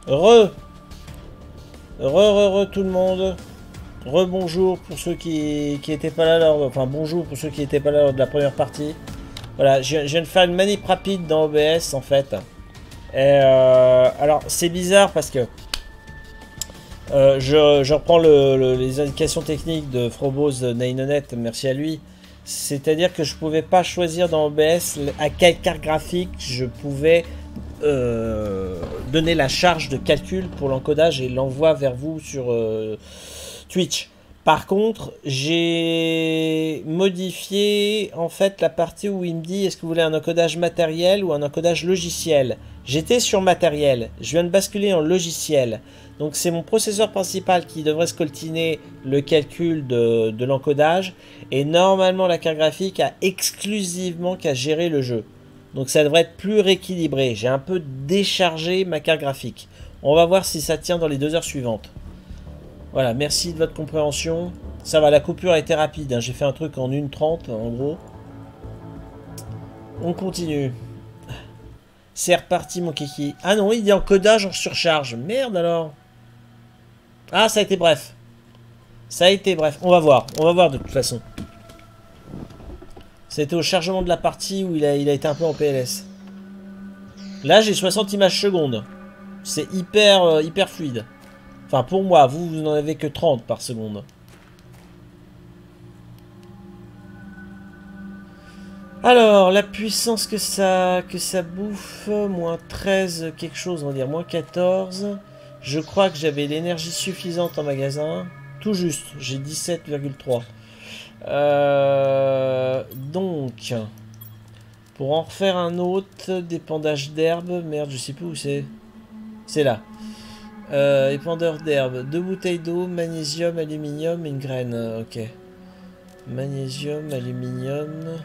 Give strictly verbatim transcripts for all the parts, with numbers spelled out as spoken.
Re Re, re, re tout le monde. Rebonjour pour ceux qui qui étaient pas là lors, enfin bonjour pour ceux qui étaient pas là lors de la première partie. Voilà, je, je viens de faire une manip rapide dans O B S en fait. Et euh, alors c'est bizarre parce que euh, je, je reprends le, le, les indications techniques de Frobose Nainonet, merci à lui. C'est-à-dire que je pouvais pas choisir dans O B S à quelle carte graphique je pouvais euh, donner la charge de calcul pour l'encodage et l'envoi vers vous sur euh, Twitch. Par contre, j'ai modifié en fait la partie où il me dit est-ce que vous voulez un encodage matériel ou un encodage logiciel. J'étais sur matériel, je viens de basculer en logiciel. Donc c'est mon processeur principal qui devrait scoltiner le calcul de, de l'encodage. Et normalement la carte graphique a exclusivement qu'à gérer le jeu. Donc ça devrait être plus rééquilibré. J'ai un peu déchargé ma carte graphique. On va voir si ça tient dans les deux heures suivantes. Voilà, merci de votre compréhension. Ça va, la coupure a été rapide, hein. J'ai fait un truc en une trente en gros. On continue. C'est reparti mon kiki. Ah non, il est en codage en surcharge. Merde alors. Ah, ça a été bref. Ça a été bref. On va voir. On va voir de toute façon. C'était au chargement de la partie où il a, il a été un peu en P L S. Là, j'ai soixante images secondes. C'est hyper, euh, hyper fluide. Enfin, pour moi, vous, vous n'en avez que trente par seconde. Alors, la puissance que ça, que ça bouffe, moins treize quelque chose, on va dire, moins quatorze. Je crois que j'avais l'énergie suffisante en magasin. Tout juste, j'ai dix-sept virgule trois. Euh, donc, pour en refaire un autre, dépendage d'herbe, merde, je sais plus où c'est. C'est là. Euh, épandeur d'herbe, deux bouteilles d'eau, magnésium, aluminium et une graine. Ok. Magnésium, aluminium.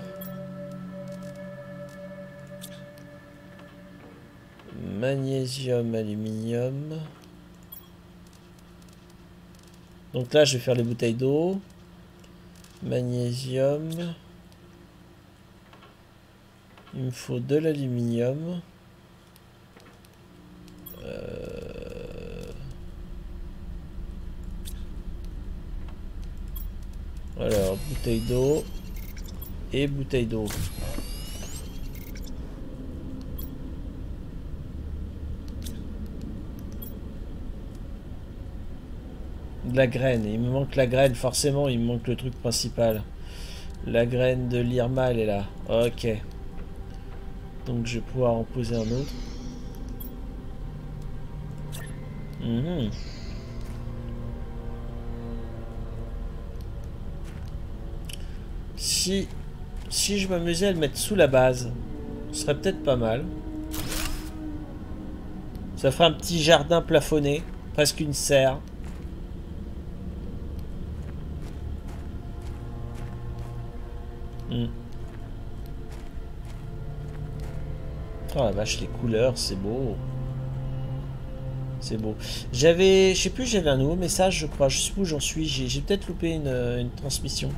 Magnésium, aluminium. Donc là, je vais faire les bouteilles d'eau. Magnésium. Il me faut de l'aluminium. Euh... Alors, bouteille d'eau et bouteille d'eau. De la graine. Il me manque la graine, forcément, il me manque le truc principal. La graine de l'Irma, elle est là. Ok. Donc je vais pouvoir en poser un autre. Mmh. Si, si je m'amusais à le mettre sous la base, ce serait peut-être pas mal. Ça ferait un petit jardin plafonné, presque une serre. Mmh. Oh la vache, les couleurs, c'est beau. C'est beau. J'avais, je sais plus, j'avais un nouveau message, je crois. Je sais plus où j'en suis. J'ai peut-être loupé une, une transmission.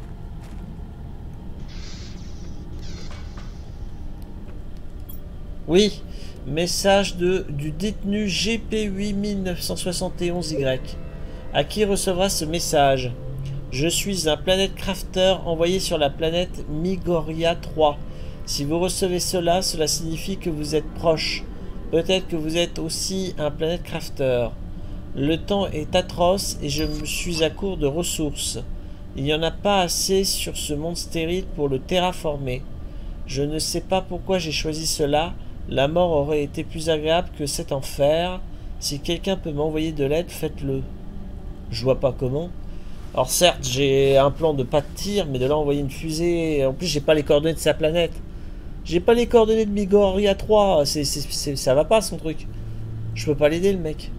Oui, message de du détenu G P huit mille neuf cent soixante et onze Y. À qui recevra ce message? Je suis un planète crafter envoyé sur la planète Migoria trois. Si vous recevez cela, cela signifie que vous êtes proche. Peut-être que vous êtes aussi un planète crafter. Le temps est atroce et je me suis à court de ressources. Il n'y en a pas assez sur ce monde stérile pour le terraformer. Je ne sais pas pourquoi j'ai choisi cela. La mort aurait été plus agréable que cet enfer. Si quelqu'un peut m'envoyer de l'aide, faites-le. Je vois pas comment. Alors certes, j'ai un plan de pas de tir, mais de là envoyer une fusée... En plus, j'ai pas les coordonnées de sa planète. J'ai pas les coordonnées de Migoria trois. C'est, c'est, c'est, ça va pas, son truc. Je peux pas l'aider, le mec.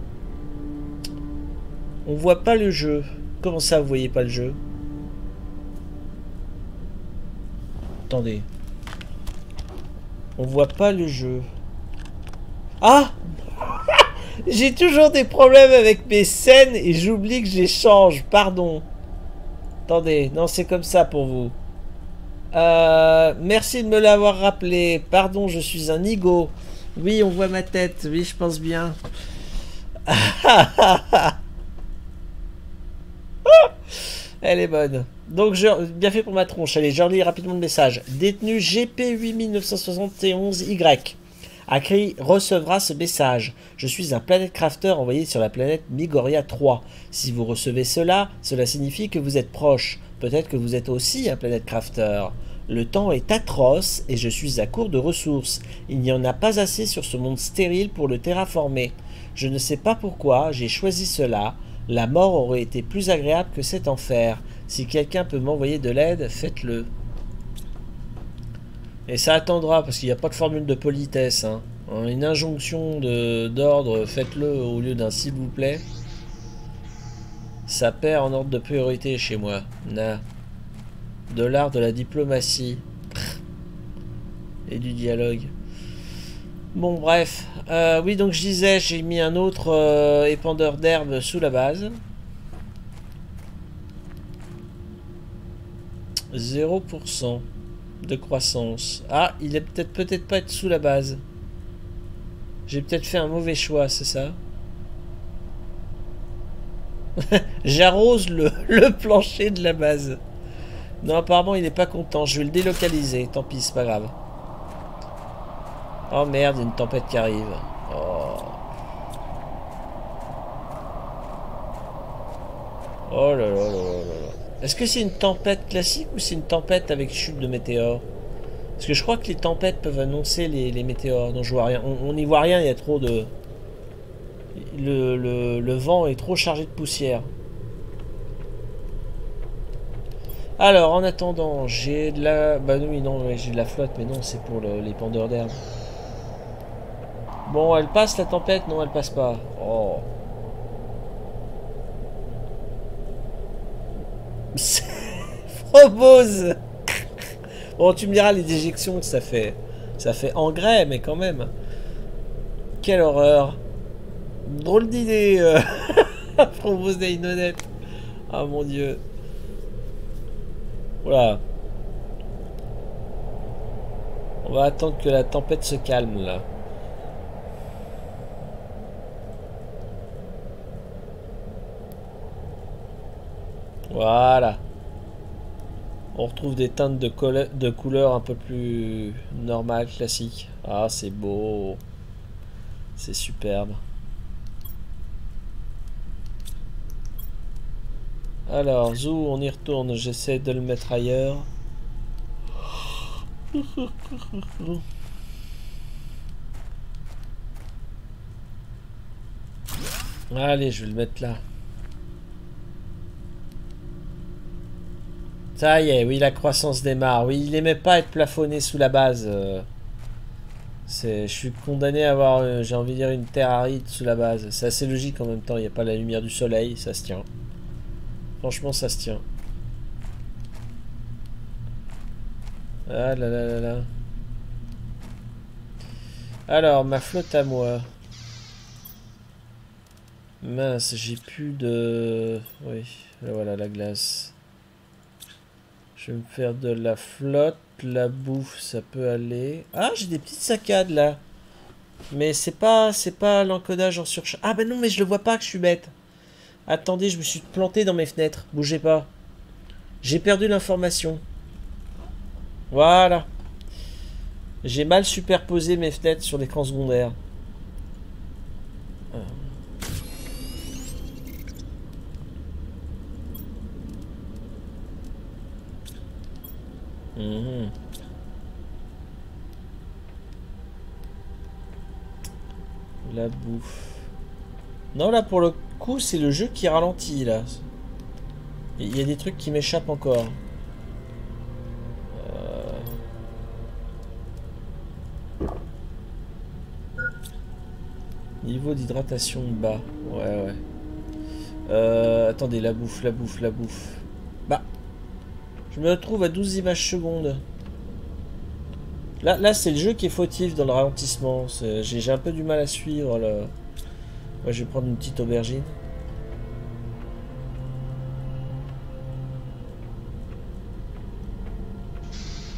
On voit pas le jeu. Comment ça, vous voyez pas le jeu? Attendez. On voit pas le jeu. Ah! J'ai toujours des problèmes avec mes scènes et j'oublie que je les change. Pardon. Attendez. Non, c'est comme ça pour vous. Euh, merci de me l'avoir rappelé. Pardon, je suis un nigo. Oui, on voit ma tête. Oui, je pense bien. Elle est bonne. Donc, je, bien fait pour ma tronche. Allez, je relis rapidement le message. Détenu G P huit neuf sept un Y. Akri recevra ce message. Je suis un Planet Crafter envoyé sur la planète Migoria trois. Si vous recevez cela, cela signifie que vous êtes proche. Peut-être que vous êtes aussi un Planet Crafter. Le temps est atroce et je suis à court de ressources. Il n'y en a pas assez sur ce monde stérile pour le terraformer. Je ne sais pas pourquoi j'ai choisi cela. La mort aurait été plus agréable que cet enfer. Si quelqu'un peut m'envoyer de l'aide, faites-le. Et ça attendra, parce qu'il n'y a pas de formule de politesse. Hein. Une injonction d'ordre, faites-le au lieu d'un s'il vous plaît. Ça perd en ordre de priorité chez moi. Na. De l'art de la diplomatie. Et du dialogue. Bon, bref. Euh, oui, donc je disais, j'ai mis un autre euh, épandeur d'herbe sous la base. zéro pour cent de croissance. Ah, il est peut-être peut-être pas être sous la base. J'ai peut-être fait un mauvais choix, c'est ça? J'arrose le, le plancher de la base. Non, apparemment, il n'est pas content. Je vais le délocaliser. Tant pis, c'est pas grave. Oh merde, il y a une tempête qui arrive. Oh, oh là là là là là. Est-ce que c'est une tempête classique ou c'est une tempête avec chute de météores? Parce que je crois que les tempêtes peuvent annoncer les, les météores. Non, je vois rien. On n'y voit rien, il y a trop de... Le, le, le vent est trop chargé de poussière. Alors, en attendant, j'ai de la... Bah oui, non, ouais, j'ai de la flotte, mais non, c'est pour le, les pendeurs d'herbe. Bon, elle passe la tempête? Non, elle passe pas. Oh. Frobose. Bon, tu me diras, les déjections, ça fait... Ça fait engrais, mais quand même. Quelle horreur. Drôle d'idée. Euh... Frobose d'Ainonette. Ah, mon Dieu. Voilà. On va attendre que la tempête se calme, là. Voilà. On retrouve des teintes de, de couleurs un peu plus normales, classiques. Ah, c'est beau. C'est superbe. Alors, Zou, on y retourne. J'essaie de le mettre ailleurs. Allez, je vais le mettre là. Ça y est, oui, la croissance démarre. Oui, il n'aimait pas être plafonné sous la base. Euh, je suis condamné à avoir, euh, j'ai envie de dire, une terre aride sous la base. C'est assez logique en même temps, il n'y a pas la lumière du soleil, ça se tient. Franchement, ça se tient. Ah là là là là. Alors, ma flotte à moi. Mince, j'ai plus de... Oui, là, voilà la glace. Je vais me faire de la flotte, la bouffe, ça peut aller. Ah, j'ai des petites saccades là. Mais c'est pas, c'est pas l'encodage en surcharge. Ah bah non, mais je le vois pas que je suis bête. Attendez, je me suis planté dans mes fenêtres. Bougez pas. J'ai perdu l'information. Voilà. J'ai mal superposé mes fenêtres sur l'écran secondaire. Mmh. La bouffe. Non, là pour le coup, c'est le jeu qui ralentit là. Il y a des trucs qui m'échappent encore. Euh... Niveau d'hydratation bas. Ouais, ouais. Euh, attendez, la bouffe, la bouffe, la bouffe. Bah. Je me retrouve à douze images secondes. Là, là c'est le jeu qui est fautif dans le ralentissement. J'ai un peu du mal à suivre. Le... Ouais, je vais prendre une petite aubergine.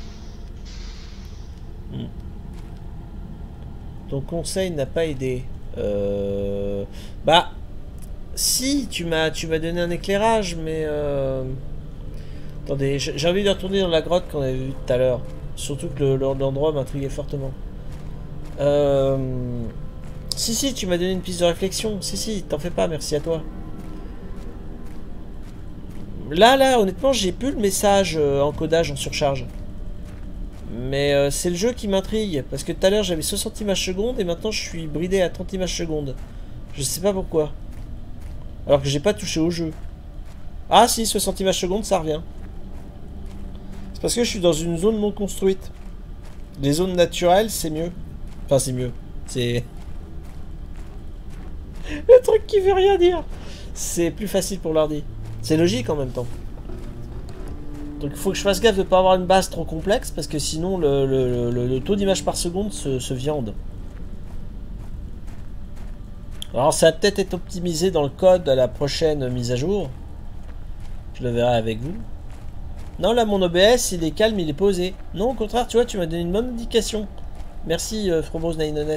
Hmm. Ton conseil n'a pas aidé. Euh... Bah, si, tu m'as tu m'as donné un éclairage, mais... Euh... Attendez, j'ai envie de retourner dans la grotte qu'on avait vue tout à l'heure. Surtout que l'endroit m'intriguait fortement. Euh... Si, si, tu m'as donné une piste de réflexion. Si, si, t'en fais pas, merci à toi. Là, là, honnêtement, j'ai plus le message euh, en codage en surcharge. Mais euh, c'est le jeu qui m'intrigue. Parce que tout à l'heure, j'avais soixante images secondes et maintenant, je suis bridé à trente images secondes. Je sais pas pourquoi. Alors que j'ai pas touché au jeu. Ah, si, soixante images secondes, ça revient. C'est parce que je suis dans une zone non construite. Les zones naturelles, c'est mieux. Enfin, c'est mieux. C'est... Le truc qui veut rien dire. C'est plus facile pour l'ordi. C'est logique en même temps. Donc il faut que je fasse gaffe de ne pas avoir une base trop complexe parce que sinon le, le, le, le taux d'image par seconde se, se viande. Alors ça va peut-être être optimisé dans le code à la prochaine mise à jour. Je le verrai avec vous. Non, là mon O B S il est calme, il est posé. Non, au contraire, tu vois, tu m'as donné une bonne indication. Merci euh, Frobose Nainonet.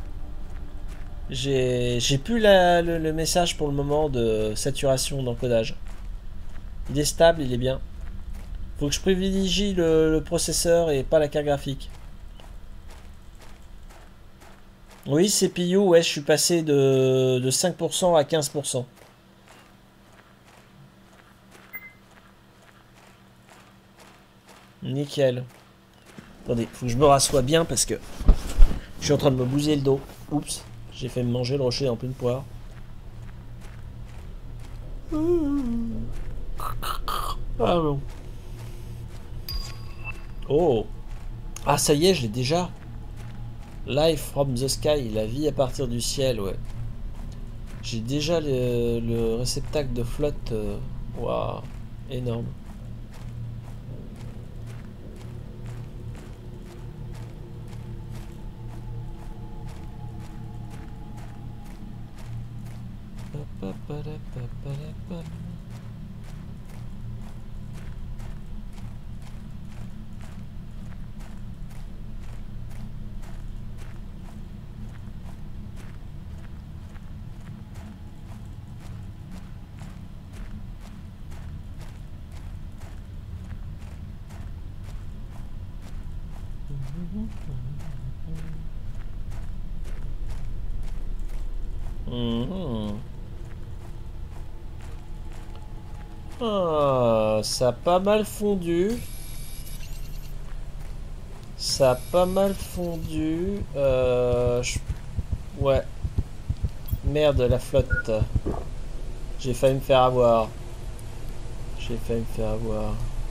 J'ai plus la, le, le message pour le moment de saturation d'encodage. Il est stable, il est bien. Faut que je privilégie le, le processeur et pas la carte graphique. Oui, C P U, ouais, je suis passé de, de cinq pour cent à quinze pour cent. Nickel. Attendez, faut que je me rassoie bien parce que je suis en train de me bousiller le dos. Oups, j'ai fait me manger le rocher en pleine poire. Ah bon. Oh. Ah, ça y est, je l'ai déjà. Life from the sky, la vie à partir du ciel, ouais. J'ai déjà le, le réceptacle de flotte. Waouh, wow, énorme. Mmh. Ah, ça a pas mal fondu. Ça a pas mal fondu. Euh, je... Ouais. Merde, la flotte. J'ai failli me faire avoir. J'ai failli me faire avoir.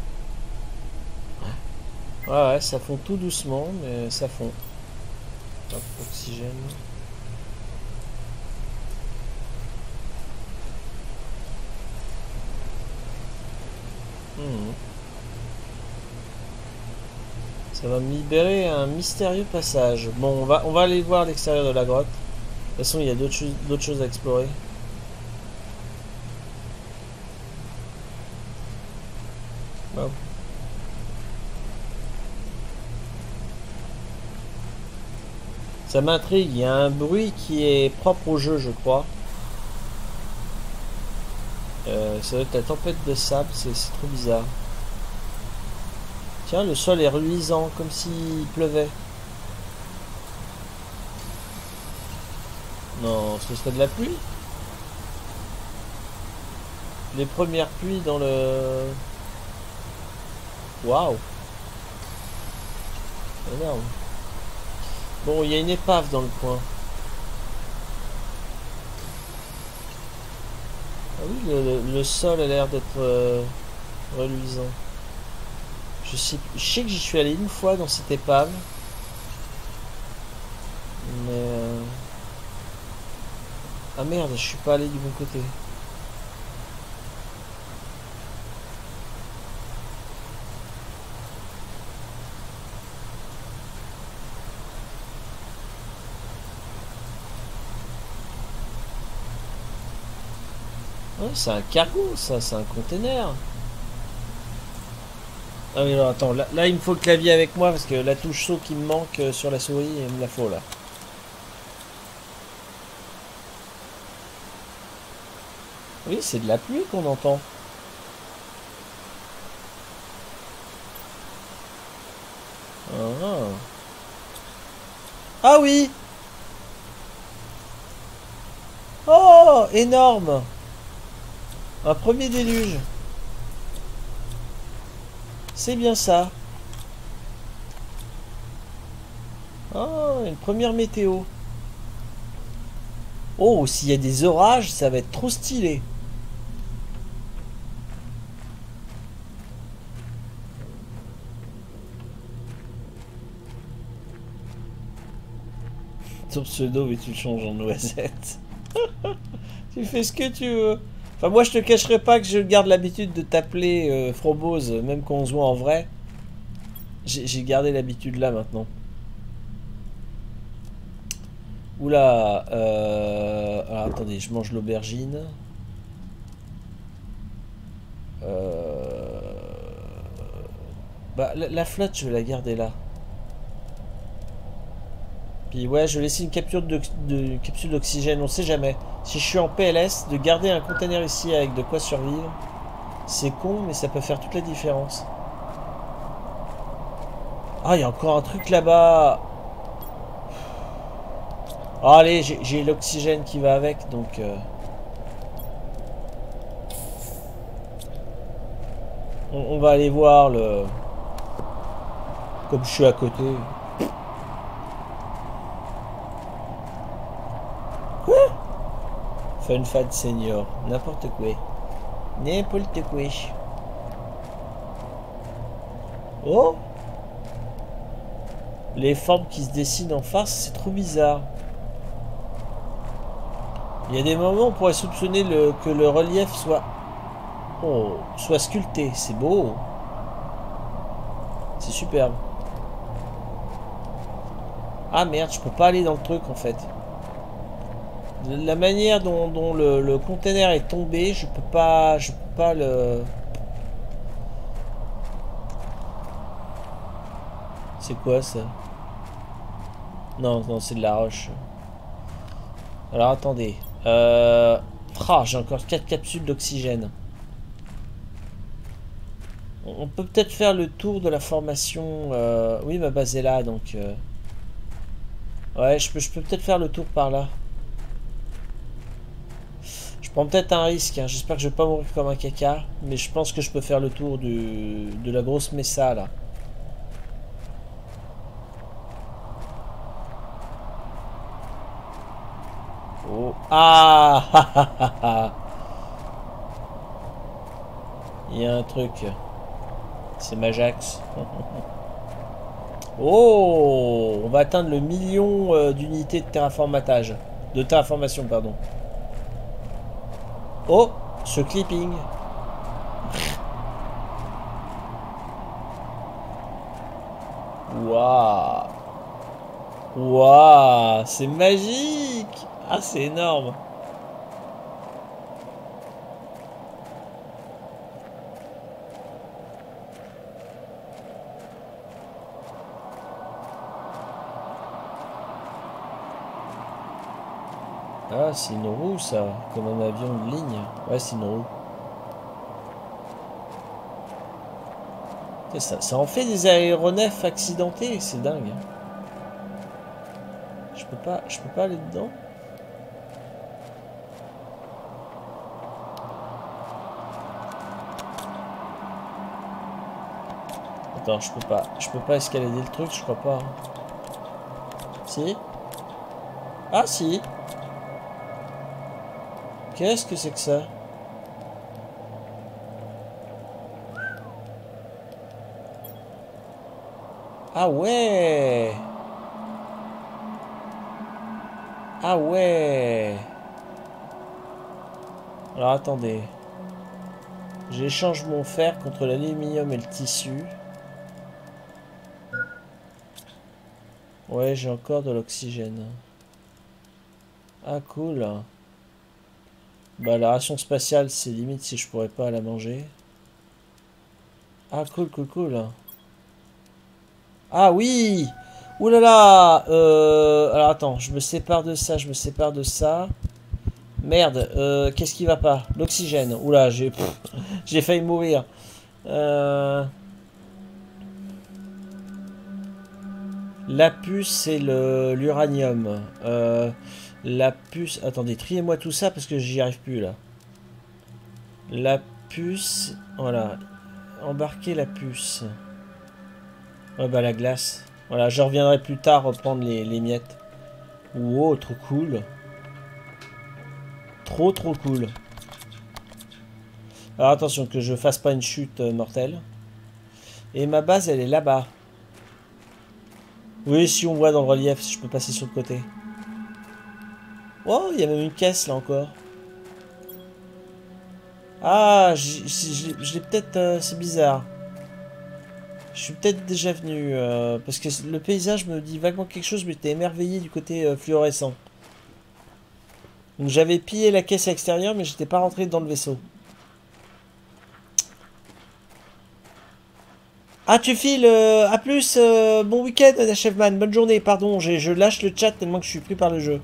Ouais, ouais, ça fond tout doucement, mais ça fond. Hop, oxygène. Hmm. Ça va me libérer un mystérieux passage. Bon, on va, on va aller voir à l'extérieur de la grotte. De toute façon, il y a d'autres choses, d'autres choses à explorer. Wow. Ça m'intrigue, il y a un bruit qui est propre au jeu, je crois. Euh, ça doit être la tempête de sable, c'est trop bizarre. Tiens, le sol est reluisant, comme s'il pleuvait. Non, ce serait de la pluie. Les premières pluies dans le... Waouh. Énorme. Bon, il y a une épave dans le coin. Ah oui, le, le, le sol a l'air d'être euh, reluisant. Je sais, je sais que j'y suis allé une fois dans cette épave. Mais... Euh... Ah merde, je suis pas allé du bon côté. Ouais, c'est un cargo, ça, c'est un container. Ah oui, non, attends, là, là il me faut le clavier avec moi parce que la touche saut qui me manque sur la souris, il me la faut là. Oui, c'est de la pluie qu'on entend. Ah, ah oui. Oh, énorme. Un premier déluge. C'est bien ça. Oh, une première météo. Oh, s'il y a des orages, ça va être trop stylé. Ton pseudo, mais tu le changes en noisette. Tu fais ce que tu veux. Enfin, moi, je te cacherai pas que je garde l'habitude de t'appeler euh, Frobose, même quand on se voit en vrai. J'ai gardé l'habitude là maintenant. Oula, euh... alors attendez, je mange l'aubergine. Euh... Bah, la, la flotte, je vais la garder là. Puis ouais, je vais laisser une capsule de, de capsule d'oxygène, on sait jamais. Si je suis en P L S, de garder un container ici avec de quoi survivre, c'est con, mais ça peut faire toute la différence. Ah, il y a encore un truc là-bas. Oh, allez, j'ai l'oxygène qui va avec, donc... Euh... On, on va aller voir le... Comme je suis à côté. Quoi? Fun Fad Senior. N'importe quoi. N'importe quoi. Oh! Les formes qui se dessinent en face, c'est trop bizarre. Il y a des moments où on pourrait soupçonner le, que le relief soit... Oh, soit sculpté. C'est beau. C'est superbe. Ah merde, je peux pas aller dans le truc en fait. La manière dont, dont le, le container est tombé, je peux pas, je peux pas le... C'est quoi ça? Non, non, c'est de la roche. Alors attendez. Euh... Ah, j'ai encore quatre capsules d'oxygène. On peut peut-être faire le tour de la formation. Euh... Oui, ma base est là, donc... Euh... Ouais, je peux, je peux peut-être faire le tour par là. Je prends peut-être un risque, hein. J'espère que je vais pas mourir comme un caca. Mais je pense que je peux faire le tour du, de la grosse Mesa, là. Oh. Ah. Il y a un truc. C'est Majax. Oh, on va atteindre le million euh, d'unités de terraformatage. De terraformation, pardon. Oh, ce clipping. Waouh. Waouh, c'est magique. Ah, c'est énorme. Ah, c'est une roue, ça. Comme un avion de ligne. Ouais, c'est une roue. Ça, ça en fait des aéronefs accidentés. C'est dingue. Je peux pas, je peux pas aller dedans. Attends, je peux pas. Je peux pas escalader le truc, je crois pas. Si? Ah, si. Qu'est-ce que c'est que ça? Ah ouais! Ah ouais! Alors attendez. J'échange mon fer contre l'aluminium et le tissu. Ouais, j'ai encore de l'oxygène. Ah cool. Bah la ration spatiale, c'est limite si je pourrais pas la manger. Ah cool, cool, cool. Ah oui! Ouh là là! Euh... Alors attends, je me sépare de ça, je me sépare de ça. Merde, euh, qu'est-ce qui va pas? L'oxygène. Oula, j'ai j'ai failli mourir. Euh... La puce, c'est le l'uranium. Euh, la puce... Attendez, triez-moi tout ça parce que j'y arrive plus, là. La puce... Voilà. Embarquer la puce. Ouais, bah la glace. Voilà, je reviendrai plus tard reprendre les, les miettes. Wow, trop cool. Trop, trop cool. Alors attention que je fasse pas une chute euh, mortelle. Et ma base, elle est là-bas. Oui, si on voit dans le relief, si je peux passer sur le côté. Oh, il y a même une caisse là encore. Ah, je l'ai peut-être... Euh, c'est bizarre. Je suis peut-être déjà venu. Euh, parce que le paysage me dit vaguement quelque chose, mais j'étais émerveillé du côté euh, fluorescent. Donc j'avais pillé la caisse à l'extérieur, mais j'étais pas rentré dans le vaisseau. Ah, tu files euh, à plus, euh, bon week-end, Nachevman, bonne journée, pardon, je lâche le chat tellement que je suis pris par le jeu.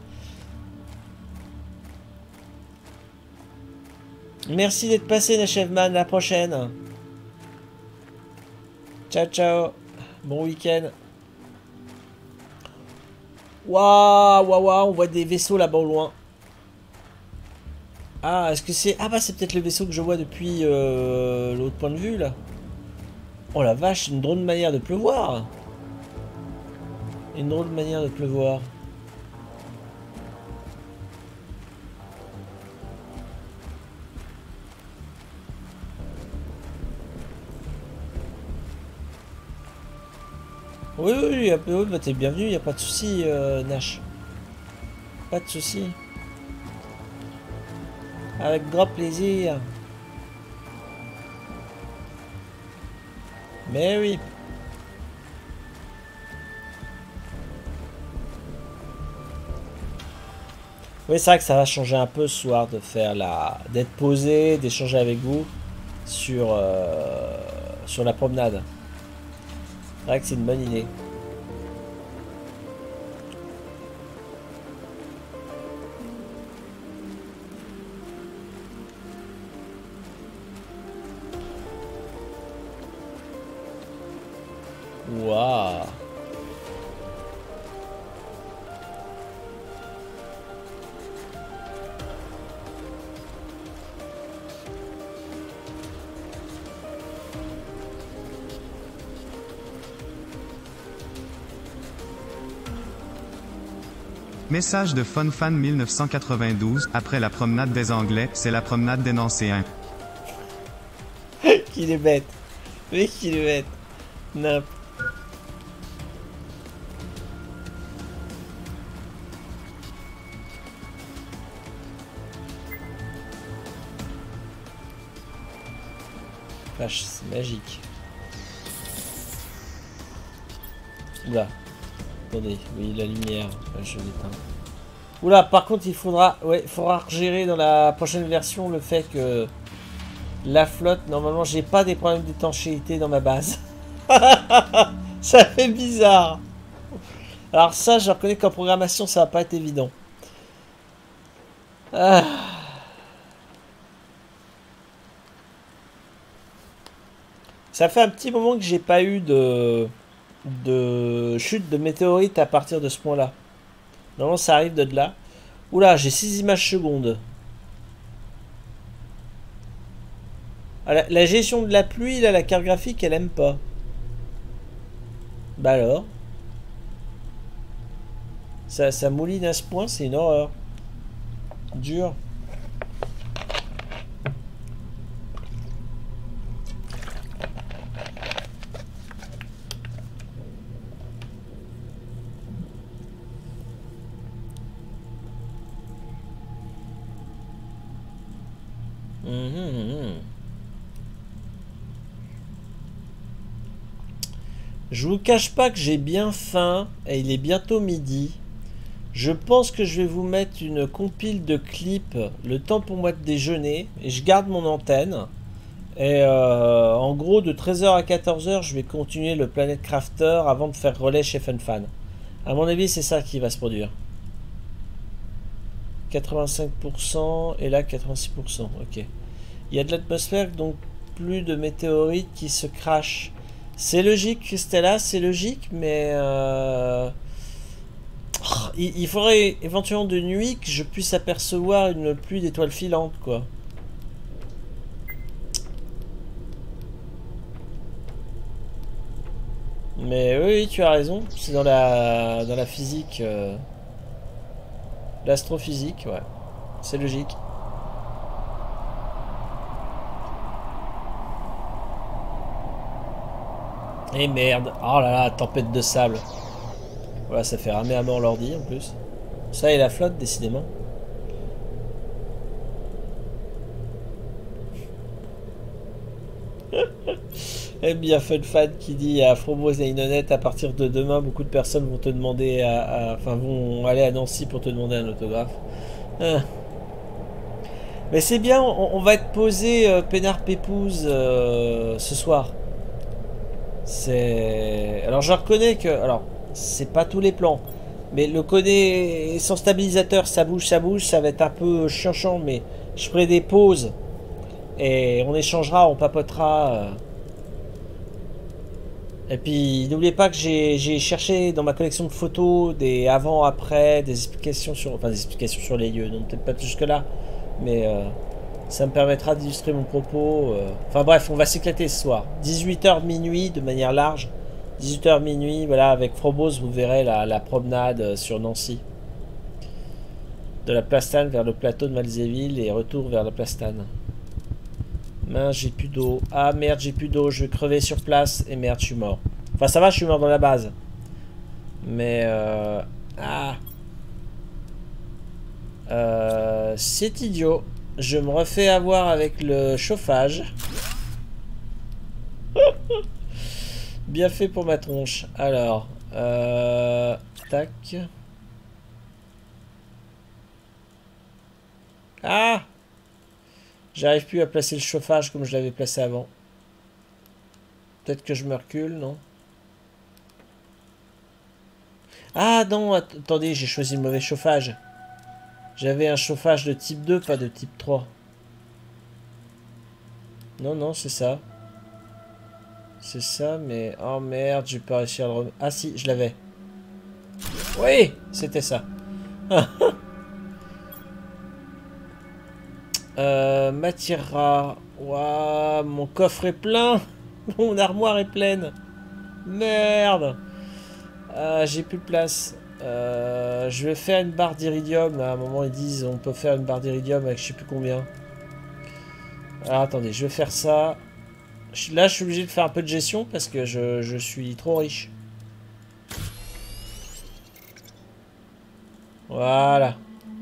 Merci d'être passé, Nachevman, à la prochaine. Ciao, ciao, bon week-end. Waouh, waouh, waouh, on voit des vaisseaux là-bas au loin. Ah, est-ce que c'est... Ah bah c'est peut-être le vaisseau que je vois depuis euh, l'autre point de vue, là. Oh la vache, une drôle de manière de pleuvoir. Une drôle de manière de pleuvoir. Oui, oui, oui, oui bah, t'es bienvenu, y a pas de souci, euh, Nash. Pas de souci. Avec grand plaisir. Mais oui. Oui, c'est vrai que ça va changer un peu ce soir de faire la... d'être posé, d'échanger avec vous sur, euh, sur la promenade. C'est vrai que c'est une bonne idée. Waouh. Message de FunFan mille neuf cent quatre-vingt-douze, après la promenade des Anglais, c'est la promenade des Nancéens. Qu'il est bête. Mais qu'il est bête. Nap. Vache, c'est magique. Oula. Attendez, oui, la lumière, je l'éteins. Oula, par contre, il faudra, ouais, faudra gérer dans la prochaine version le fait que la flotte, normalement, j'ai pas des problèmes d'étanchéité dans ma base. Ça fait bizarre. Alors ça, je reconnais qu'en programmation, ça va pas être évident. Ah. Ça fait un petit moment que j'ai pas eu de... de chute de météorite à partir de ce point-là. Normalement, ça arrive de là. Oula, j'ai six images secondes. Ah, la, la gestion de la pluie, là, la carte graphique, elle aime pas. Bah alors. Ça, ça mouline à ce point, c'est une horreur. Dur. Je vous cache pas que j'ai bien faim et il est bientôt midi. Je pense que je vais vous mettre une compile de clips le temps pour moi de déjeuner et je garde mon antenne. Et euh, en gros de treize heures à quatorze heures je vais continuer le Planet Crafter avant de faire relais chez FunFan. À mon avis c'est ça qui va se produire. quatre-vingt-cinq pour cent et là quatre-vingt-six pour cent. Ok. Il y a de l'atmosphère, donc plus de météorites qui se crachent. C'est logique, Stella, c'est logique, mais euh... il, il faudrait éventuellement de nuit que je puisse apercevoir une pluie d'étoiles filantes, quoi. Mais oui, oui, tu as raison. C'est dans la dans la physique, euh... l'astrophysique, ouais. C'est logique. Et merde. Oh là là, tempête de sable. Voilà, ça fait ramer à mort l'ordi en plus. Ça et la flotte, décidément. Eh bien, FunFan qui dit à Fromose et Inonette, à partir de demain, beaucoup de personnes vont te demander à, à, enfin, vont aller à Nancy pour te demander un autographe. Ah. Mais c'est bien, on, on va être posé euh, peinard pépouze euh, ce soir. C'est... Alors je reconnais que... Alors, c'est pas tous les plans. Mais le connaît sans stabilisateur, ça bouge, ça bouge, ça va être un peu chiant, mais je ferai des pauses. Et on échangera, on papotera. Euh... Et puis, n'oubliez pas que j'ai cherché dans ma collection de photos des avant-après, des explications sur... Enfin, des explications sur les lieux, donc peut-être pas jusque-là. Mais euh, ça me permettra d'illustrer mon propos. Euh... Enfin bref, on va s'éclater ce soir. dix-huit heures minuit, de manière large. dix-huit heures minuit, voilà, avec Frobose, vous verrez la, la promenade sur Nancy. De la Plastane vers le plateau de Malzéville et retour vers la Plastane. Mince, j'ai plus d'eau. Ah merde, j'ai plus d'eau, je vais crever sur place. Et merde, je suis mort. Enfin, ça va, je suis mort dans la base. Mais, euh... Ah. Euh... C'est idiot. Je me refais avoir avec le chauffage. Bien fait pour ma tronche. Alors, euh... tac. Ah! J'arrive plus à placer le chauffage comme je l'avais placé avant. Peut-être que je me recule, non? Ah non, attendez, j'ai choisi le mauvais chauffage. J'avais un chauffage de type deux, pas de type trois. Non, non, c'est ça. C'est ça, mais... Oh merde, j'ai pas réussi à le remettre. Ah si, je l'avais. Oui, c'était ça. euh, matière rare. Waouh, mon coffre est plein. Mon armoire est pleine. Merde. Ah, j'ai plus de place. Euh, je vais faire une barre d'iridium. À un moment, ils disent on peut faire une barre d'iridium avec je sais plus combien. Alors attendez, je vais faire ça. Là, je suis obligé de faire un peu de gestion parce que je, je suis trop riche. Voilà.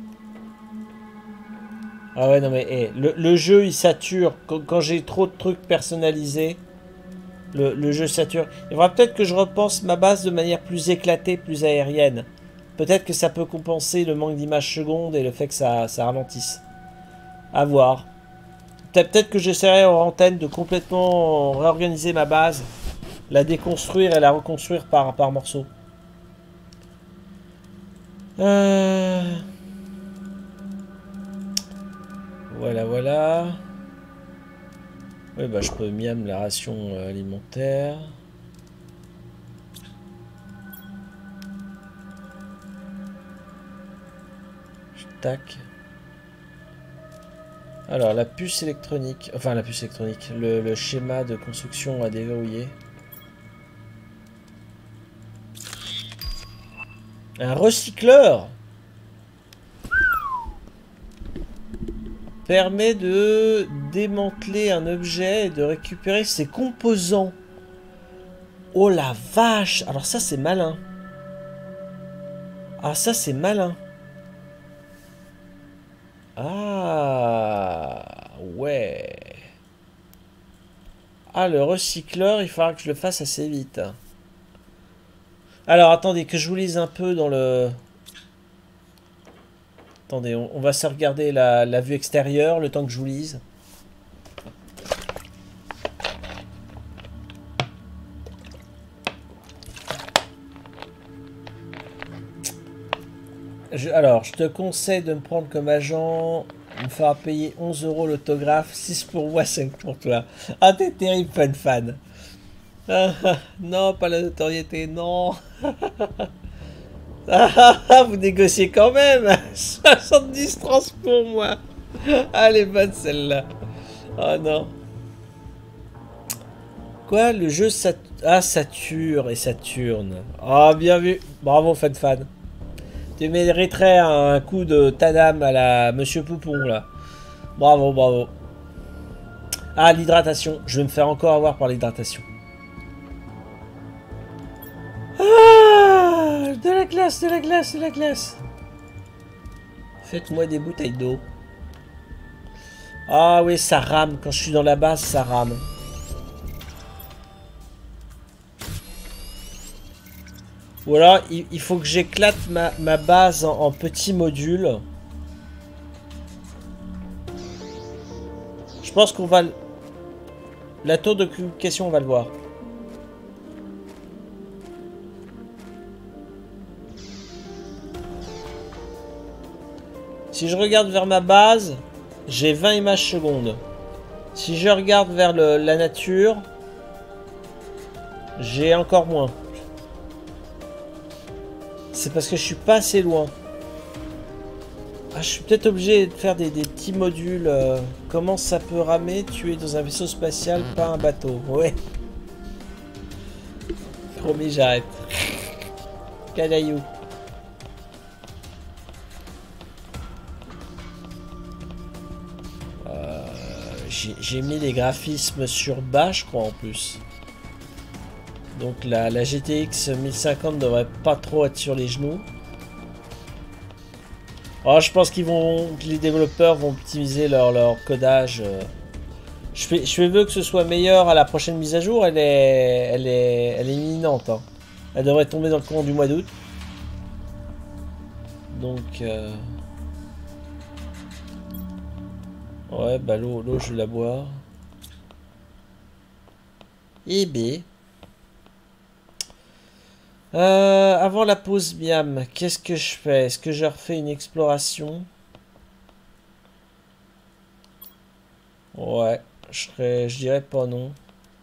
Ah ouais, non mais hey, le, le jeu, il sature. Quand, quand j'ai trop de trucs personnalisés, le, le jeu sature. Il faudra peut-être que je repense ma base de manière plus éclatée, plus aérienne. Peut-être que ça peut compenser le manque d'images secondes et le fait que ça, ça ralentisse. À voir. Peut-être que j'essaierai en antenne de complètement réorganiser ma base, la déconstruire et la reconstruire par, par morceaux. Euh... Voilà, voilà. Oui, bah je peux miam la ration alimentaire. Tac. Alors, la puce électronique, enfin la puce électronique, le, le schéma de construction à déverrouiller. Un recycleur permet de démanteler un objet et de récupérer ses composants. Oh la vache! Alors ça c'est malin. Ah ça c'est malin. Ah ouais. Ah le recycleur, il faudra que je le fasse assez vite. Alors attendez que je vous lise un peu dans le... Attendez, on, on va se regarder la, la vue extérieure le temps que je vous lise. je, alors, je te conseille de me prendre comme agent. On me fera payer onze euros l'autographe, six pour moi, cinq pour toi. Ah, t'es terrible, fun fan. Ah, ah, non, pas la notoriété, non. Ah, ah, vous négociez quand même. soixante-dix trans pour moi. Ah, elle est bonne celle-là. Oh non. Quoi, le jeu Sat... Ah, Saturne et Saturne. Ah, bien vu. Bravo, fan fan. Tu mériterais un coup de Tadam à la Monsieur Poupon, là. Bravo, bravo. Ah, l'hydratation. Je vais me faire encore avoir par l'hydratation. Ah, de la glace, de la glace, de la glace. Faites-moi des bouteilles d'eau. Ah oui, ça rame. Quand je suis dans la base, ça rame. Ou alors, il, il faut que j'éclate ma, ma base en, en petits modules. Je pense qu'on va... La tour de communication, on va le voir. Si je regarde vers ma base, j'ai vingt images secondes. Si je regarde vers le, la nature, j'ai encore moins. C'est parce que je suis pas assez loin. Ah, je suis peut-être obligé de faire des, des petits modules. Euh, comment ça peut ramer? Tu es dans un vaisseau spatial, pas un bateau. Ouais. Promis, j'arrête. Canaillou. Euh, J'ai mis les graphismes sur bas, je crois, en plus. Donc la, la G T X mille cinquante devrait pas trop être sur les genoux. Oh, je pense qu'ils vont, que les développeurs vont optimiser leur, leur codage. Je fais, je fais vœu que ce soit meilleur à la prochaine mise à jour. Elle est, elle est, elle est imminente. Hein. Elle devrait tomber dans le courant du mois d'août. Donc, euh... ouais, bah l'eau, l'eau, je vais la boire. Et B. Euh, avant la pause miam, qu'est-ce que je fais? Est-ce que je refais une exploration? Ouais, je, serais, je dirais pas non.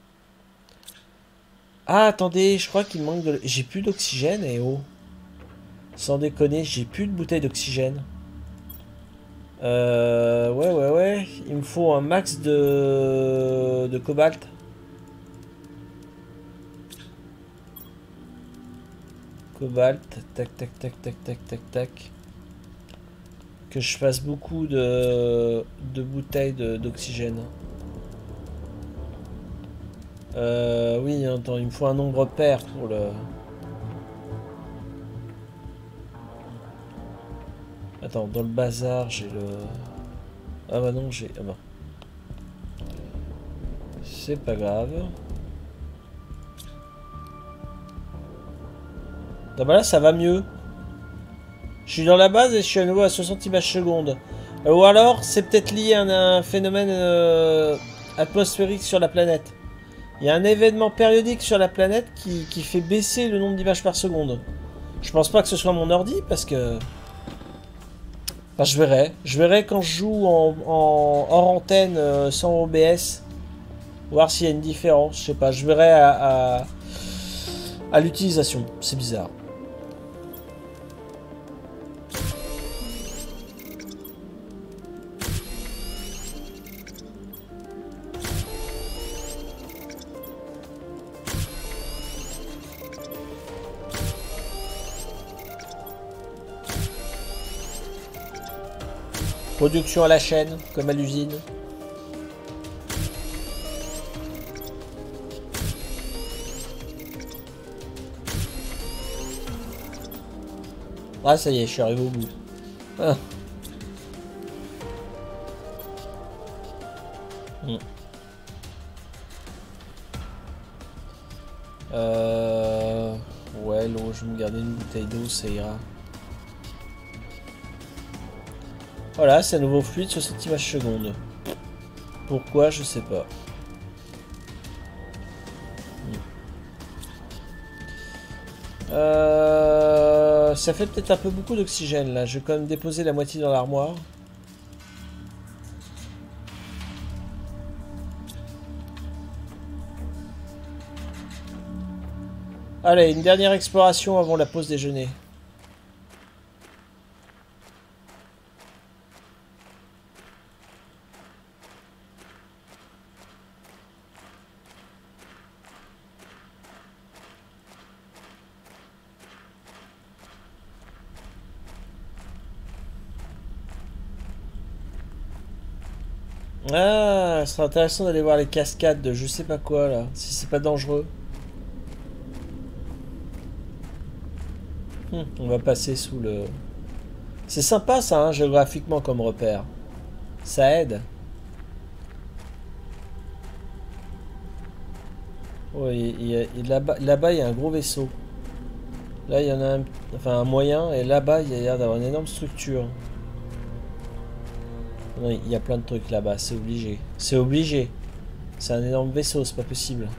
Ah, attendez, je crois qu'il me manque de... J'ai plus d'oxygène, et oh. Sans déconner, j'ai plus de bouteille d'oxygène. Euh... Ouais, ouais, ouais. Il me faut un max de... de cobalt. Cobalt, tac tac tac tac tac tac tac. Que je fasse beaucoup de, de bouteilles d'oxygène. Euh, oui, attends, il me faut un nombre pair pour le... Attends, dans le bazar, j'ai le... Ah bah non, j'ai... Ah bah. C'est pas grave. Ah bah là, ça va mieux. Je suis dans la base et je suis à nouveau à soixante images secondes. Euh, ou alors, c'est peut-être lié à un, un phénomène euh, atmosphérique sur la planète. Il y a un événement périodique sur la planète qui, qui fait baisser le nombre d'images par seconde. Je pense pas que ce soit mon ordi parce que... Enfin, je verrai. Je verrai quand je joue en, en hors antenne euh, sans O B S. Voir s'il y a une différence. Je sais pas. Je verrai à, à, à l'utilisation. C'est bizarre. Production à la chaîne, comme à l'usine. Ah, ça y est, je suis arrivé au bout. Ah. Hmm. Euh... Ouais, l'eau, je vais me garder une bouteille d'eau, ça ira. Voilà, c'est un nouveau fluide sur cette image seconde. Pourquoi, je sais pas. Euh... Euh, ça fait peut-être un peu beaucoup d'oxygène là. Je vais quand même déposer la moitié dans l'armoire. Allez, une dernière exploration avant la pause déjeuner. Ah, ce serait intéressant d'aller voir les cascades de je sais pas quoi là, si c'est pas dangereux. Hmm, on va passer sous le... C'est sympa ça, hein, géographiquement comme repère. Ça aide. Oh, il, il, il, là-bas, là-bas, il y a un gros vaisseau. Là, il y en a un, enfin, un moyen, et là-bas, il y a l'air d'avoir une énorme structure. Non, il y a plein de trucs là-bas, c'est obligé. C'est obligé. C'est un énorme vaisseau, c'est pas possible.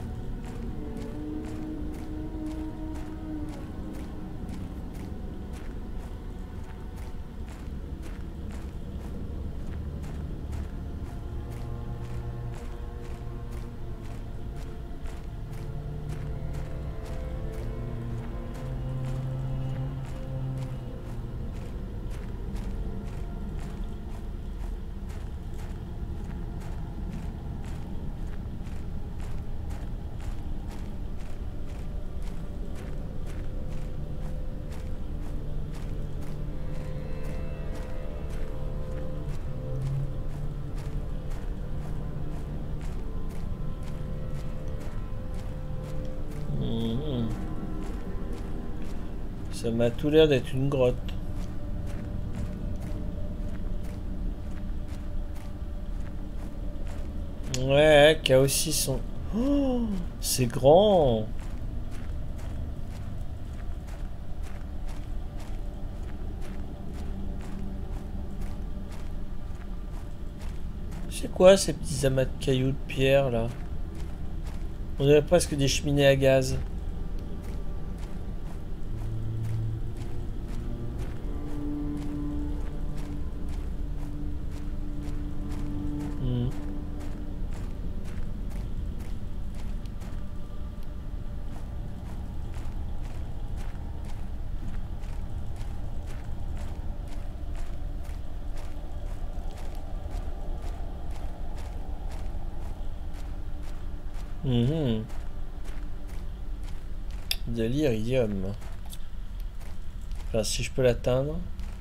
Mmh. Ça m'a tout l'air d'être une grotte. Ouais, qui a aussi son... Oh, c'est grand. C'est quoi ces petits amas de cailloux de pierre là? On dirait presque des cheminées à gaz. Hmm. Mhm. De l'iridium. Enfin, si je peux l'atteindre.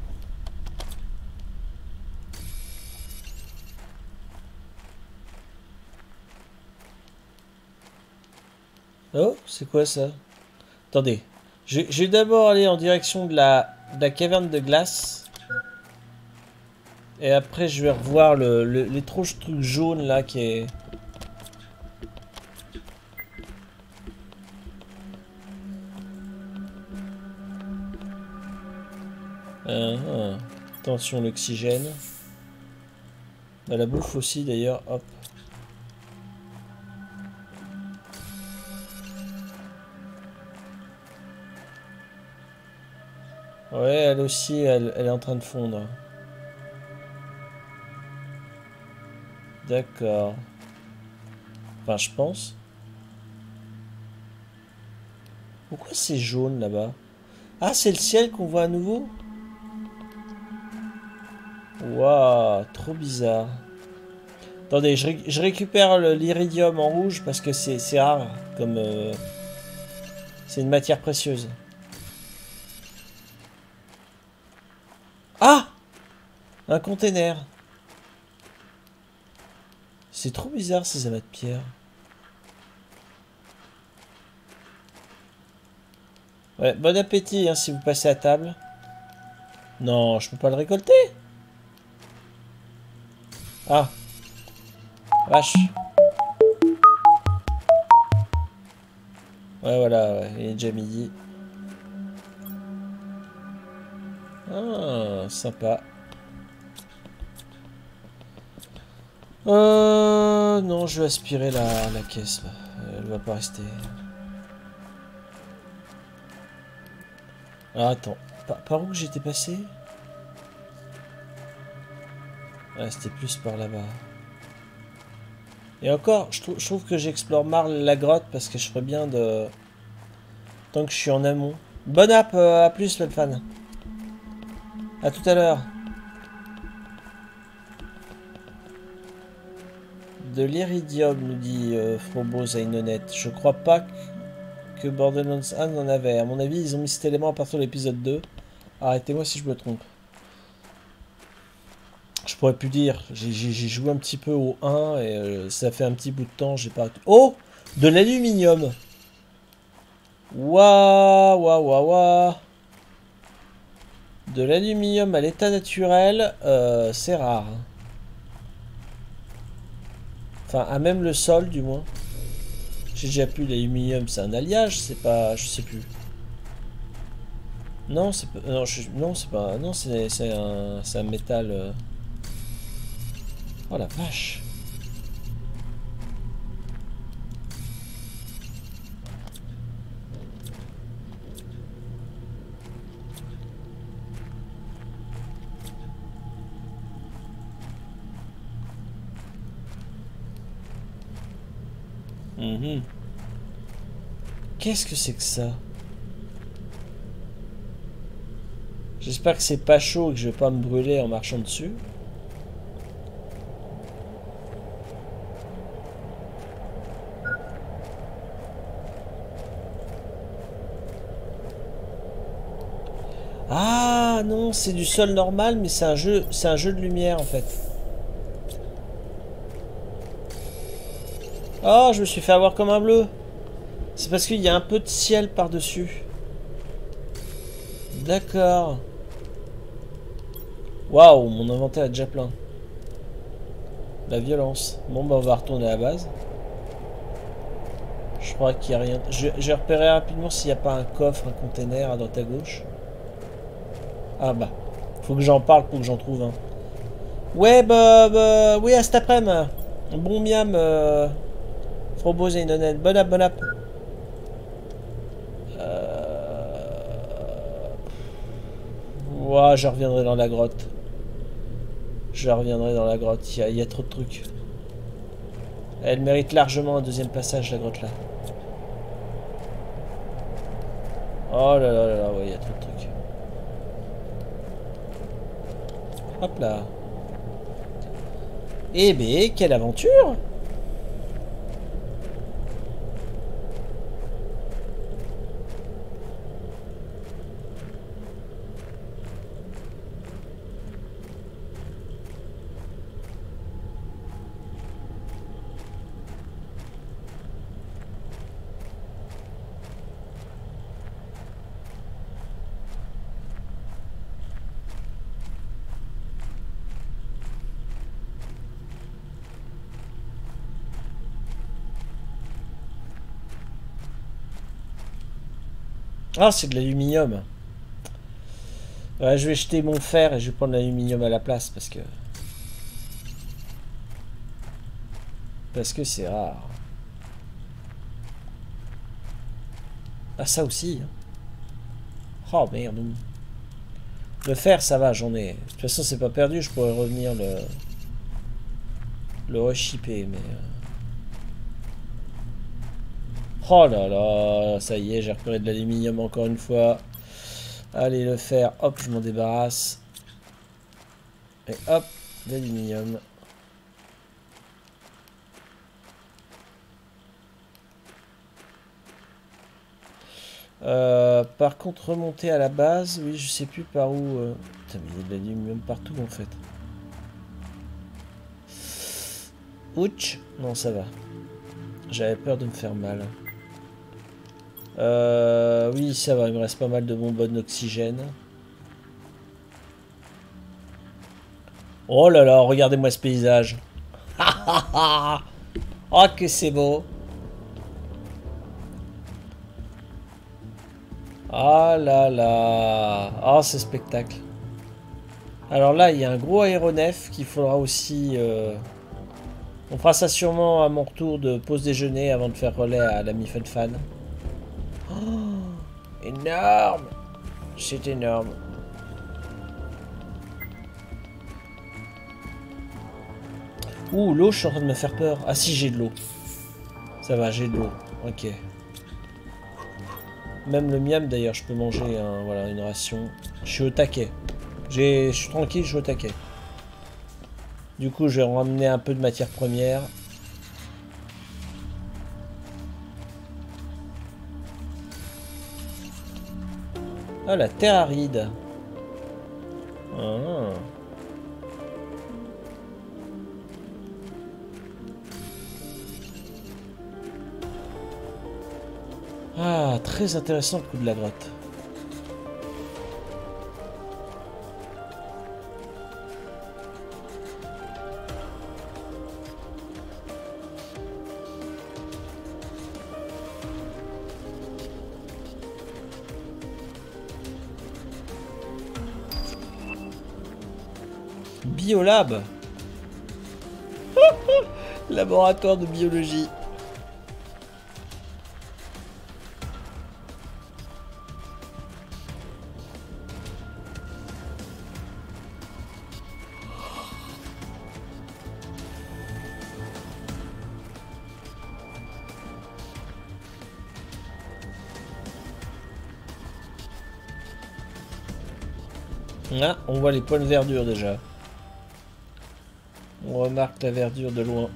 Oh, c'est quoi ça? Attendez. Je, je vais d'abord aller en direction de la, de la caverne de glace. Et après, je vais revoir le, le, l'étrange truc jaune là qui est... Uh -huh. Attention l'oxygène. Bah, la bouffe aussi d'ailleurs, hop. Ouais, elle aussi, elle, elle est en train de fondre. D'accord. Enfin, je pense. Pourquoi c'est jaune là-bas? Ah, c'est le ciel qu'on voit à nouveau? Waouh, trop bizarre. Attendez, je, ré je récupère l'iridium en rouge parce que c'est rare, comme... Euh, c'est une matière précieuse. Ah! Un container. C'est trop bizarre ces amas de pierre. Ouais, bon appétit hein, si vous passez à table. Non, je peux pas le récolter. Ah. Vache. Ouais, voilà, ouais, il est déjà midi. Ah, sympa. Euh... Non, je vais aspirer la, la caisse, là. Elle va pas rester. Ah, attends, par, par où j'étais passé? Ouais, c'était plus par là-bas. Et encore, je, trou je trouve que j'explore mal la grotte parce que je ferais bien de... Tant que je suis en amont. Bonne app, euh, à plus, le fan. À tout à l'heure. De l'iridium, nous dit euh, Frobos à Inonette. Je crois pas que, que Borderlands un en avait. À mon avis, ils ont mis cet élément à partir de l'épisode deux. Arrêtez-moi si je me trompe. Je pourrais plus dire. J'ai joué un petit peu au un et euh, ça fait un petit bout de temps. J'ai pas. Oh, de l'aluminium. Waouh, waouh, waouh, waouh. De l'aluminium à l'état naturel, euh, c'est rare. Enfin, à même le sol, du moins. J'ai déjà plus l'aluminium, c'est un alliage, c'est pas, je sais plus. Non, c'est pas, non, je, non, c'est pas, non, c'est, c'est un, c'est un métal. Euh... Oh la vache. Mmh. Qu'est-ce que c'est que ça? J'espère que c'est pas chaud et que je vais pas me brûler en marchant dessus. Ah non, c'est du sol normal, mais c'est un jeu, c'est un jeu de lumière en fait. Oh, je me suis fait avoir comme un bleu. C'est parce qu'il y a un peu de ciel par-dessus. D'accord. Waouh, mon inventaire est déjà plein. La violence. Bon, bah on va retourner à la base. Je crois qu'il n'y a rien. Je, je vais repérer rapidement s'il n'y a pas un coffre, un container à droite à gauche. Ah bah. Faut que j'en parle pour que j'en trouve un. Ouais, bah, bah. Oui, à cet après-midi. Bon miam. Euh, Frobos et Inonette. Bon app, bon app. Euh... Ouah, je reviendrai dans la grotte. Je reviendrai dans la grotte. Il y a, il y a trop de trucs. Elle mérite largement un deuxième passage, la grotte là. Oh là là là là, ouais, il y a trop de trucs. Hop là. Eh ben, quelle aventure! Ah, c'est de l'aluminium. Ouais, je vais jeter mon fer et je vais prendre l'aluminium à la place parce que... Parce que c'est rare. Ah, ça aussi. Oh merde. Le fer, ça va, j'en ai. De toute façon, c'est pas perdu, je pourrais revenir le... Le reshipper, mais... Oh là là, ça y est, j'ai repéré de l'aluminium encore une fois. Allez, le fer, hop, je m'en débarrasse. Et hop, l'aluminium. Euh, par contre, remonter à la base, oui, je sais plus par où. Euh... Putain, mais il y a de l'aluminium partout en fait. Ouch, non, ça va. J'avais peur de me faire mal. Euh, oui, ça va, il me reste pas mal de bonbonnes d'oxygène. Oh là là, regardez-moi ce paysage. Oh, que c'est beau. Ah là là. Oh, ce spectacle. Alors là, il y a un gros aéronef qu'il faudra aussi... Euh... On fera ça sûrement à mon retour de pause déjeuner avant de faire relais à l'ami FunFan. Oh, énorme. C'est énorme. Ouh, l'eau, je suis en train de me faire peur. Ah si, j'ai de l'eau. Ça va, j'ai de l'eau. Ok. Même le miam, d'ailleurs, je peux manger un, voilà, une ration. Je suis au taquet. Je suis tranquille, je suis au taquet. Du coup, je vais ramener un peu de matière première. Ah, la terre aride. Ah. Ah, très intéressant le coup de la grotte. Biolab. Laboratoire de biologie. Ah, on voit les points de verdure déjà. On remarque la verdure de loin.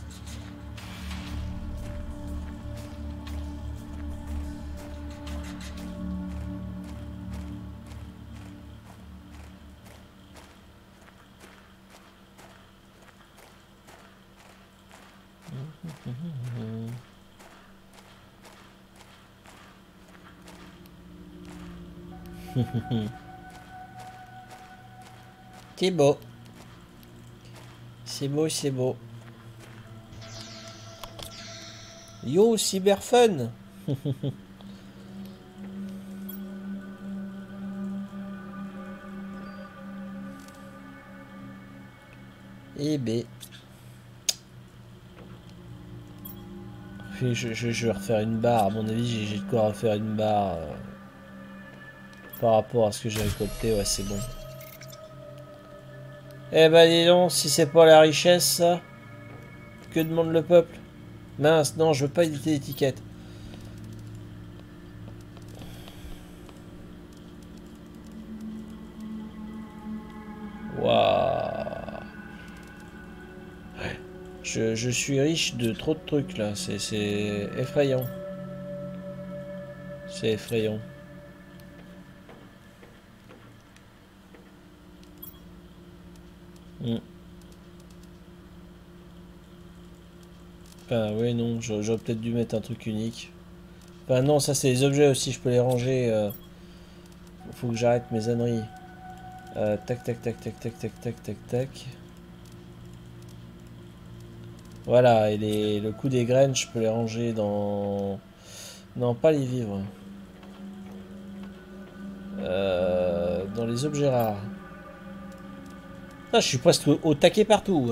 C'est beau. C'est beau, c'est beau. Yo, cyberfun. Eh ben. Je, je, je vais refaire une barre. À mon avis, j'ai de quoi refaire une barre. Euh, par rapport à ce que j'ai récolté. Ouais, c'est bon. Eh ben dis donc, si c'est pas la richesse, ça, que demande le peuple? Mince, non, je veux pas éditer l'étiquette. Waouh. Je, je suis riche de trop de trucs là, c'est effrayant. C'est effrayant. Hmm. Enfin, oui, non, j'aurais peut-être dû mettre un truc unique. Enfin, non, ça c'est les objets aussi, je peux les ranger. Euh... Faut que j'arrête mes âneries. Euh, tac, tac, tac, tac, tac, tac, tac, tac, tac. Voilà, et les, le coup des graines, je peux les ranger dans... Non, pas les vivres. Euh, dans les objets rares. Ah, je suis presque au, au taquet partout.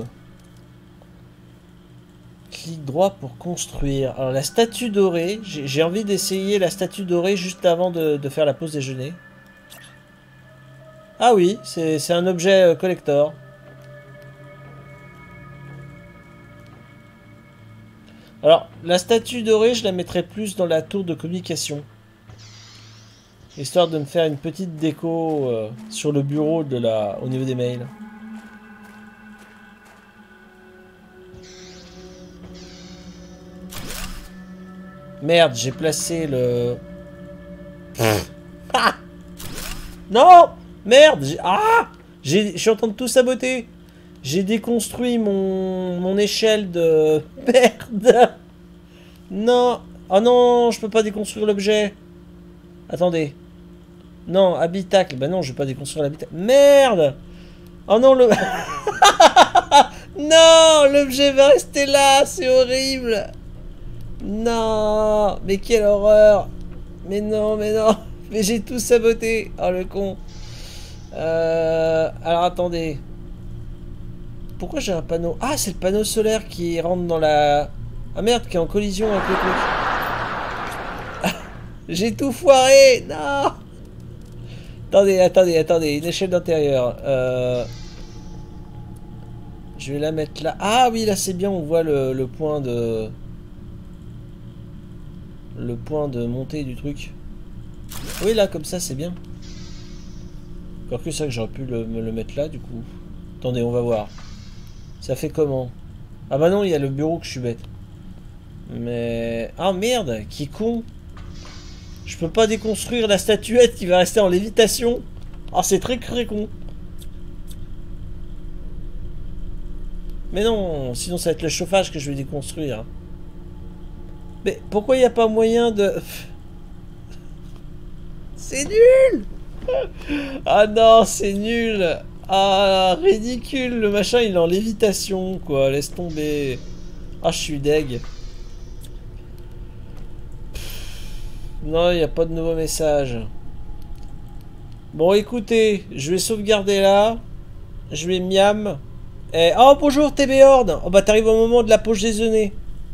Clic droit pour construire. Alors la statue dorée, j'ai envie d'essayer la statue dorée juste avant de, de faire la pause déjeuner. Ah oui, c'est un objet collector. Alors la statue dorée, je la mettrai plus dans la tour de communication. Histoire de me faire une petite déco euh, sur le bureau de la, au niveau des mails. Merde, j'ai placé le... Ah non. Merde. Ah, je suis en train de tout saboter. J'ai déconstruit mon, mon échelle de... Merde. Non. Oh non, je peux pas déconstruire l'objet. Attendez. Non, habitacle. Bah non, je vais pas déconstruire l'habitacle. Merde. Oh non, le... Non, l'objet va rester là. C'est horrible. Non, mais quelle horreur. Mais non, mais non. Mais j'ai tout saboté. Oh le con. Euh, alors attendez. Pourquoi j'ai un panneau? Ah, c'est le panneau solaire qui rentre dans la... Ah merde, qui est en collision avec le truc. J'ai tout foiré. Non. Attendez, attendez, attendez, une échelle d'intérieur. Euh... Je vais la mettre là. Ah oui, là c'est bien, on voit le, le point de... Le point de montée du truc. Oui, là, comme ça, c'est bien. Encore que ça, que j'aurais pu le, me le mettre là, du coup. Attendez, on va voir. Ça fait comment? Ah bah non, il y a le bureau que je suis bête. Mais... Ah merde, qui con. Je peux pas déconstruire la statuette qui va rester en lévitation. Ah, c'est très très con. Mais non, sinon ça va être le chauffage que je vais déconstruire. Mais pourquoi il n'y a pas moyen de... C'est nul. Ah non, c'est nul. Ah, ridicule. Le machin, il est en lévitation, quoi. Laisse tomber. Ah, je suis deg. Non, il n'y a pas de nouveau message. Bon, écoutez, je vais sauvegarder là. Je vais miam. Et... Oh, bonjour, T B Horde. Oh, bah, t'arrives au moment de la pause déjeuner.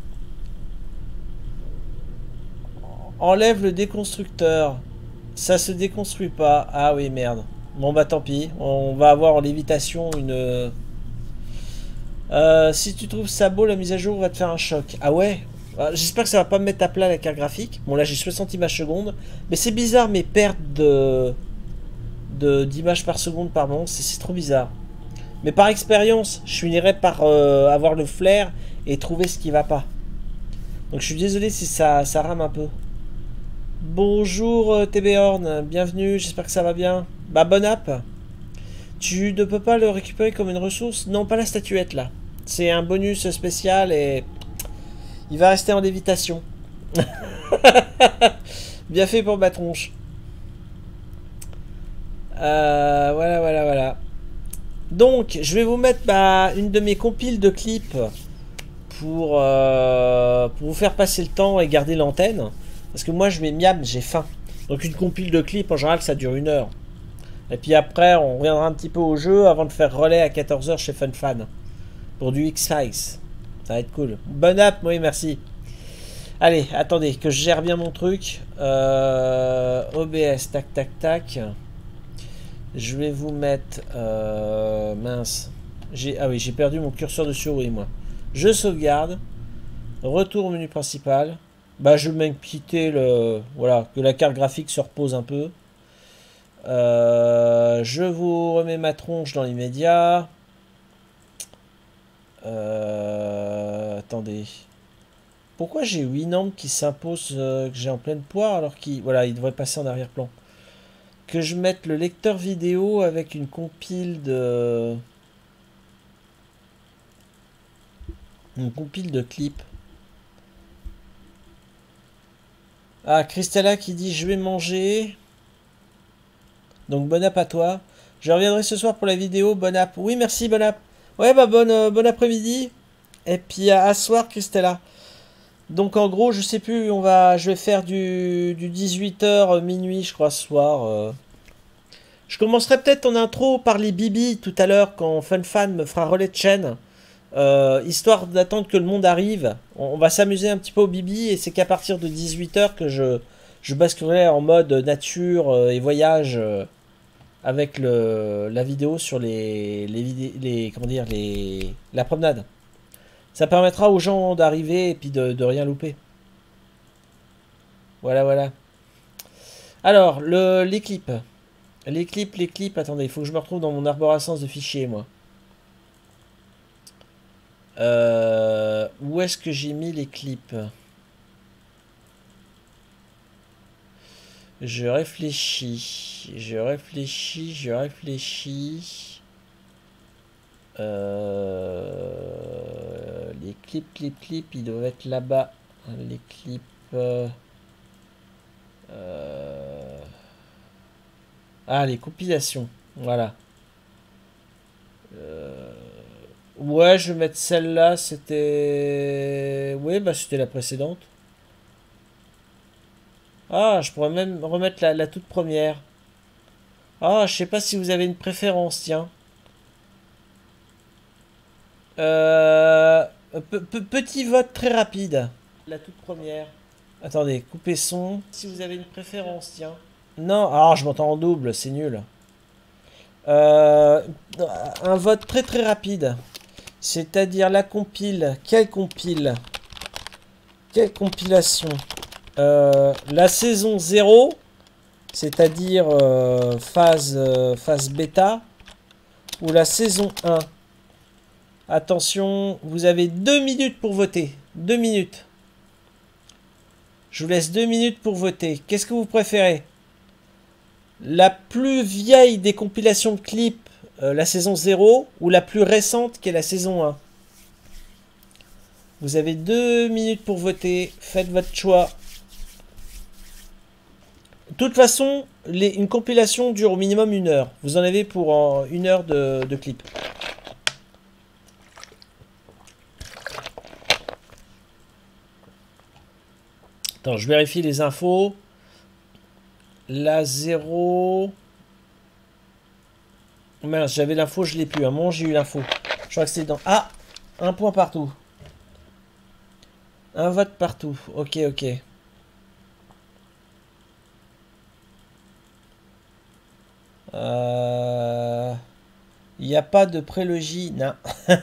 Enlève le déconstructeur. Ça se déconstruit pas. Ah oui, merde. Bon, bah, tant pis. On va avoir en lévitation une... Euh, si tu trouves ça beau, la mise à jour va te faire un choc. Ah ouais? J'espère que ça va pas me mettre à plat la carte graphique. Bon, là, j'ai soixante images secondes. Mais c'est bizarre, mes pertes de... d'images par seconde, pardon. C'est trop bizarre. Mais par expérience, je finirai par euh, avoir le flair et trouver ce qui va pas. Donc je suis désolé si ça, ça rame un peu. Bonjour euh, T B Horn, bienvenue, j'espère que ça va bien. Bah bonne app. Tu ne peux pas le récupérer comme une ressource? Non, pas la statuette là. C'est un bonus spécial et il va rester en lévitation. Bien fait pour ma tronche. Euh, voilà, voilà, voilà. Donc, je vais vous mettre bah, une de mes compiles de clips pour, euh, pour vous faire passer le temps et garder l'antenne. Parce que moi, je mets miam, j'ai faim. Donc, une compile de clips, en général, ça dure une heure. Et puis après, on reviendra un petit peu au jeu avant de faire relais à quatorze heures chez FunFan. Pour du X-Size. Ça va être cool. Bonne app, oui, merci. Allez, attendez, que je gère bien mon truc. Euh, O B S, tac, tac, tac. Je vais vous mettre... Euh, mince. Ah oui, j'ai perdu mon curseur de souris, moi. Je sauvegarde. Retour au menu principal. Bah, je vais même quitter le... Voilà, que la carte graphique se repose un peu. Euh, je vous remets ma tronche dans l'immédiat. Euh, attendez. Pourquoi j'ai Winamp qui s'impose, euh, que j'ai en pleine poire, alors qu'il... Voilà, il devrait passer en arrière-plan. Que je mette le lecteur vidéo avec une compile de... Une compile de clips. Ah, Christella qui dit je vais manger. Donc bon app à toi. Je reviendrai ce soir pour la vidéo. Bon app. Oui, merci, bon app. Ouais, bah bon, euh, bon après-midi. Et puis à, à soir, Christella. Donc en gros, je sais plus, on va, je vais faire du, du dix-huit heures minuit, je crois, ce soir. Euh. Je commencerai peut-être en intro par les bibis tout à l'heure quand FunFan me fera relais de chaîne. Euh, histoire d'attendre que le monde arrive. On, on va s'amuser un petit peu au bibi et c'est qu'à partir de dix-huit heures que je, je basculerai en mode nature euh, et voyage euh, avec le, la vidéo sur les, les, les, comment dire, les, la promenade. Ça permettra aux gens d'arriver et puis de, de rien louper. Voilà, voilà. Alors, le, les clips. Les clips, les clips. Attendez, il faut que je me retrouve dans mon arborescence de fichiers, moi. Euh, où est-ce que j'ai mis les clips? Je réfléchis. Je réfléchis, je réfléchis. Euh, les clips, clips, clips, ils doivent être là-bas. Les clips... Euh, euh, ah, les compilations. Voilà. Euh, ouais, je vais mettre celle-là. C'était... Oui, bah c'était la précédente. Ah, je pourrais même remettre la, la toute première. Ah, je sais pas si vous avez une préférence, tiens. Euh, petit vote très rapide. La toute première. Attendez, coupez son. Si vous avez une préférence, tiens. Non, alors je m'entends en double, c'est nul. Euh, un vote très très rapide. C'est-à-dire la compile. Quelle compile? Quelle compilation? euh, La saison zéro, c'est-à-dire euh, phase, euh, phase bêta, ou la saison un? Attention, vous avez deux minutes pour voter. Deux minutes. Je vous laisse deux minutes pour voter. Qu'est-ce que vous préférez? La plus vieille des compilations de clips, euh, la saison zéro, ou la plus récente qui est la saison un? Vous avez deux minutes pour voter. Faites votre choix. De toute façon, les, une compilation dure au minimum une heure. Vous en avez pour en, une heure de, de clip. Attends, je vérifie les infos. La zéro... Mince, j'avais l'info, je l'ai plus. À un moment, j'ai eu l'info. Je crois que c'était dans... Ah! Un point partout. Un vote partout. Ok, ok. Euh... Il n'y a pas de prélogie. Non.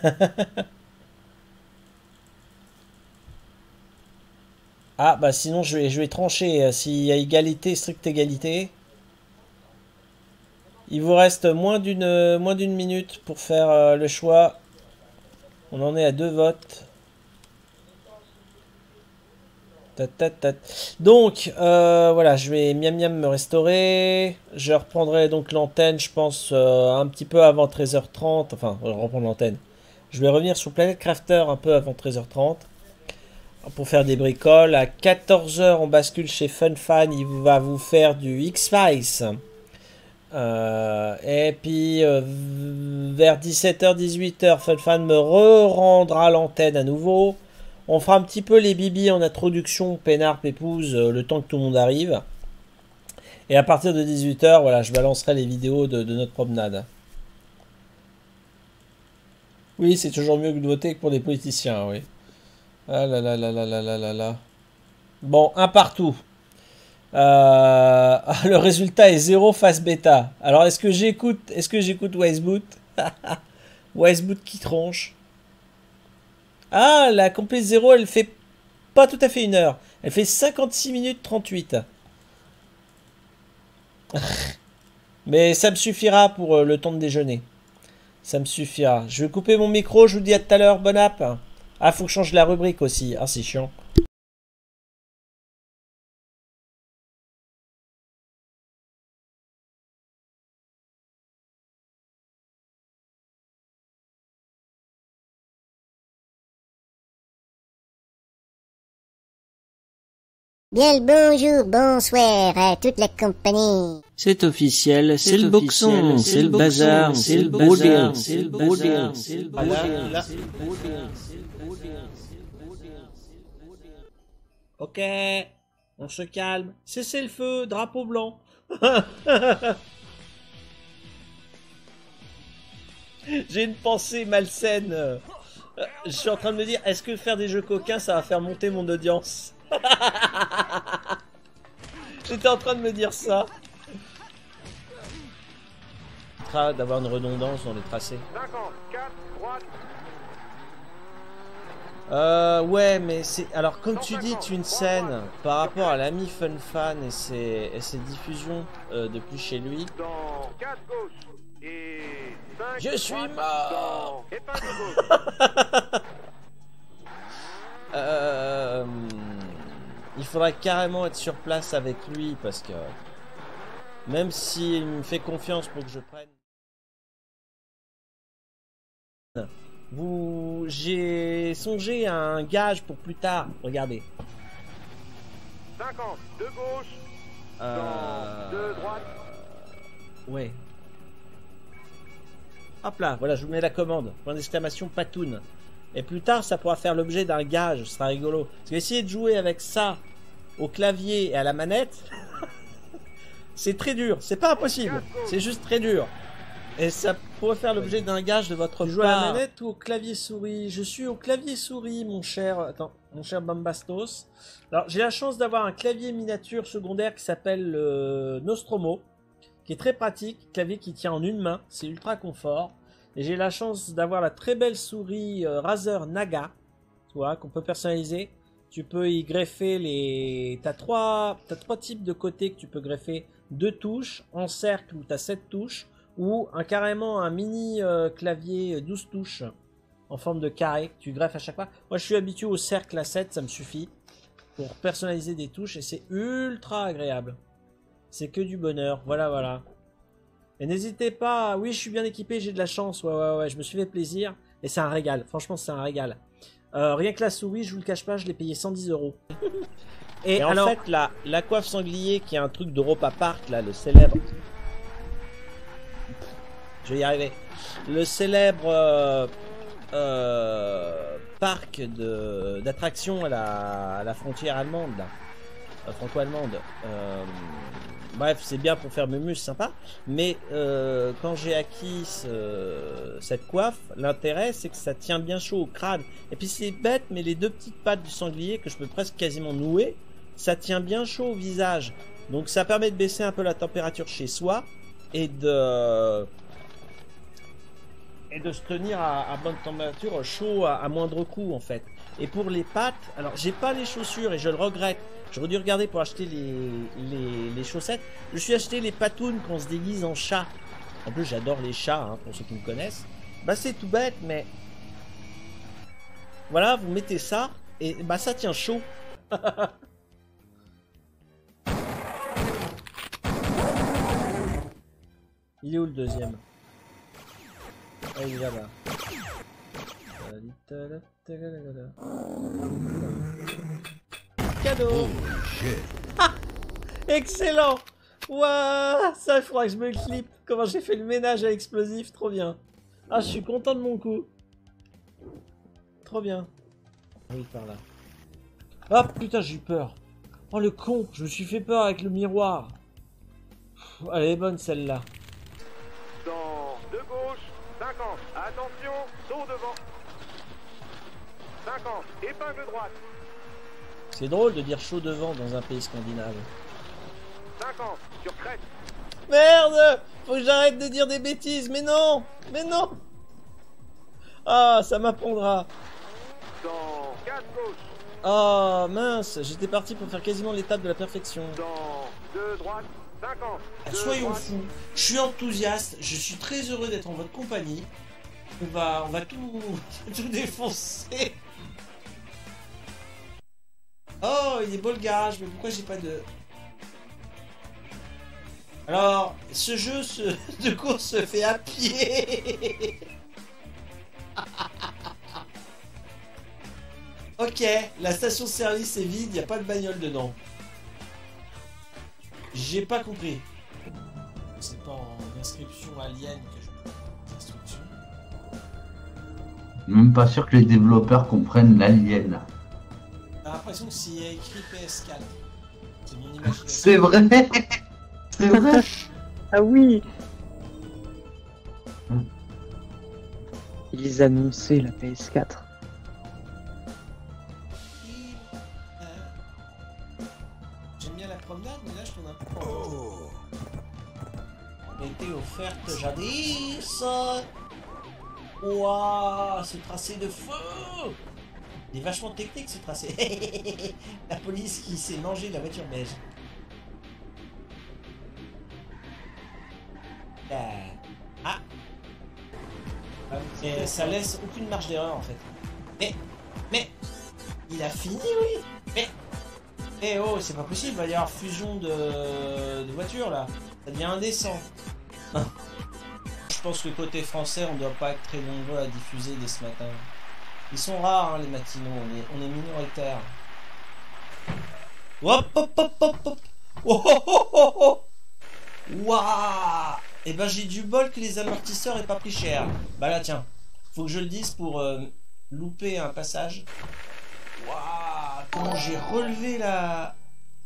Ah, bah sinon, je vais, je vais trancher. S'il y a égalité, stricte égalité. Il vous reste moins d'une moins d'une minute pour faire euh, le choix. On en est à deux votes. Tat, tat, tat. Donc, euh, voilà, je vais miam miam me restaurer. Je reprendrai donc l'antenne, je pense, euh, un petit peu avant treize heures trente. Enfin, je reprends l'antenne. Je vais revenir sur Planet Crafter un peu avant treize heures trente. Pour faire des bricoles. À quatorze heures, on bascule chez FunFan. Il va vous faire du X-Files. Euh, et puis euh, vers dix-sept heures, dix-huit heures, FunFan me re-rendra l'antenne à nouveau. On fera un petit peu les bibis en introduction, peinard, pépouse, euh, le temps que tout le monde arrive. Et à partir de dix-huit heures, voilà, je balancerai les vidéos de, de notre promenade. Oui, c'est toujours mieux que de voter que pour des politiciens, oui. Ah là là là là là là là là. Bon, un partout. Euh, le résultat est zéro face bêta. Alors est-ce que j'écoute est-ce que j'écoute Wiseboot? Wiseboot qui tronche. Ah, la complète zéro, elle fait pas tout à fait une heure. Elle fait cinquante-six minutes trente-huit. Mais ça me suffira pour euh, le temps de déjeuner. Ça me suffira. Je vais couper mon micro, je vous dis à tout à l'heure. Bonne app. Ah, faut que je change la rubrique aussi. Ah, c'est chiant. Bien le bonjour, bonsoir à toute la compagnie. C'est officiel, c'est le boxon, c'est le bazar, c'est le bazar, c'est le bazar, c'est le bazar. Ok, on se calme. Cessez le feu, drapeau blanc. J'ai une pensée malsaine. Euh, Je suis en train de me dire, est-ce que faire des jeux coquins, ça va faire monter mon audience? J'étais en train de me dire ça. D'avoir une redondance dans les tracés. Euh, ouais, mais c'est... Alors, comme tu dis, tu une scène par rapport à l'ami FunFan et ses, et ses diffusions euh, depuis chez lui. Je suis mort. euh, Il faudrait carrément être sur place avec lui parce que... Même s'il me fait confiance pour que je prenne... Vous, j'ai songé à un gage pour plus tard. Regardez. cinquante de gauche, Euh... de droite. Ouais. Hop là, voilà, je vous mets la commande. Point d'exclamation Patoun. Et plus tard, ça pourra faire l'objet d'un gage. Ce sera rigolo. Parce que essayer de jouer avec ça au clavier et à la manette, c'est très dur. C'est pas impossible. C'est juste très dur. Et ça pourrait faire l'objet d'un gage de votre part. Tu joues à la manette ou au clavier souris? Je suis au clavier souris, mon cher... Attends, mon cher Bambastos. Alors, j'ai la chance d'avoir un clavier miniature secondaire qui s'appelle euh, Nostromo, qui est très pratique, clavier qui tient en une main, c'est ultra confort. Et j'ai la chance d'avoir la très belle souris euh, Razer Naga, tu vois, qu'on peut personnaliser. Tu peux y greffer les... T'as trois... T'as trois types de côtés que tu peux greffer. Deux touches, en cercle où t'as sept touches, ou un, carrément un mini euh, clavier douze touches en forme de carré que tu greffes à chaque fois. Moi je suis habitué au cercle à sept, ça me suffit pour personnaliser des touches et c'est ultra agréable. C'est que du bonheur, voilà voilà. Et n'hésitez pas, oui je suis bien équipé, j'ai de la chance, ouais ouais ouais, je me suis fait plaisir et c'est un régal, franchement c'est un régal. Euh, rien que la souris, je vous le cache pas, je l'ai payé cent dix euros. Et, et alors, en fait la, la coiffe sanglier qui est un truc d'Europa Park là, le célèbre... Je vais y arriver. Le célèbre euh, euh, parc d'attractions à la, à la frontière allemande, là. Euh, franco-allemande. Euh, bref, c'est bien pour faire mémus, sympa. Mais euh, quand j'ai acquis ce, cette coiffe, l'intérêt c'est que ça tient bien chaud au crâne. Et puis c'est bête, mais les deux petites pattes du sanglier que je peux presque quasiment nouer, ça tient bien chaud au visage. Donc ça permet de baisser un peu la température chez soi et de... et de se tenir à, à bonne température, chaud à, à moindre coût en fait. Et pour les pattes, alors j'ai pas les chaussures et je le regrette. J'aurais dû regarder pour acheter les, les, les chaussettes. Je suis acheté les patounes qu'on se déguise en chat. En plus j'adore les chats, hein, pour ceux qui me connaissent. Bah c'est tout bête mais... Voilà, vous mettez ça et bah ça tient chaud. Il est où le deuxième? Ah, il est là-bas. Cadeau. Ah, excellent. Waouh, ça il faudra que je me clip. Comment j'ai fait le ménage à l'explosif, trop bien. Ah, je suis content de mon coup. Trop bien. Oui, par là. Ah putain, j'ai eu peur. Oh le con, je me suis fait peur avec le miroir. Pff, elle est bonne celle-là. Dans de gauche, cinquante. Attention, saut devant. cinquante. Épingle droite. C'est drôle de dire chaud devant dans un pays scandinave. cinquante. Sur crête. Merde! Faut que j'arrête de dire des bêtises, mais non! Mais non! Ah, ça m'apprendra. Dans quatre gauche. Oh mince, j'étais parti pour faire quasiment l'étape de la perfection. Dans deux droite. cinquante. Soyons fous, je suis enthousiaste, je suis très heureux d'être en votre compagnie. On va, on va tout, tout défoncer. Oh, il est beau le garage, mais pourquoi j'ai pas de... Alors, ce jeu se, de course se fait à pied. Ok, la station-service est vide, il n'y a pas de bagnole dedans. J'ai pas compris. C'est pas en inscription alien que je peux les instructions. Même pas sûr que les développeurs comprennent l'alien. T'as l'impression que s'il y a écrit P S quatre. C'est mon imagination. C'est vrai. C'est vrai. Ah oui. Ils annonçaient la P S quatre. J'aime bien la promenade, mais là je tourne un peu en rond. Elle a été offerte jadis. Ouah, ce tracé de feu. Il est vachement technique ce tracé. La police qui s'est mangé la voiture beige. Ah. Et ça laisse aucune marge d'erreur en fait. Mais, mais, il a fini oui. Mais, eh oh, c'est pas possible, il va y avoir fusion de, de voitures là. Ça devient indécent. Je pense que côté français, on doit pas être très nombreux à diffuser dès ce matin. Ils sont rares hein, les matinaux, on est, on est minoritaires. Hop hop hop hop hop. Oh oh oh oh oh. Waouh. Et ben j'ai du bol que les amortisseurs aient pas pris cher. Bah là tiens, faut que je le dise pour euh, louper un passage. Waouh, comment j'ai relevé la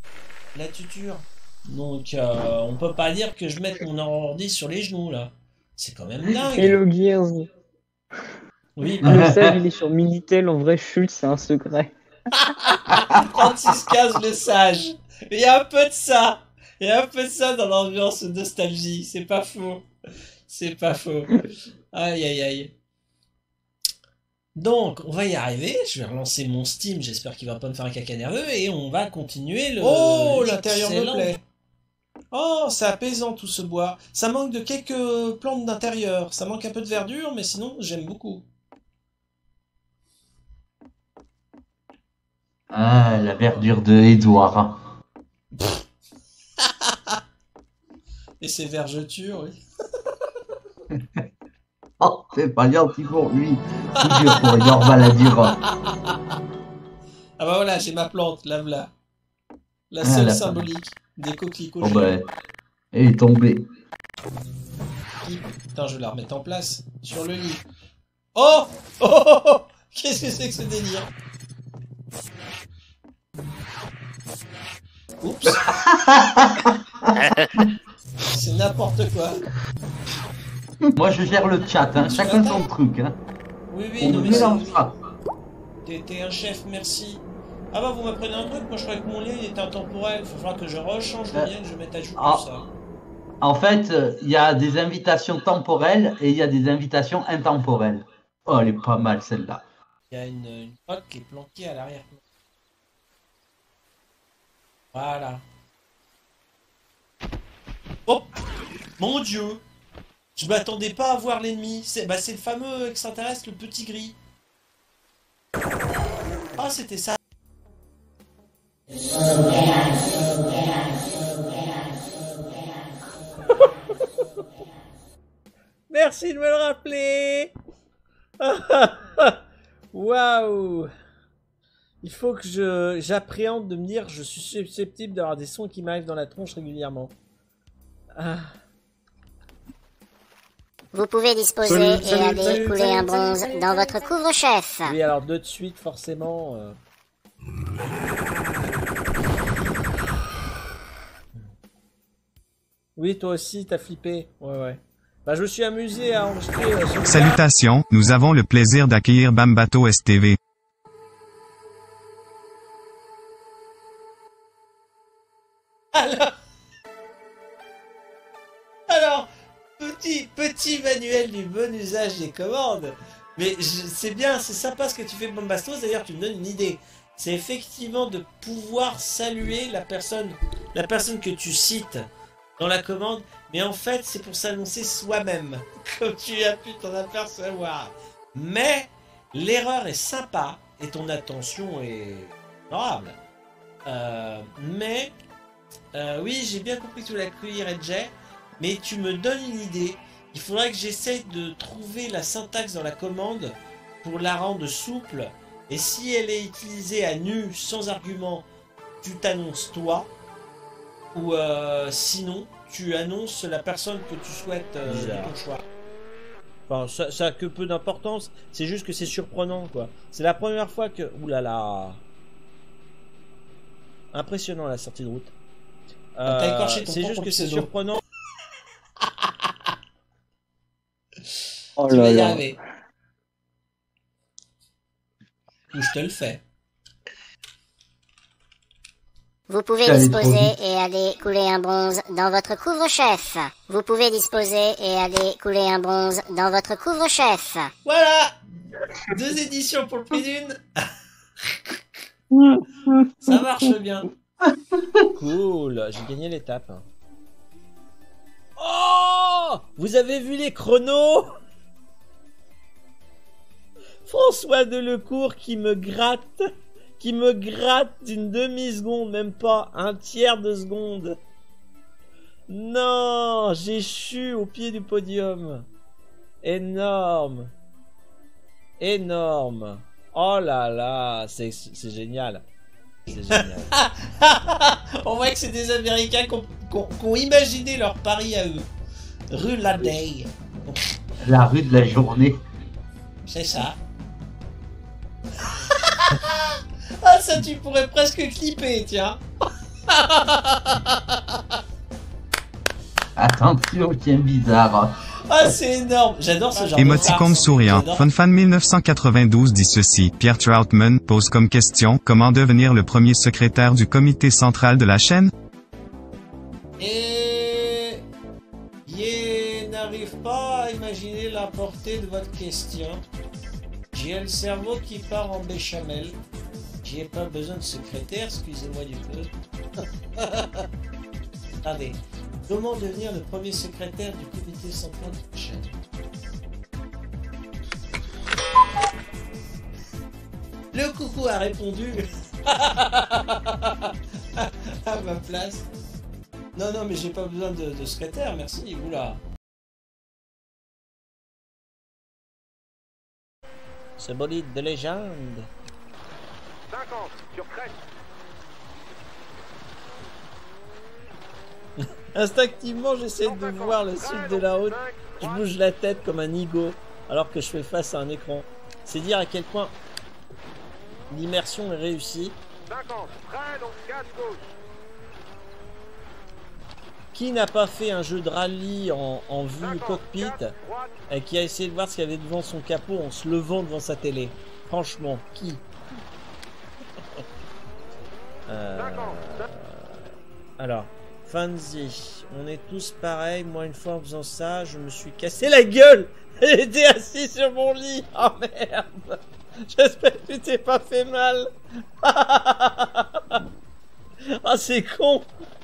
la tuture. Donc euh, on peut pas dire que je mette mon ordi sur les genoux là. C'est quand même dingue. Hello Gears. Oui, Le sage, il est sur Minitel. En vrai, Schultz, c'est un secret. trente-six quinze le sage. Il y a un peu de ça. Il y a un peu de ça dans l'ambiance nostalgie. C'est pas faux. C'est pas faux. Aïe aïe aïe. Donc, on va y arriver. Je vais relancer mon Steam. J'espère qu'il va pas me faire un caca nerveux. Et on va continuer le... Oh, l'intérieur me Excellent. plaît. Oh, c'est apaisant tout ce bois. Ça manque de quelques plantes d'intérieur. Ça manque un peu de verdure, mais sinon, j'aime beaucoup. Ah, la verdure de Edouard. Et ces vergetures, oui. Oh, c'est pas gentil pour lui. Toujours pour Edouard va la dire. Ah bah voilà, j'ai ma plante, là, là. La Ah, seule la symbolique des coquelicots. Oh bah, elle est tombée. Putain, je vais la remettre en place. Sur le lit. Oh, oh, oh, oh, oh. Qu'est-ce que c'est que ce délire? Oups. C'est n'importe quoi. Moi, je gère le chat, hein. Chacun son truc, hein. Oui, oui, On non, ne mais mélange c'est- pas. T'es t'es un chef, merci. Ah bah, vous m'apprenez un truc. Moi, je croyais que mon lien il était intemporel. Il va falloir que je rechange le Euh, lien, que je mette à jour ah. tout ça. En fait, euh, il y a des invitations temporelles et il y a des invitations intemporelles. Oh, elle est pas mal, celle-là. Il y a une, une pote qui est planquée à l'arrière. Voilà. Oh, mon Dieu! Je m'attendais pas à voir l'ennemi. C'est bah, c'est le fameux extraterrestre, le petit gris. Ah, c'était ça. Merci de me le rappeler. Waouh. Il faut que je j'appréhende de me dire je suis susceptible d'avoir des sons qui m'arrivent dans la tronche régulièrement. Ah. Vous pouvez disposer Salut, et salut, aller salut, couler salut, un salut, bronze salut, dans salut. votre couvre-chef. Oui, alors deux de suite forcément. euh. Oui, toi aussi, t'as flippé. Ouais, ouais. Bah, je me suis amusé à enregistrer. euh, sur le Salutations, nous avons le plaisir d'accueillir Bambato S T V. Alors, alors, petit, petit manuel du bon usage des commandes. Mais je- c'est bien, c'est sympa ce que tu fais, Bombastos. D'ailleurs, tu me donnes une idée. C'est effectivement de pouvoir saluer la personne, la personne que tu cites dans la commande. Mais en fait, c'est pour s'annoncer soi-même, comme tu as pu t'en apercevoir. Mais l'erreur est sympa et ton attention est honorable. Euh, mais euh, oui, j'ai bien compris que tu voulais accueillir Edjay, mais tu me donnes une idée. Il faudrait que j'essaye de trouver la syntaxe dans la commande pour la rendre souple. Et si elle est utilisée à nu, sans argument, tu t'annonces toi. Ou euh, sinon, tu annonces la personne que tu souhaites euh, de Bizarre. ton choix. Enfin, ça, ça a que peu d'importance. C'est juste que c'est surprenant, quoi. C'est la première fois que... Ouh là là. Impressionnant, la sortie de route. T'as Euh, écorché ton c'est juste propre que c'est pseudo. surprenant. Oh Tu là vas y là. arriver. Ou je te le fais. Vous pouvez J'allais trop disposer vite. et aller couler un bronze dans votre couvre-chef. Vous pouvez disposer et aller couler un bronze dans votre couvre-chef. Voilà. Deux éditions pour le prix d'une. Ça marche bien. Cool, j'ai gagné l'étape. Oh, vous avez vu les chronos? François Delecourt qui me gratte, qui me gratte d'une demi-seconde, même pas un tiers de seconde. Non, j'échoue au pied du podium. Énorme. Énorme. Oh là là, c'est c'est génial. C'est génial. On voit que c'est des Américains qui ont, qui ont- qui ont imaginé leur pari à eux. Rue Laday. La rue de la journée. C'est ça. Ah, ça, tu pourrais presque clipper, tiens. Attention, tiens bizarre. Ah, c'est énorme. J'adore ce genre de Émoticône farce. souriant. J'adore. FunFan mille neuf cent quatre-vingt-douze dit ceci. Pierre Troutman pose comme question, comment devenir le premier secrétaire du comité central de la chaîne? Et... Je n'arrive pas à imaginer la portée de votre question. J'ai le cerveau qui part en béchamel. J'ai pas besoin de secrétaire, excusez-moi du peu. Attendez. Comment devenir le premier secrétaire du comité central de la chaîne? Le coucou a répondu à ma place. Non, non, mais j'ai pas besoin de, de secrétaire, merci. Oula. Ce bolide de légende. cinquante sur crête. Instinctivement, j'essaie de voir le sud de la route. Je bouge la tête comme un nigo alors que je fais face à un écran. C'est dire à quel point l'immersion est réussie. cinquante, prêt, donc quatre gauche. Qui n'a pas fait un jeu de rallye en, en vue cockpit droite, et qui a essayé de voir ce qu'il y avait devant son capot en se levant devant sa télé? Franchement, qui? euh... Alors, Fancy, on est tous pareils. Moi, une fois en faisant ça, je me suis cassé la gueule. J'étais assis sur mon lit. Oh merde. J'espère que tu t'es pas fait mal. Ah, c'est con.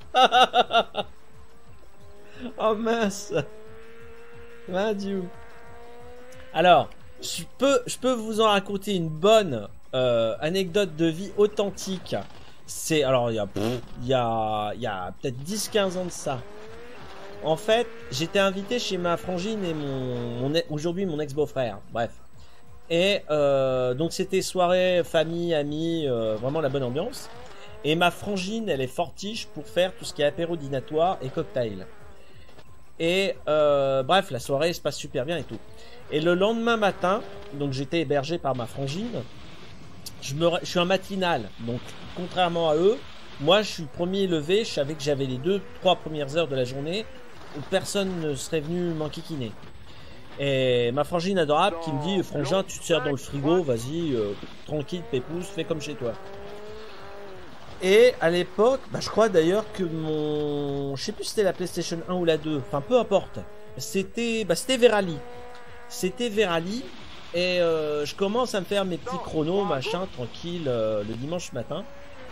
Oh mince. Mon Dieu. Alors, je peux, je peux vous en raconter une bonne euh, anecdote de vie authentique. C'est, alors, il y a, il y a, il y a peut-être dix quinze ans de ça. En fait, j'étais invité chez ma frangine et mon, mon aujourd'hui mon ex-beau-frère. Bref. Et euh, donc, c'était soirée, famille, amis, euh, vraiment la bonne ambiance. Et ma frangine, elle est fortiche pour faire tout ce qui est apéro dînatoire et cocktail. Et euh, bref, la soirée se passe super bien et tout. Et le lendemain matin, donc j'étais hébergé par ma frangine. Je, me, je suis un matinal, donc contrairement à eux, moi je suis premier levé, je savais que j'avais les deux, trois premières heures de la journée où personne ne serait venu m'enquiquiner. Et ma frangine adorable qui me dit, frangin, tu te sers dans le frigo, vas-y, euh, tranquille, pépouze, fais comme chez toi. Et à l'époque, bah, je crois d'ailleurs que mon... Je sais plus si c'était la PlayStation un ou la deux, enfin peu importe. C'était bah, c'était Verali. C'était Verali. Et euh, je commence à me faire mes petits chronos, machin, tranquille, euh, le dimanche matin.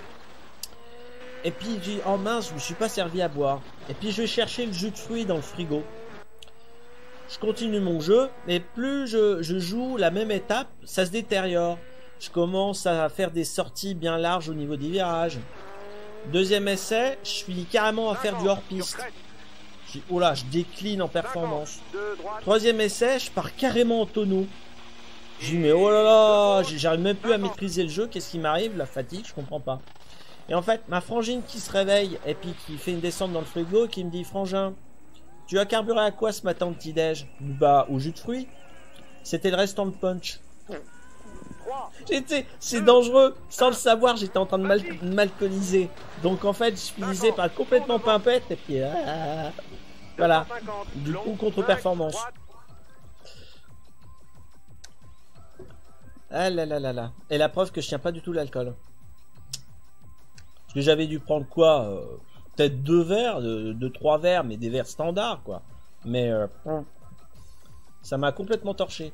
Et puis je dis, oh mince, je me suis pas servi à boire. Et puis je vais chercher le jus de fruits dans le frigo. Je continue mon jeu, mais plus je, je joue la même étape, ça se détériore. Je commence à faire des sorties bien larges au niveau des virages. Deuxième essai, je finis carrément à faire du hors-piste. Je dis, oh là, je décline en performance. Troisième essai, je pars carrément en tonneau. Je dis, mais oh là là, j'arrive même plus à maîtriser le jeu, qu'est-ce qui m'arrive? La fatigue, je comprends pas. Et en fait, ma frangine qui se réveille et puis qui fait une descente dans le frigo, qui me dit, frangin, tu as carburé à quoi ce matin au petit-déj? Bah, au jus de fruits. C'était le restant de punch. J'étais, c'est dangereux, sans le savoir, j'étais en train de mal, m'alcooliser. Donc en fait, je finissais par complètement pimpette et puis ah, voilà. Du coup, contre-performance. Ah là là là là. Et la preuve que je tiens pas du tout l'alcool. Parce que j'avais dû prendre quoi euh, peut-être deux verres, deux, deux, trois verres, mais des verres standards quoi. Mais euh, ça m'a complètement torché.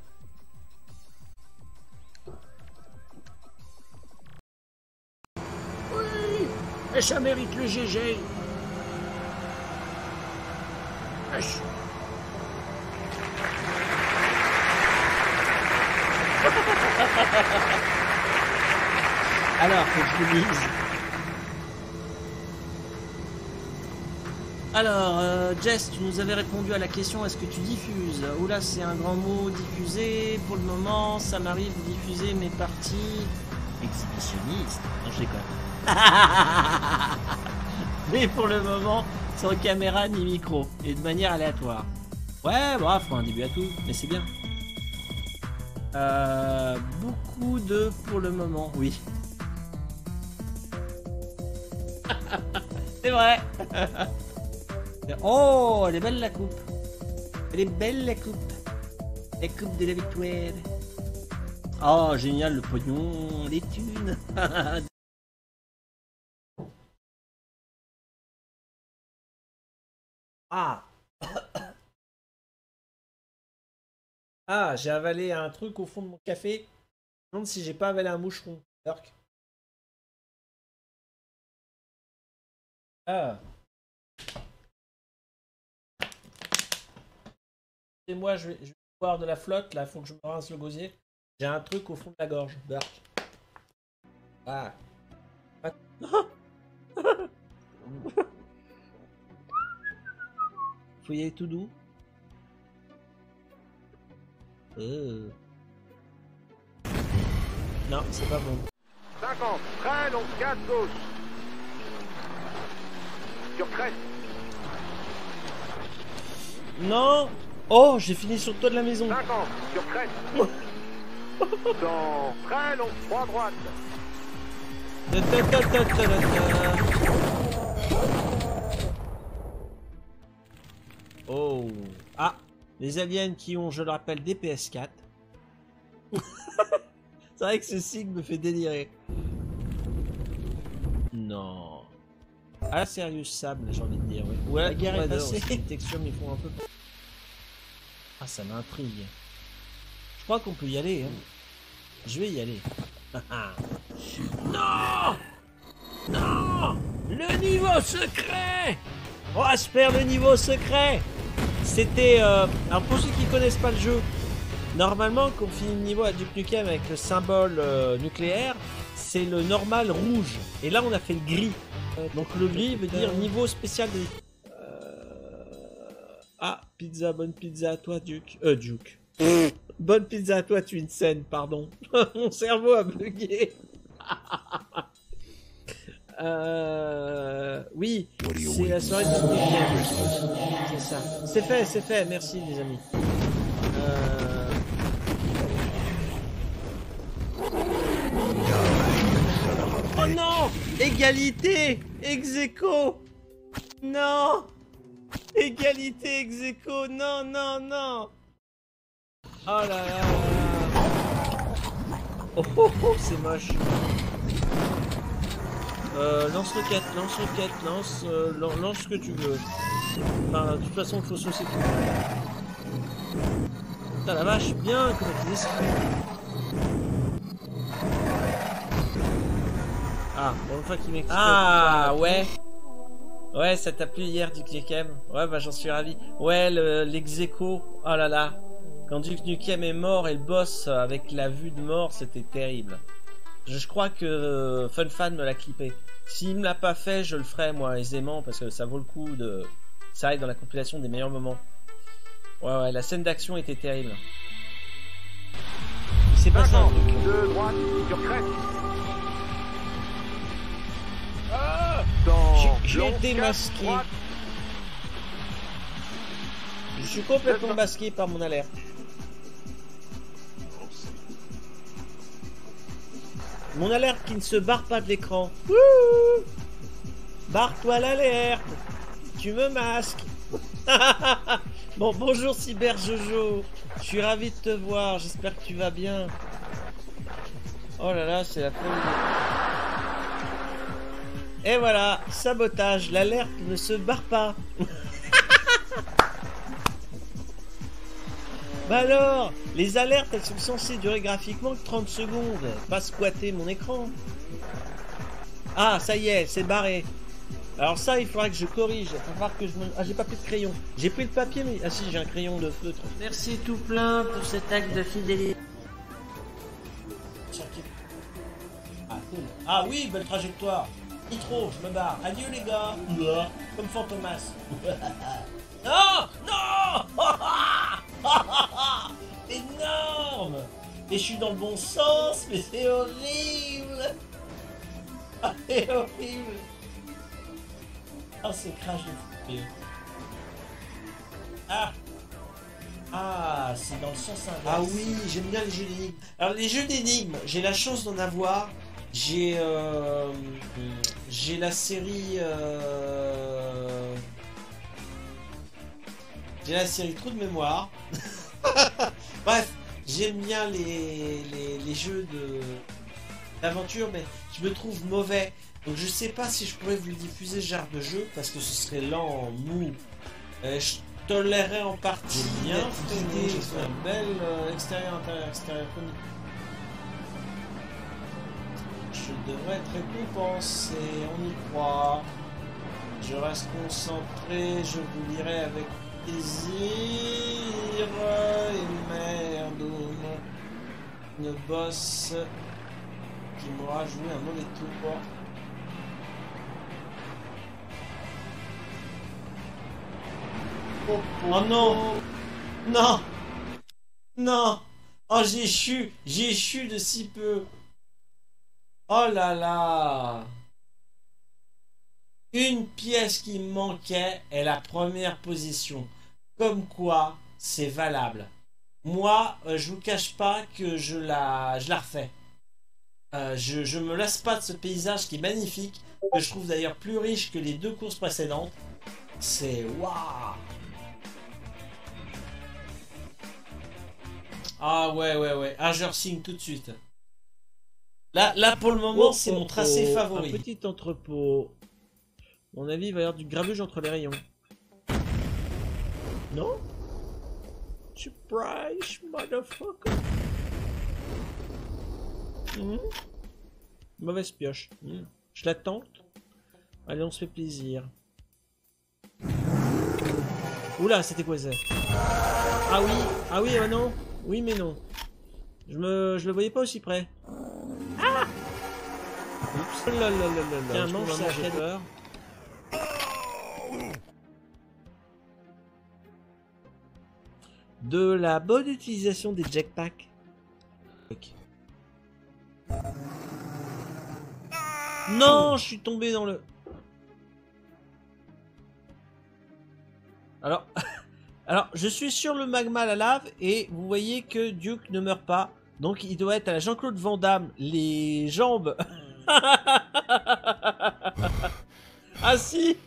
Et ça mérite le G G. Wesh. Alors, faut que je vous dise. Alors, euh, Jess, tu nous avais répondu à la question, est-ce que tu diffuses? Oula, c'est un grand mot, diffuser. Pour le moment, ça m'arrive de diffuser mes parties exhibitionnistes. Non, je déconne. Mais pour le moment, sans caméra ni micro, et de manière aléatoire. Ouais, bref, faut un début à tout, mais c'est bien. Euh, beaucoup de pour le moment, oui. C'est vrai. Oh, elle est belle la coupe. Elle est belle la coupe. La coupe de la victoire. Oh, génial le pognon, les thunes. Ah. Ah, j'ai avalé un truc au fond de mon café. Je me demande si j'ai pas avalé un moucheron. Dark. Ah. Et moi, je vais, je vais boire de la flotte. Là, il faut que je me rince le gosier. J'ai un truc au fond de la gorge. Dark. Ah. Faut y aller tout doux. Euh. Non, c'est pas bon. cinquante, freine, on casse gauche. Sur crête. Non. Oh, j'ai fini sur le toit de la maison. cinquante, sur crête. Dans freine, on prend droite. Ta ta ta ta ta ta. Oh. Ah. Les aliens qui ont, je le rappelle, des P S quatre. C'est vrai que ce signe me fait délirer. Non. Ah, sérieux sable, j'ai envie de dire. Oui. Ouais, la guerre est passée. Les textures m'y font un peu. Ah, ça m'intrigue. Je crois qu'on peut y aller. Hein. Je vais y aller. Non. Non. Le niveau secret. Oh, Asper, le niveau secret. C'était... Euh... Alors pour ceux qui connaissent pas le jeu, normalement quand on finit le niveau à Duke Nukem avec le symbole euh, nucléaire, c'est le normal rouge. Et là on a fait le gris. Donc le gris veut dire niveau spécial de... Euh... Ah, pizza, bonne pizza à toi Duke. Euh, Duke. Bonne pizza à toi Twinsen, pardon. Mon cerveau a bugué. Euh... Oui, c'est la soirée de c'est ça. C'est fait, c'est fait, merci les amis. Euh... Oh non, égalité, ex aequo. Non, égalité, ex aequo. Non, non, non. Oh là là. Oh oh oh, c'est moche. Euh, lance roquette, lance roquette, lance, euh, lance ce que tu veux. Enfin, de toute façon, il faut se sécuriser. Putain, la vache, bien, comment tu dis ça. Ah, bon, une fois qu'il m'explique. Ah, ouais. Ouais, ça t'a plu hier, Duke Nukem. Ouais, bah, j'en suis ravi. Ouais, l'ex aequo. Oh là là. Quand Duke Nukem est mort et le boss avec la vue de mort, c'était terrible. Je, je crois que euh, FunFan me l'a clippé. S'il me l'a pas fait, je le ferai moi aisément parce que ça vaut le coup de. Ça arrive dans la compilation des meilleurs moments. Ouais, ouais, la scène d'action était terrible. Il s'est passé un truc. De droite, sur crête. Ah, j'ai été masqué. Je suis complètement masqué par mon alerte. Mon alerte qui ne se barre pas de l'écran. Barre-toi l'alerte. Tu me masques. Bon, bonjour Cyber Jojo. Je suis ravi de te voir. J'espère que tu vas bien. Oh là là, c'est la folie. Et voilà, sabotage. L'alerte ne se barre pas. Bah alors, les alertes, elles sont censées durer graphiquement que trente secondes, pas squatter mon écran. Ah, ça y est, c'est barré. Alors ça, il faudra que je corrige. Il va falloir que je me... Ah, j'ai pas pris de crayon. J'ai pris le papier, mais... Ah si, j'ai un crayon de feutre. Merci tout plein pour cet acte de fidélité. Ah, cool. Ah oui, belle trajectoire. Nitro, je me barre. Adieu les gars. Comme Fantomas. Non, non. Énorme. Et je suis dans le bon sens, mais c'est horrible. Ah, c'est horrible. Ah, c'est crash de fou. Ah. Ah, c'est dans le sens inverse. Ah oui, j'aime bien les jeux d'énigmes. Alors les jeux d'énigmes, j'ai la chance d'en avoir. J'ai euh, j'ai la série euh, J'ai la série Trou de mémoire. Bref, j'aime bien les, les, les jeux de d'aventure, mais je me trouve mauvais. Donc je sais pas si je pourrais vous diffuser ce genre de jeu, parce que ce serait lent, mou. Euh, je tolérerais en partie bien freiné. C'est un bel euh, extérieur, intérieur, extérieur. Je devrais être récompensé, on y croit. Je reste concentré, je vous lirai avec plaisir. Et merde, une boss qui m'aura joué un mauvais tour. Oh, oh non! Non! Non! Oh, j'ai échu! J'ai échu de si peu! Oh là là! Une pièce qui me manquait est la première position. Comme quoi, c'est valable. Moi, euh, je vous cache pas que je la, je la refais. Euh, je, je me lasse pas de ce paysage qui est magnifique, que je trouve d'ailleurs plus riche que les deux courses précédentes. C'est waouh! Ah ouais, ouais, ouais. Ah, je re-signe tout de suite. Là, là pour le moment, Oh, c'est oh, mon tracé oh, favori. Un petit entrepôt. À mon avis, il va y avoir du grabuge entre les rayons. Non? Surprise, motherfucker. Mmh. Mauvaise pioche. Mmh. Je la tente. Allez, on se fait plaisir. Oula, c'était quoi ça? Ah oui, ah oui, ah non. Oui, mais non. Je me, je le voyais pas aussi près. Ah! Oups. Là, là, là, là, là. Tiens, mange ça, j'ai peur. De la bonne utilisation des jetpacks. Non, je suis tombé dans le... Alors... Alors, je suis sur le magma à la lave et vous voyez que Duke ne meurt pas. Donc, il doit être à la Jean-Claude Van Damme. Les jambes... Ah si!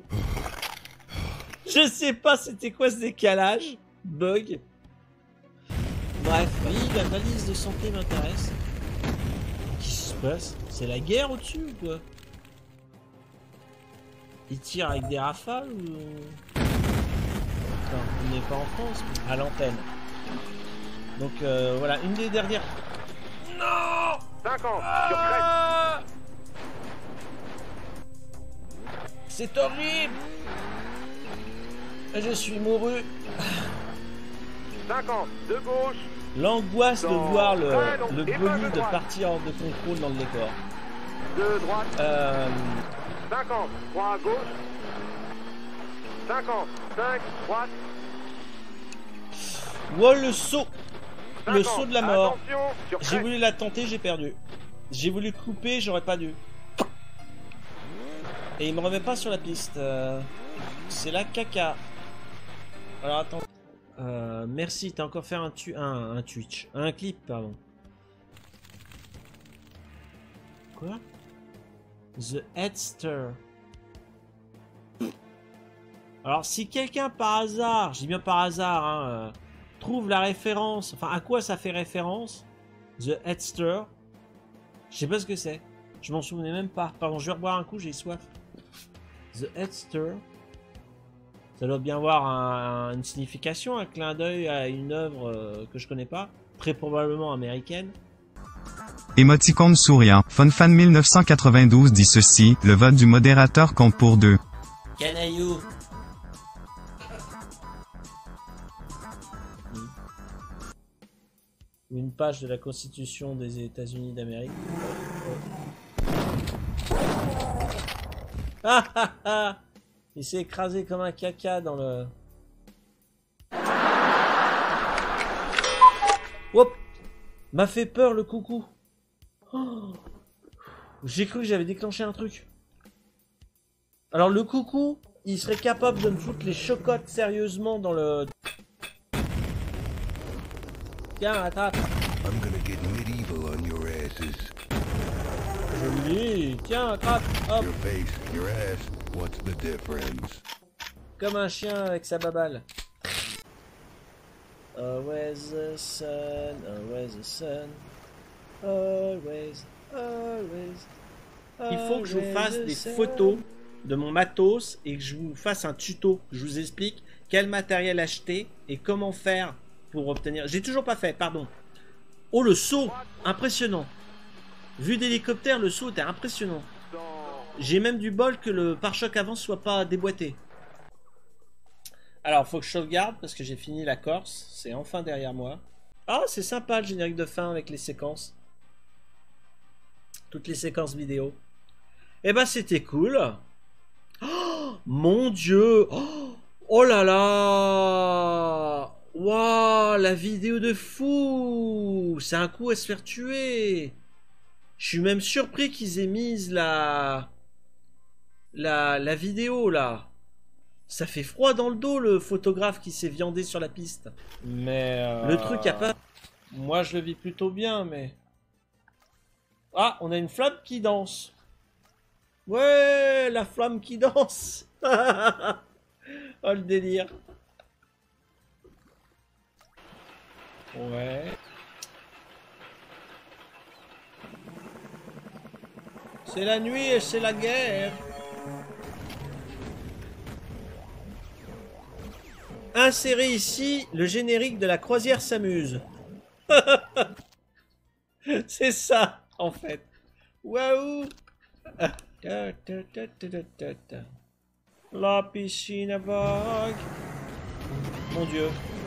Je sais pas c'était quoi ce décalage. Bug. Bref, oui, la valise de santé m'intéresse. Qu'est-ce qui se passe? C'est la guerre au-dessus ou quoi? Ils tirent avec des rafales ou... Attends, on n'est pas en France, mais à l'antenne. Donc euh, voilà, une des dernières... Non! cinquante, Ah! C'est horrible! Je suis mouru. cinquante, de gauche, L'angoisse de voir le, Allons, le et pas bolide de droite. partir hors de contrôle dans le décor. de droite, Euh, cinquante, trois à gauche, cinquante, cinq, droite, wow, le saut! Le cinquante, saut de la mort. attention, sur J'ai crête, voulu la tenter, j'ai perdu. J'ai voulu couper, j'aurais pas dû. Et il me remet pas sur la piste. Euh, C'est la caca. Alors attends. Euh, merci, t'as encore fait un, tu un, un Twitch. Un clip, pardon. Quoi? The Headster. Alors si quelqu'un par hasard, je dis bien par hasard, hein, euh, trouve la référence, enfin à quoi ça fait référence, The Headster, je sais pas ce que c'est. Je m'en souvenais même pas. Pardon, je vais reboire un coup, j'ai soif. The Headster. Ça doit bien avoir un, une signification, un clin d'œil à une œuvre euh, que je connais pas, très probablement américaine. Émoticône souriant. FunFan mille neuf cent quatre-vingt-douze dit ceci, le vote du modérateur compte pour deux. Canaillou. Une page de la Constitution des États-Unis d'Amérique. Ah ah ah! Il s'est écrasé comme un caca dans le... Hop! M'a fait peur le coucou. Oh, j'ai cru que j'avais déclenché un truc. Alors le coucou, il serait capable de me foutre les chocottes sérieusement dans le... Tiens, attrape. I'm gonna get medieval on your asses. Je l'ai. Tiens, attrape. Hop. Your face, your ass, what's the difference? Comme un chien avec sa baballe. Always the sun, always the sun. Always, always. Il faut que je vous fasse des photos de mon matos et que je vous fasse un tuto. Je vous explique quel matériel acheter et comment faire pour obtenir. J'ai toujours pas fait, pardon. Oh, le saut, impressionnant. Vu d'hélicoptère, le saut était impressionnant. J'ai même du bol que le pare-choc avant soit pas déboîté. Alors, faut que je sauvegarde parce que j'ai fini la Corse. C'est enfin derrière moi. Ah, c'est sympa le générique de fin avec les séquences. Toutes les séquences vidéo. Eh ben, c'était cool. Oh, mon Dieu. Oh, oh là là. Waouh, la vidéo de fou. C'est un coup à se faire tuer. Je suis même surpris qu'ils aient mis la... La, la vidéo, là. Ça fait froid dans le dos, le photographe qui s'est viandé sur la piste. Mais... Euh... Le truc a pas... Moi, je le vis plutôt bien, mais... Ah, on a une flamme qui danse. Ouais, la flamme qui danse. Oh, le délire. Ouais. C'est la nuit et c'est la guerre. Insérez ici le générique de la croisière s'amuse. C'est ça, en fait. Waouh. La piscine à vagues. Mon Dieu.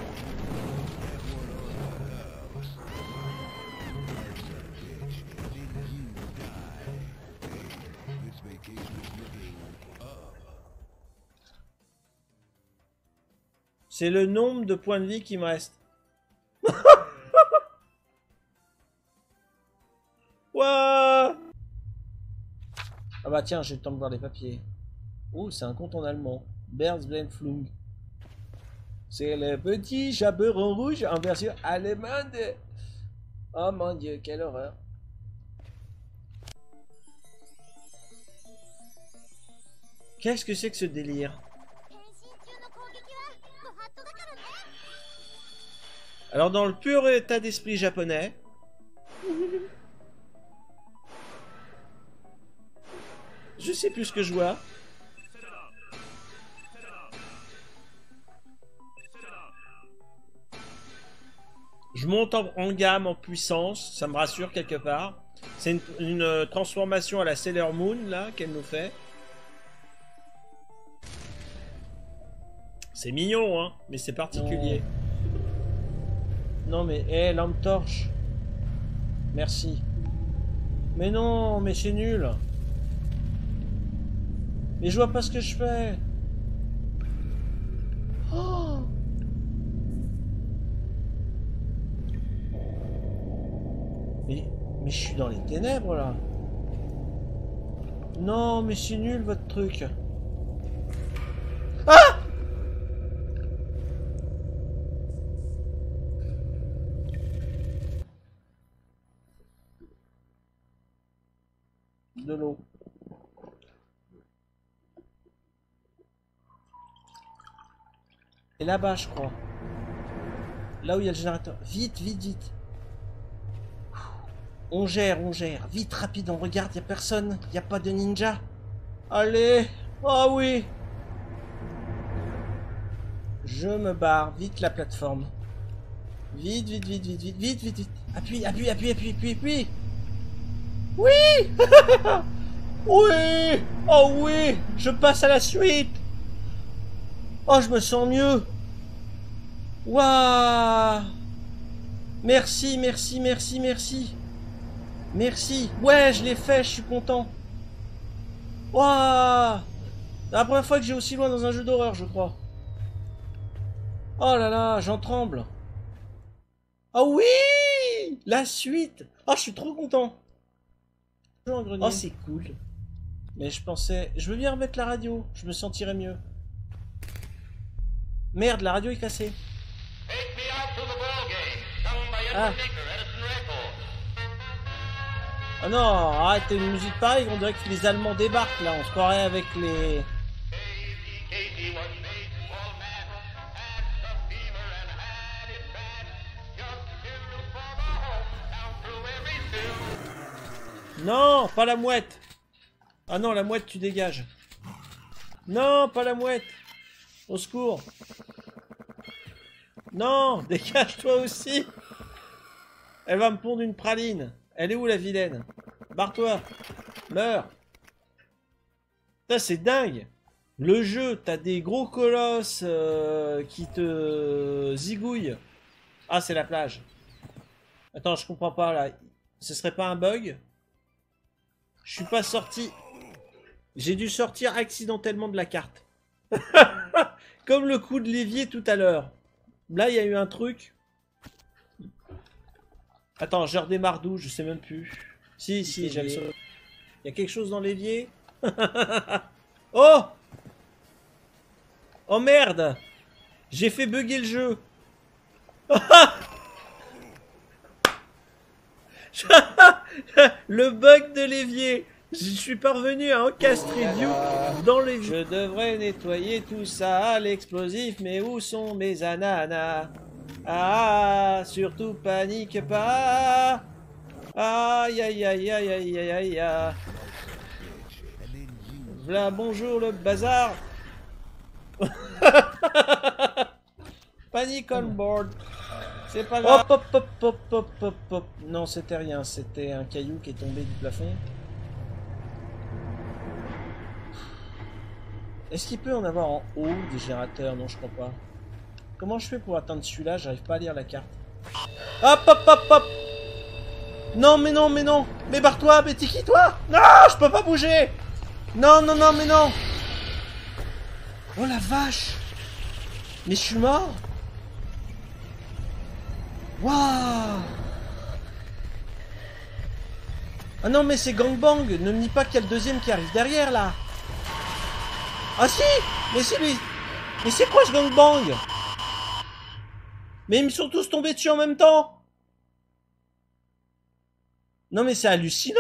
C'est le nombre de points de vie qui me reste. Ouah. Ah bah tiens, j'ai le temps de voir les papiers. Oh, c'est un compte en allemand. Bernsblendflung. C'est le petit chaperon rouge en version allemande. Oh mon Dieu, quelle horreur. Qu'est-ce que c'est que ce délire? Alors dans le pur état d'esprit japonais, je sais plus ce que je vois. Je monte en, en gamme, en puissance, ça me rassure quelque part. C'est une, une transformation à la Sailor Moon là qu'elle nous fait. C'est mignon hein, mais c'est particulier. Oh. Non mais, hé, hey, lampe torche. Merci. Mais non, mais c'est nul. Mais je vois pas ce que je fais. Oh. Mais, mais je suis dans les ténèbres là. Non, mais c'est nul votre truc. Ah! De l'eau. Et là-bas, je crois. Là où il y a le générateur. Vite, vite, vite. On gère, on gère. Vite, rapide, on regarde, il n'y a personne. Il n'y a pas de ninja. Allez. Oh oui. Je me barre. Vite la plateforme. Vite, vite, vite, vite, vite, vite, vite, vite. Appuie, appuie, appuie, appuie, appuie, appuie. Oui. Oui. Oh oui. Je passe à la suite. Oh, je me sens mieux. Waouh. Merci, merci, merci, merci. Merci. Ouais, je l'ai fait, je suis content. Waouh. C'est la première fois que j'ai aussi loin dans un jeu d'horreur, je crois. Oh là là, j'en tremble. Oh oui. La suite. Oh, je suis trop content. Oh, c'est cool. Mais je pensais... Je veux bien remettre la radio. Je me sentirais mieux. Merde, la radio est cassée. Ah. Ah non, arrête une musique pareille. On dirait que les Allemands débarquent là. On se croirait avec les... Non, pas la mouette. Ah non, la mouette, tu dégages. Non, pas la mouette. Au secours. Non, dégage-toi aussi. Elle va me pondre une praline. Elle est où la vilaine? Barre-toi. Meurs. Ça, c'est dingue. Le jeu, t'as des gros colosses euh, qui te zigouillent. Ah, c'est la plage. Attends, je comprends pas là. Ce serait pas un bug? Je suis pas sorti. J'ai dû sortir accidentellement de la carte. Comme le coup de l'évier tout à l'heure. Là, il y a eu un truc. Attends, je redémarre d'où? Je sais même plus. Si, si, j'avais sauté. Il y a quelque chose dans l'évier? Oh! Oh merde! J'ai fait bugger le jeu. Le bug de l'évier. Je suis parvenu à encastrer View dans l'évier. Je devrais nettoyer tout ça, l'explosif, mais où sont mes ananas? Ah, surtout panique pas. Aïe aïe aïe aïe aïe aïe aïe aïe. V'là bonjour le bazar. Panique on board. C'est pas grave. Hop hop hop hop hop hop hop. Non, c'était rien, c'était un caillou qui est tombé du plafond. Est-ce qu'il peut en avoir en haut des générateurs? Non, je crois pas. Comment je fais pour atteindre celui-là? J'arrive pas à lire la carte. Hop hop hop hop. Non mais non mais non. Mais barre-toi, mais t'es qui toi? Non, je peux pas bouger. Non non non mais non. Oh la vache. Mais je suis mort. Waouh. Ah non mais c'est gangbang. Ne me dis pas qu'il y a le deuxième qui arrive derrière là. Ah si. Mais c'est lui. Mais c'est quoi ce gangbang? Mais ils me sont tous tombés dessus en même temps. Non mais c'est hallucinant.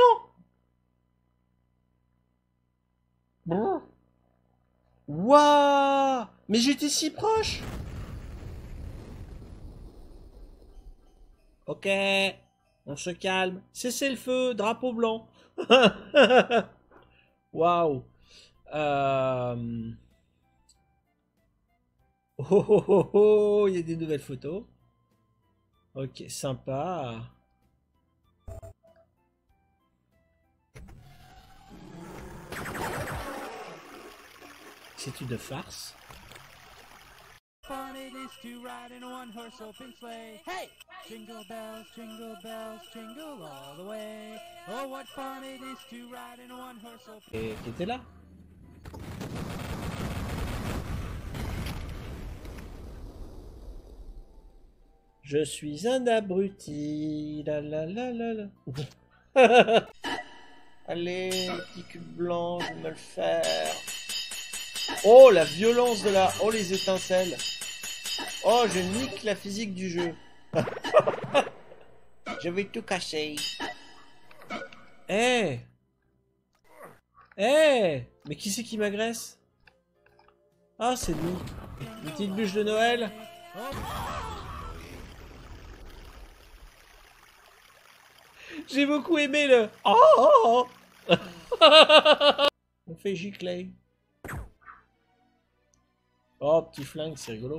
Waouh. Mais j'étais si proche. Ok. On se calme. Cessez le feu. Drapeau blanc. Waouh. Euh... Oh oh oh oh. Il y a des nouvelles photos. Ok, sympa. C'est une farce. Fun it is to ride in a one-horse open sleigh. Hey! Jingle bells, jingle bells, jingle all the way. Oh, what fun it is to ride in a one-horse open sleigh. Et qui était là? Je suis un abruti. La la la la la. Allez, petit cube blanc, je vais me le faire. Oh, la violence de la... Oh, les étincelles. Oh, je nique la physique du jeu. Je vais tout casser. Eh hey. Eh hey. Mais qui c'est qui m'agresse? Ah, c'est lui. Une petite bûche de Noël. J'ai beaucoup aimé le... Oh, oh, oh. On fait gicler. Oh, petit flingue, c'est rigolo.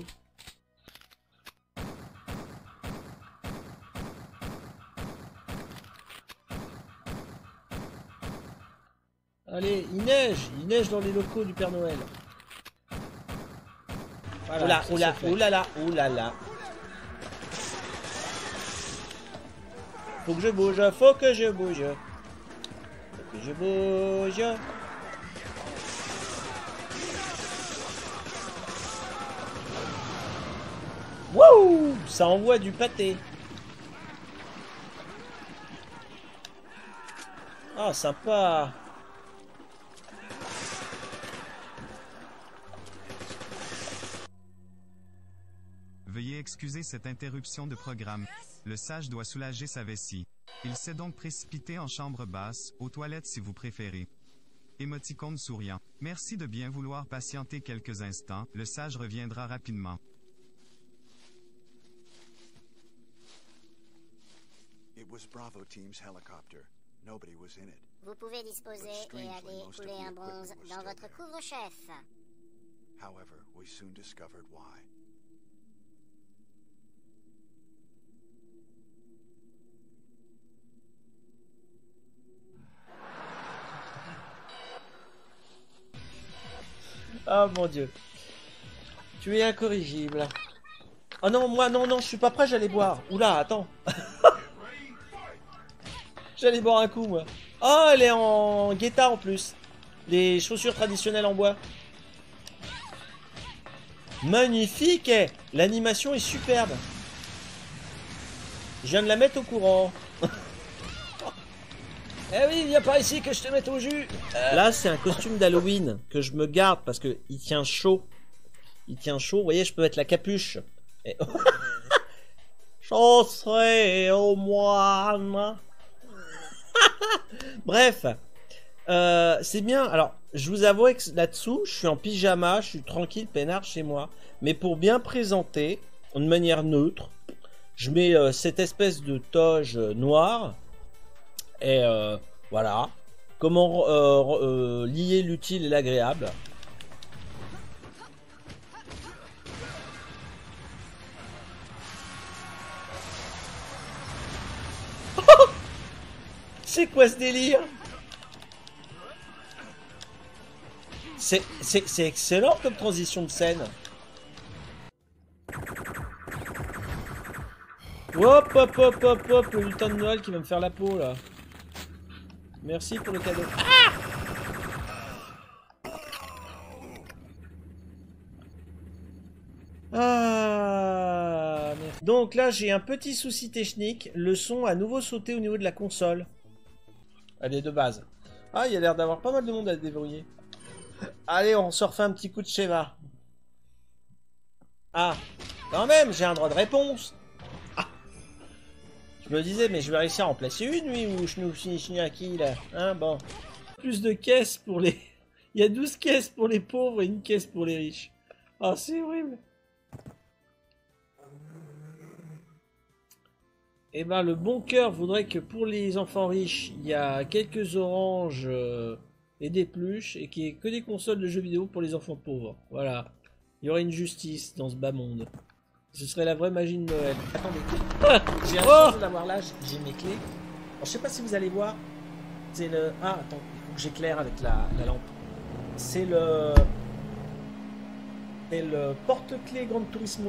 Allez, il neige. Il neige dans les locaux du Père Noël. Voilà, oula, oula, oulala, oulala. Faut que je bouge, faut que je bouge. Faut que je bouge. Wouh! Ça envoie du pâté. Ah, sympa. Veuillez excuser cette interruption de programme. Le sage doit soulager sa vessie. Il s'est donc précipité en chambre basse, aux toilettes si vous préférez. Émoticône souriant. Merci de bien vouloir patienter quelques instants, le sage reviendra rapidement. It was Bravo Team's helicopter. Nobody was in it. Vous pouvez disposer et aller couler un bronze dans votre couvre-chef. However, we soon discovered why. Oh mon dieu. Tu es incorrigible. Oh non, moi, non, non, je suis pas prêt, j'allais boire. Oula, attends. J'allais boire un coup, moi. Oh, elle est en guetta en plus. Les chaussures traditionnelles en bois. Magnifique. L'animation est superbe. Je viens de la mettre au courant. Eh oui, viens par ici que je te mette au jus. Là, c'est un costume d'Halloween que je me garde parce que il tient chaud. Il tient chaud. Vous voyez, je peux mettre la capuche. Et... J'en serai au moine. Bref, euh, c'est bien. Alors, je vous avoue que là-dessous, je suis en pyjama, je suis tranquille, peinard chez moi. Mais pour bien présenter, de manière neutre, je mets euh, cette espèce de toge noire. Et euh, voilà. Comment euh, euh, lier l'utile et l'agréable. C'est quoi ce délire? C'est c'est excellent comme transition de scène. Hop hop hop hop hop, le lutin de Noël qui va me faire la peau là. Merci pour le cadeau. Ah! Ah, merci. Donc là j'ai un petit souci technique. Le son a à nouveau sauté au niveau de la console. Elle est de base. Ah, il y a l'air d'avoir pas mal de monde à débrouiller. Allez, on se refait un petit coup de schéma. Ah, quand même, j'ai un droit de réponse. Ah. Je me disais, mais je vais réussir à en placer une, oui, ou je nous finis à qui, là, hein, bon. Plus de caisses pour les... Il y a douze caisses pour les pauvres et une caisse pour les riches. Ah, oh, c'est horrible. Eh ben, le bon cœur voudrait que pour les enfants riches, il y a quelques oranges euh, et des pluches, et qu'il n'y ait que des consoles de jeux vidéo pour les enfants pauvres. Voilà. Il y aurait une justice dans ce bas monde. Ce serait la vraie magie de Noël. Attendez. Ah, j'ai un oh d'avoir là, j'ai mes clés. Alors, je sais pas si vous allez voir. C'est le... Ah, attends, il faut que j'éclaire avec la, la lampe. C'est le... C'est le porte-clés Gran Turismo.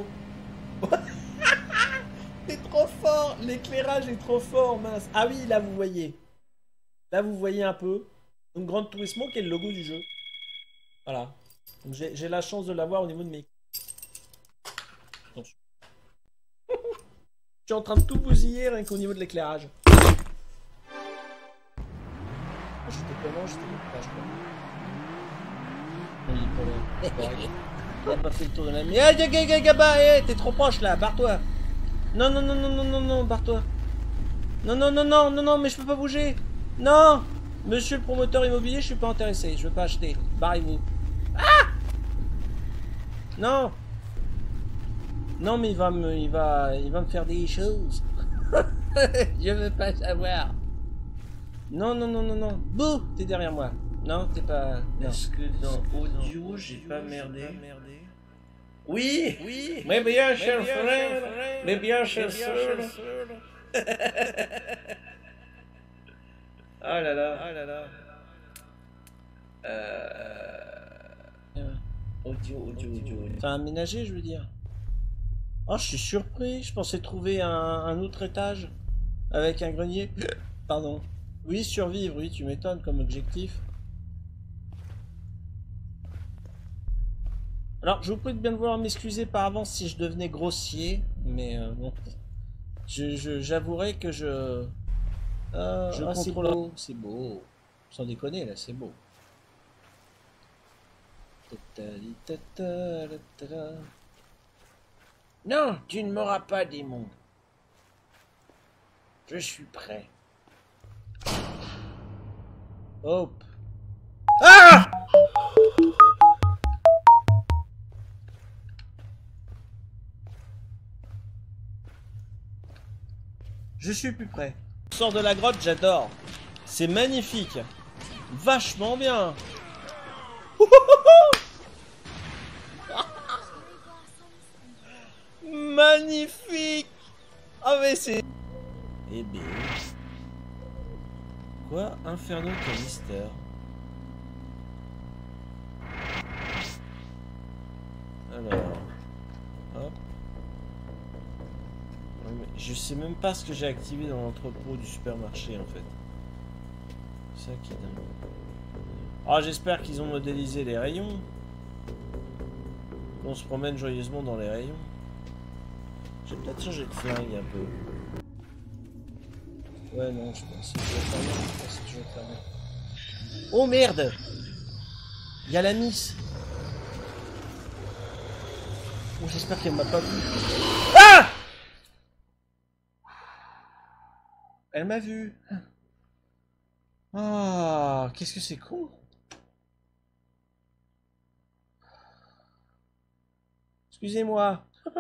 C'est trop fort, l'éclairage est trop fort, mince. Ah oui, là vous voyez. Là vous voyez un peu. Donc Gran Turismo qui est le logo du jeu. Voilà. Donc j'ai la chance de l'avoir au niveau de mes... Attention. Je suis en train de tout bousiller rien qu'au niveau de l'éclairage. J'étais comment? J'étais pas, je crois. Oui, pour le... On a pas fait le tour de la... Mais eh, Gaba, eh, t'es trop proche là, barre-toi. Non, non, non, non, non, non, non, barre-toi. Non, non, non, non, non, non, mais je peux pas bouger. Non. Monsieur le promoteur immobilier, je suis pas intéressé. Je veux pas acheter. Barrez-vous. Ah. Non. Non, mais il va me, il va, il va me faire des choses. Je veux pas savoir. Non, non, non, non, non. Bouh, t'es derrière moi. Non, t'es pas... Est-ce que dans audio, j'ai pas merdé? Oui, oui, mais bien, cher frère, mais bien, cher sœur. Ah là là, ah là là. Euh... Audio, audio, audio. Enfin, aménagé, je veux dire. Oh, je suis surpris. Je pensais trouver un, un autre étage avec un grenier. Pardon. Oui, survivre, oui, tu m'étonnes comme objectif. Alors, je vous prie de bien vouloir m'excuser par avance si je devenais grossier, mais euh, bon, j'avouerai que je, euh, je ah, contrôle. C'est beau, beau, sans déconner là, c'est beau. Non, tu ne m'auras pas, démon. Je suis prêt. Hop. Ah! Je suis plus près. Sors de la grotte, j'adore. C'est magnifique. Vachement bien. Magnifique. Ah mais c'est... Eh bien... Quoi? Inferno Canister. Alors... Hop. Je sais même pas ce que j'ai activé dans l'entrepôt du supermarché en fait. C'est ça qui est dingue. Ah, j'espère qu'ils ont modélisé les rayons. On se promène joyeusement dans les rayons. J'ai peut-être changé de flingue un peu. Ouais, non, je pense que c'est toujours fermé. Je pense que c'est toujours fermé. Oh merde! Il y a la Miss. Oh, j'espère qu'elle m'a pas vu. Ah! Elle m'a vu. Ah, qu'est-ce que c'est con. Excusez-moi.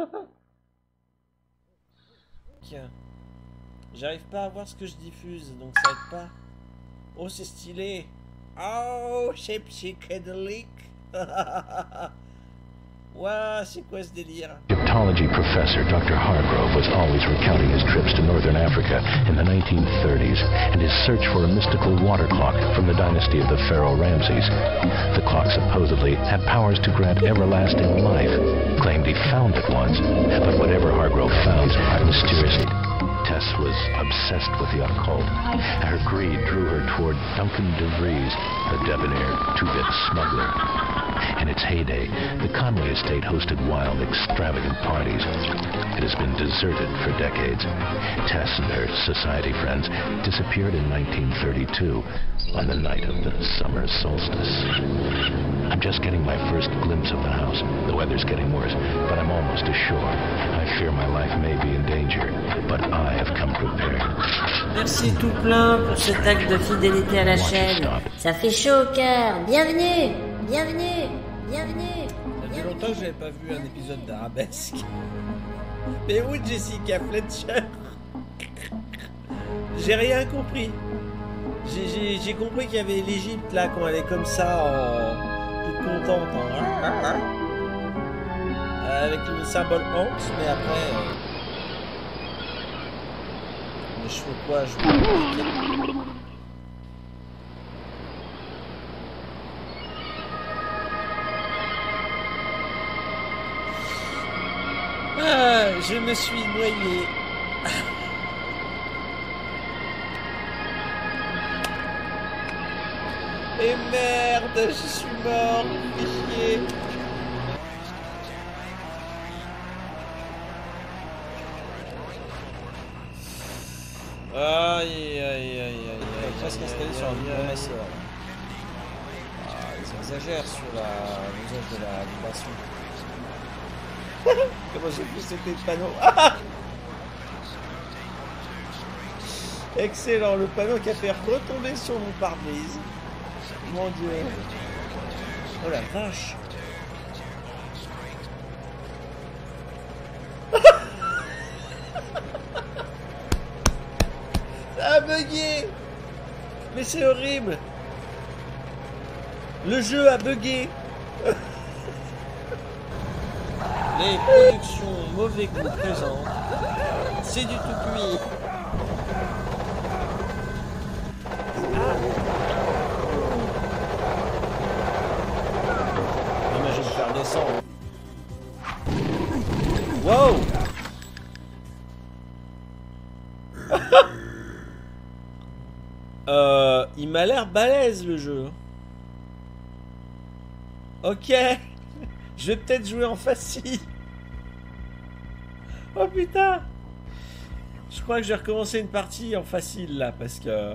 J'arrive pas à voir ce que je diffuse, donc ça aide pas. Oh, c'est stylé. Oh, c'est psychédélique. Ouah, c'est quoi ce délire? Egyptology professor Doctor Hargrove was always recounting his trips to northern Africa in the nineteen thirties and his search for a mystical water clock from the dynasty of the pharaoh Ramses. The clock supposedly had powers to grant everlasting life. Claimed he found it once, but whatever Hargrove found are mysterious. Tess was obsessed with the occult. Her greed drew her toward Duncan DeVries, the debonair two-bit smuggler. In its heyday, the Conway estate hosted wild, extravagant parties. It has been deserted for decades. Tess and her society friends disappeared in nineteen thirty-two on the night of the summer solstice. I'm just getting my first glimpse of the house. The weather's getting worse, but I'm almost ashore. I fear my life may be in danger, but I have come prepared. Merci tout plein pour cet acte de fidélité à la chaîne. Ça fait chaud au cœur. Bienvenue, bienvenue, bienvenue. Ça fait longtemps que j'avais pas vu un épisode d'Arabesque. Mais où Jessica Fletcher? J'ai rien compris. J'ai compris qu'il y avait l'Égypte là quand elle est comme ça en toute contente en... avec le symbole Hanks, mais après euh... mais je fais quoi? Je veux... Ah, je me suis noyé. Et merde, je suis mort, fais chier. Aïe aïe aïe aïe aïe. Presque installé sur un bon essor. Ah, ils exagèrent sur l'usage de la vibration. Comment j'ai pu sauter le panneau? Ah, excellent, le panneau qui a fait retomber sur mon pare-brise. Mon dieu. Oh la vache. Ça a bugué. Mais c'est horrible. Le jeu a bugué. Les productions mauvais goût présentes. C'est du tout cuit. Imagine faire descendre. Wow. euh, il m'a l'air balèze le jeu. Ok. Je vais peut-être jouer en facile. Oh putain. Je crois que je vais recommencer une partie en facile là parce que...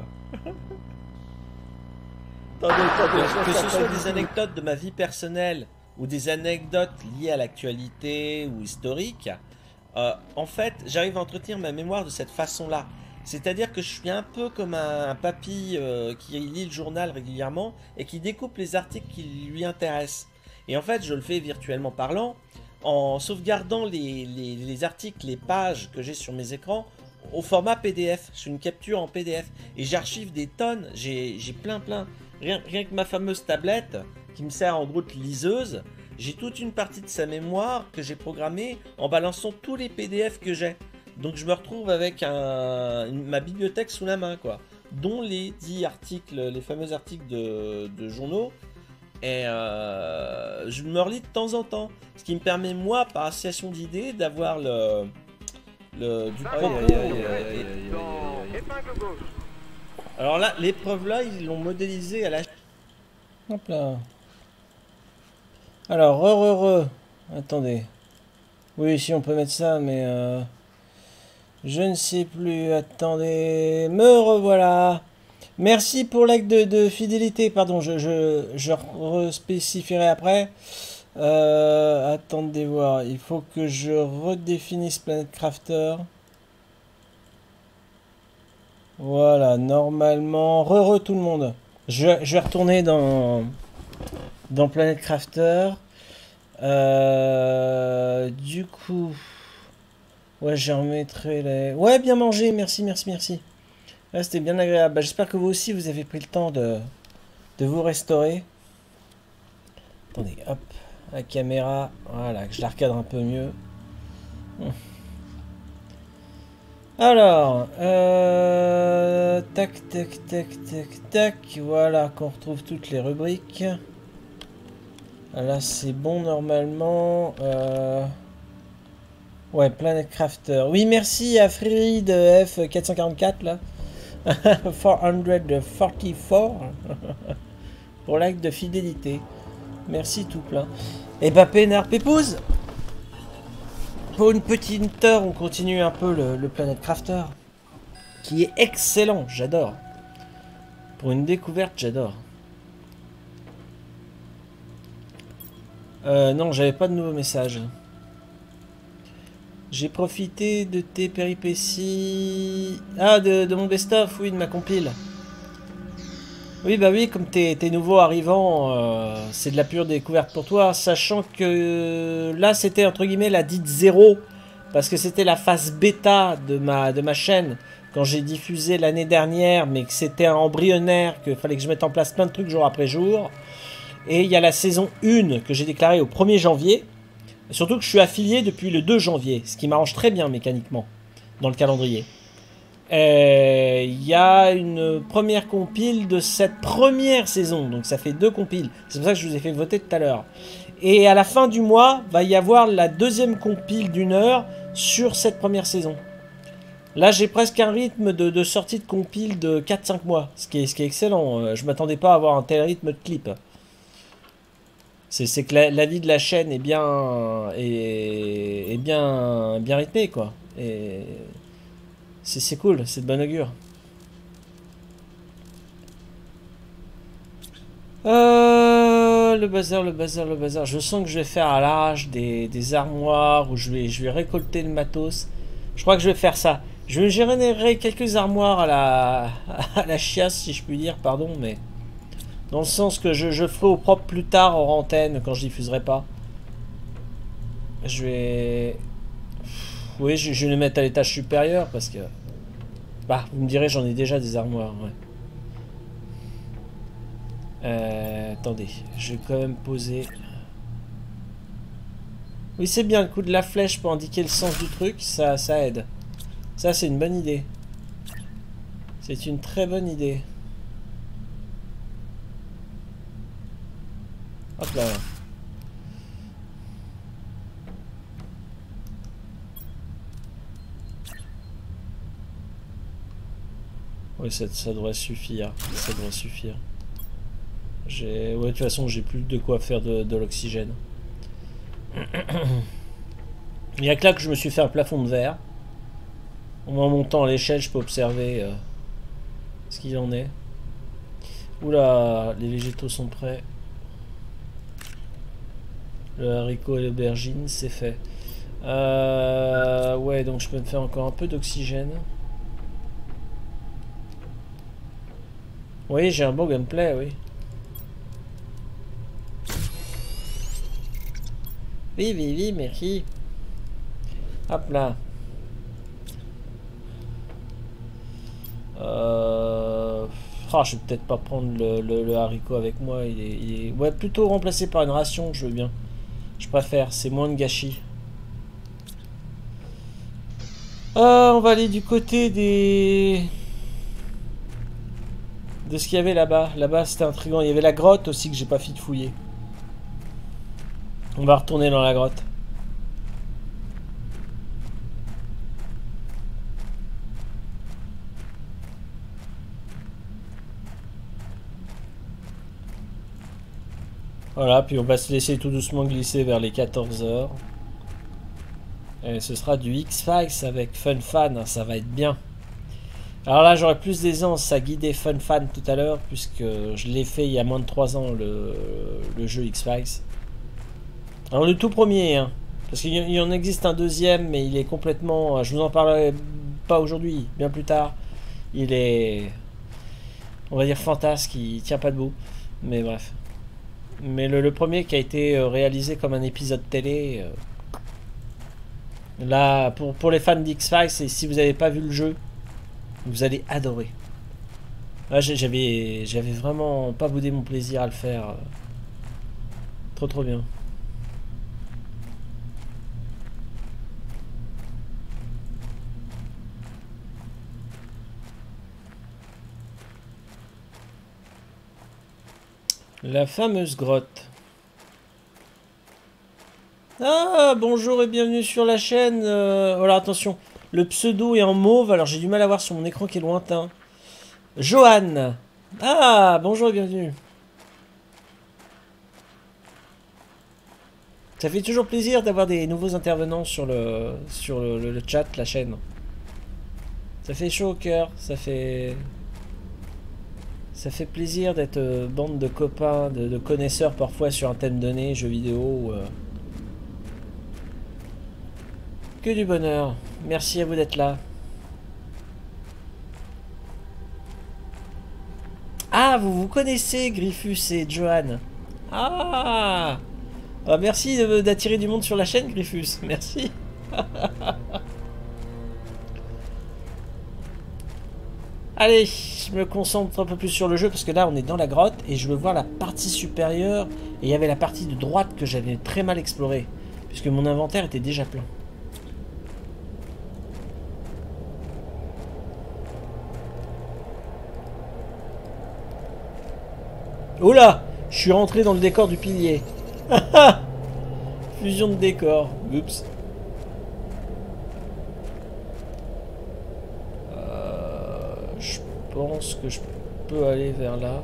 Attendez, attendez, que ce soit des anecdotes de ma vie personnelle ou des anecdotes liées à l'actualité ou historique, euh, en fait, j'arrive à entretenir ma mémoire de cette façon-là. C'est-à-dire que je suis un peu comme un, un papy euh, qui lit le journal régulièrement et qui découpe les articles qui lui intéressent. Et en fait, je le fais virtuellement parlant, en sauvegardant les, les, les articles, les pages que j'ai sur mes écrans au format P D F. Je fais une capture en P D F. Et j'archive des tonnes. J'ai plein plein. Rien, rien que ma fameuse tablette, qui me sert en gros de liseuse, j'ai toute une partie de sa mémoire que j'ai programmée en balançant tous les P D F que j'ai. Donc je me retrouve avec un, une, ma bibliothèque sous la main, quoi. Dont les dix articles, les fameux articles de, de journaux. Et euh, je me relis de temps en temps. Ce qui me permet, moi, par association d'idées, d'avoir le, le du propos. Aïe, aïe, aïe, aïe, aïe, aïe, aïe. Alors là, l'épreuve là, ils l'ont modélisé à la... Hop là. Alors, re, re, re. Attendez. Oui, si on peut mettre ça, mais... Euh... Je ne sais plus. Attendez. Me revoilà. Merci pour l'acte de, de fidélité. Pardon, je, je, je respécifierai après. Euh, attendez voir. Il faut que je redéfinisse Planet Crafter. Voilà, normalement. Re-re tout le monde. Je, je vais retourner dans, dans Planet Crafter. Euh, du coup... Ouais, je remettrai les... Ouais, bien mangé, merci, merci, merci. Là, c'était bien agréable. Bah, j'espère que vous aussi, vous avez pris le temps de, de vous restaurer. Attendez, hop, la caméra. Voilà, que je la recadre un peu mieux. Hum. Alors, euh, tac, tac, tac, tac, tac. Voilà, qu'on retrouve toutes les rubriques. Là, c'est bon, normalement. Euh... Ouais, Planet Crafter. Oui, merci à Free de F quatre cent quarante-quatre, là. quatre cent quarante-quatre. Pour l'acte de fidélité. Merci tout plein. Et bah, Pénard Pépouze. Pour une petite heure, on continue un peu le, le Planet Crafter. Qui est excellent, j'adore. Pour une découverte, j'adore. Euh, non, j'avais pas de nouveaux messages. J'ai profité de tes péripéties... Ah, de, de mon best-of, oui, de ma compile. Oui, bah oui, comme t'es es nouveau arrivant, euh, c'est de la pure découverte pour toi, sachant que là, c'était entre guillemets la dite zéro, parce que c'était la phase bêta de ma, de ma chaîne, quand j'ai diffusé l'année dernière, mais que c'était un embryonnaire, qu'il fallait que je mette en place plein de trucs jour après jour. Et il y a la saison un que j'ai déclarée au premier janvier. Surtout que je suis affilié depuis le deux janvier, ce qui m'arrange très bien mécaniquement dans le calendrier. Il y a une première compile de cette première saison, donc ça fait deux compiles. C'est pour ça que je vous ai fait voter tout à l'heure. Et à la fin du mois, va y avoir la deuxième compile d'une heure sur cette première saison. Là, j'ai presque un rythme de, de sortie de compile de quatre cinq mois, ce qui est, ce qui est excellent. Je ne m'attendais pas à avoir un tel rythme de clip. C'est que la, la vie de la chaîne est bien, est, est bien, bien rythmée, quoi. Et c'est cool, c'est de bon augure. Euh, le bazar, le bazar, le bazar. Je sens que je vais faire à l'arrache des, des armoires où je vais, je vais récolter le matos. Je crois que je vais faire ça. Je vais générer quelques armoires à la, à la chiasse, si je puis dire, pardon, mais... Dans le sens que je, je ferai au propre plus tard hors antenne quand je diffuserai pas. Je vais... Oui, je, je vais les mettre à l'étage supérieur parce que... Bah, vous me direz, j'en ai déjà des armoires, ouais. Euh, attendez, je vais quand même poser... Oui, c'est bien, le coup de la flèche pour indiquer le sens du truc, ça, ça aide. Ça, c'est une bonne idée. C'est une très bonne idée. Hop là. Oui, ça, ça devrait suffire. Ça devrait suffire. J'ai... Ouais, de toute façon, j'ai plus de quoi faire de, de l'oxygène. Il n'y a que là que je me suis fait un plafond de verre. En montant à l'échelle, je peux observer euh, ce qu'il en est. Oula, les végétaux sont prêts. Le haricot et l'aubergine, c'est fait. Euh, ouais, donc je peux me faire encore un peu d'oxygène. Oui, j'ai un beau gameplay, oui. Oui, oui, oui, merci. Hop là. Oh, je vais peut-être pas prendre le, le, le haricot avec moi. Il est, il est... Ouais, plutôt remplacé par une ration, je veux bien. Je préfère, c'est moins de gâchis. Euh, on va aller du côté des... de ce qu'il y avait là-bas. Là-bas, c'était intriguant. Il y avait la grotte aussi que j'ai pas fait de fouiller. On va retourner dans la grotte. Voilà, puis on va se laisser tout doucement glisser vers les quatorze heures. Et ce sera du X-Files avec Fun Fan, ça va être bien. Alors là, j'aurai plus d'aisance à guider Fun Fan tout à l'heure, puisque je l'ai fait il y a moins de trois ans, le, le jeu X-Files. Alors le tout premier, hein, parce qu'il y en existe un deuxième, mais il est complètement... Je vous en parlerai pas aujourd'hui, bien plus tard. Il est... on va dire fantasque, il tient pas debout. Mais bref. Mais le, le premier qui a été réalisé comme un épisode télé... Euh, là, pour, pour les fans d'X-Files, et si vous n'avez pas vu le jeu, vous allez adorer. J'avais j'avais vraiment pas boudé mon plaisir à le faire. Trop trop bien. La fameuse grotte. Ah, bonjour et bienvenue sur la chaîne. Euh, alors attention, le pseudo est en mauve, alors j'ai du mal à voir sur mon écran qui est lointain. Johan. Ah, bonjour et bienvenue. Ça fait toujours plaisir d'avoir des nouveaux intervenants sur le sur le, le, le chat, la chaîne. Ça fait chaud au cœur, ça fait... Ça fait plaisir d'être euh, bande de copains, de, de connaisseurs parfois sur un thème donné, jeux vidéo. Euh... Que du bonheur. Merci à vous d'être là. Ah, vous vous connaissez, Griffus et Johan. Ah, ah merci d'attirer du monde sur la chaîne, Griffus. Merci. Allez, je me concentre un peu plus sur le jeu parce que là on est dans la grotte et je veux voir la partie supérieure. Et il y avait la partie de droite que j'avais très mal explorée puisque mon inventaire était déjà plein. Oh là, je suis rentré dans le décor du pilier. Fusion de décor. Oups. Euh, je pense que je peux aller vers là.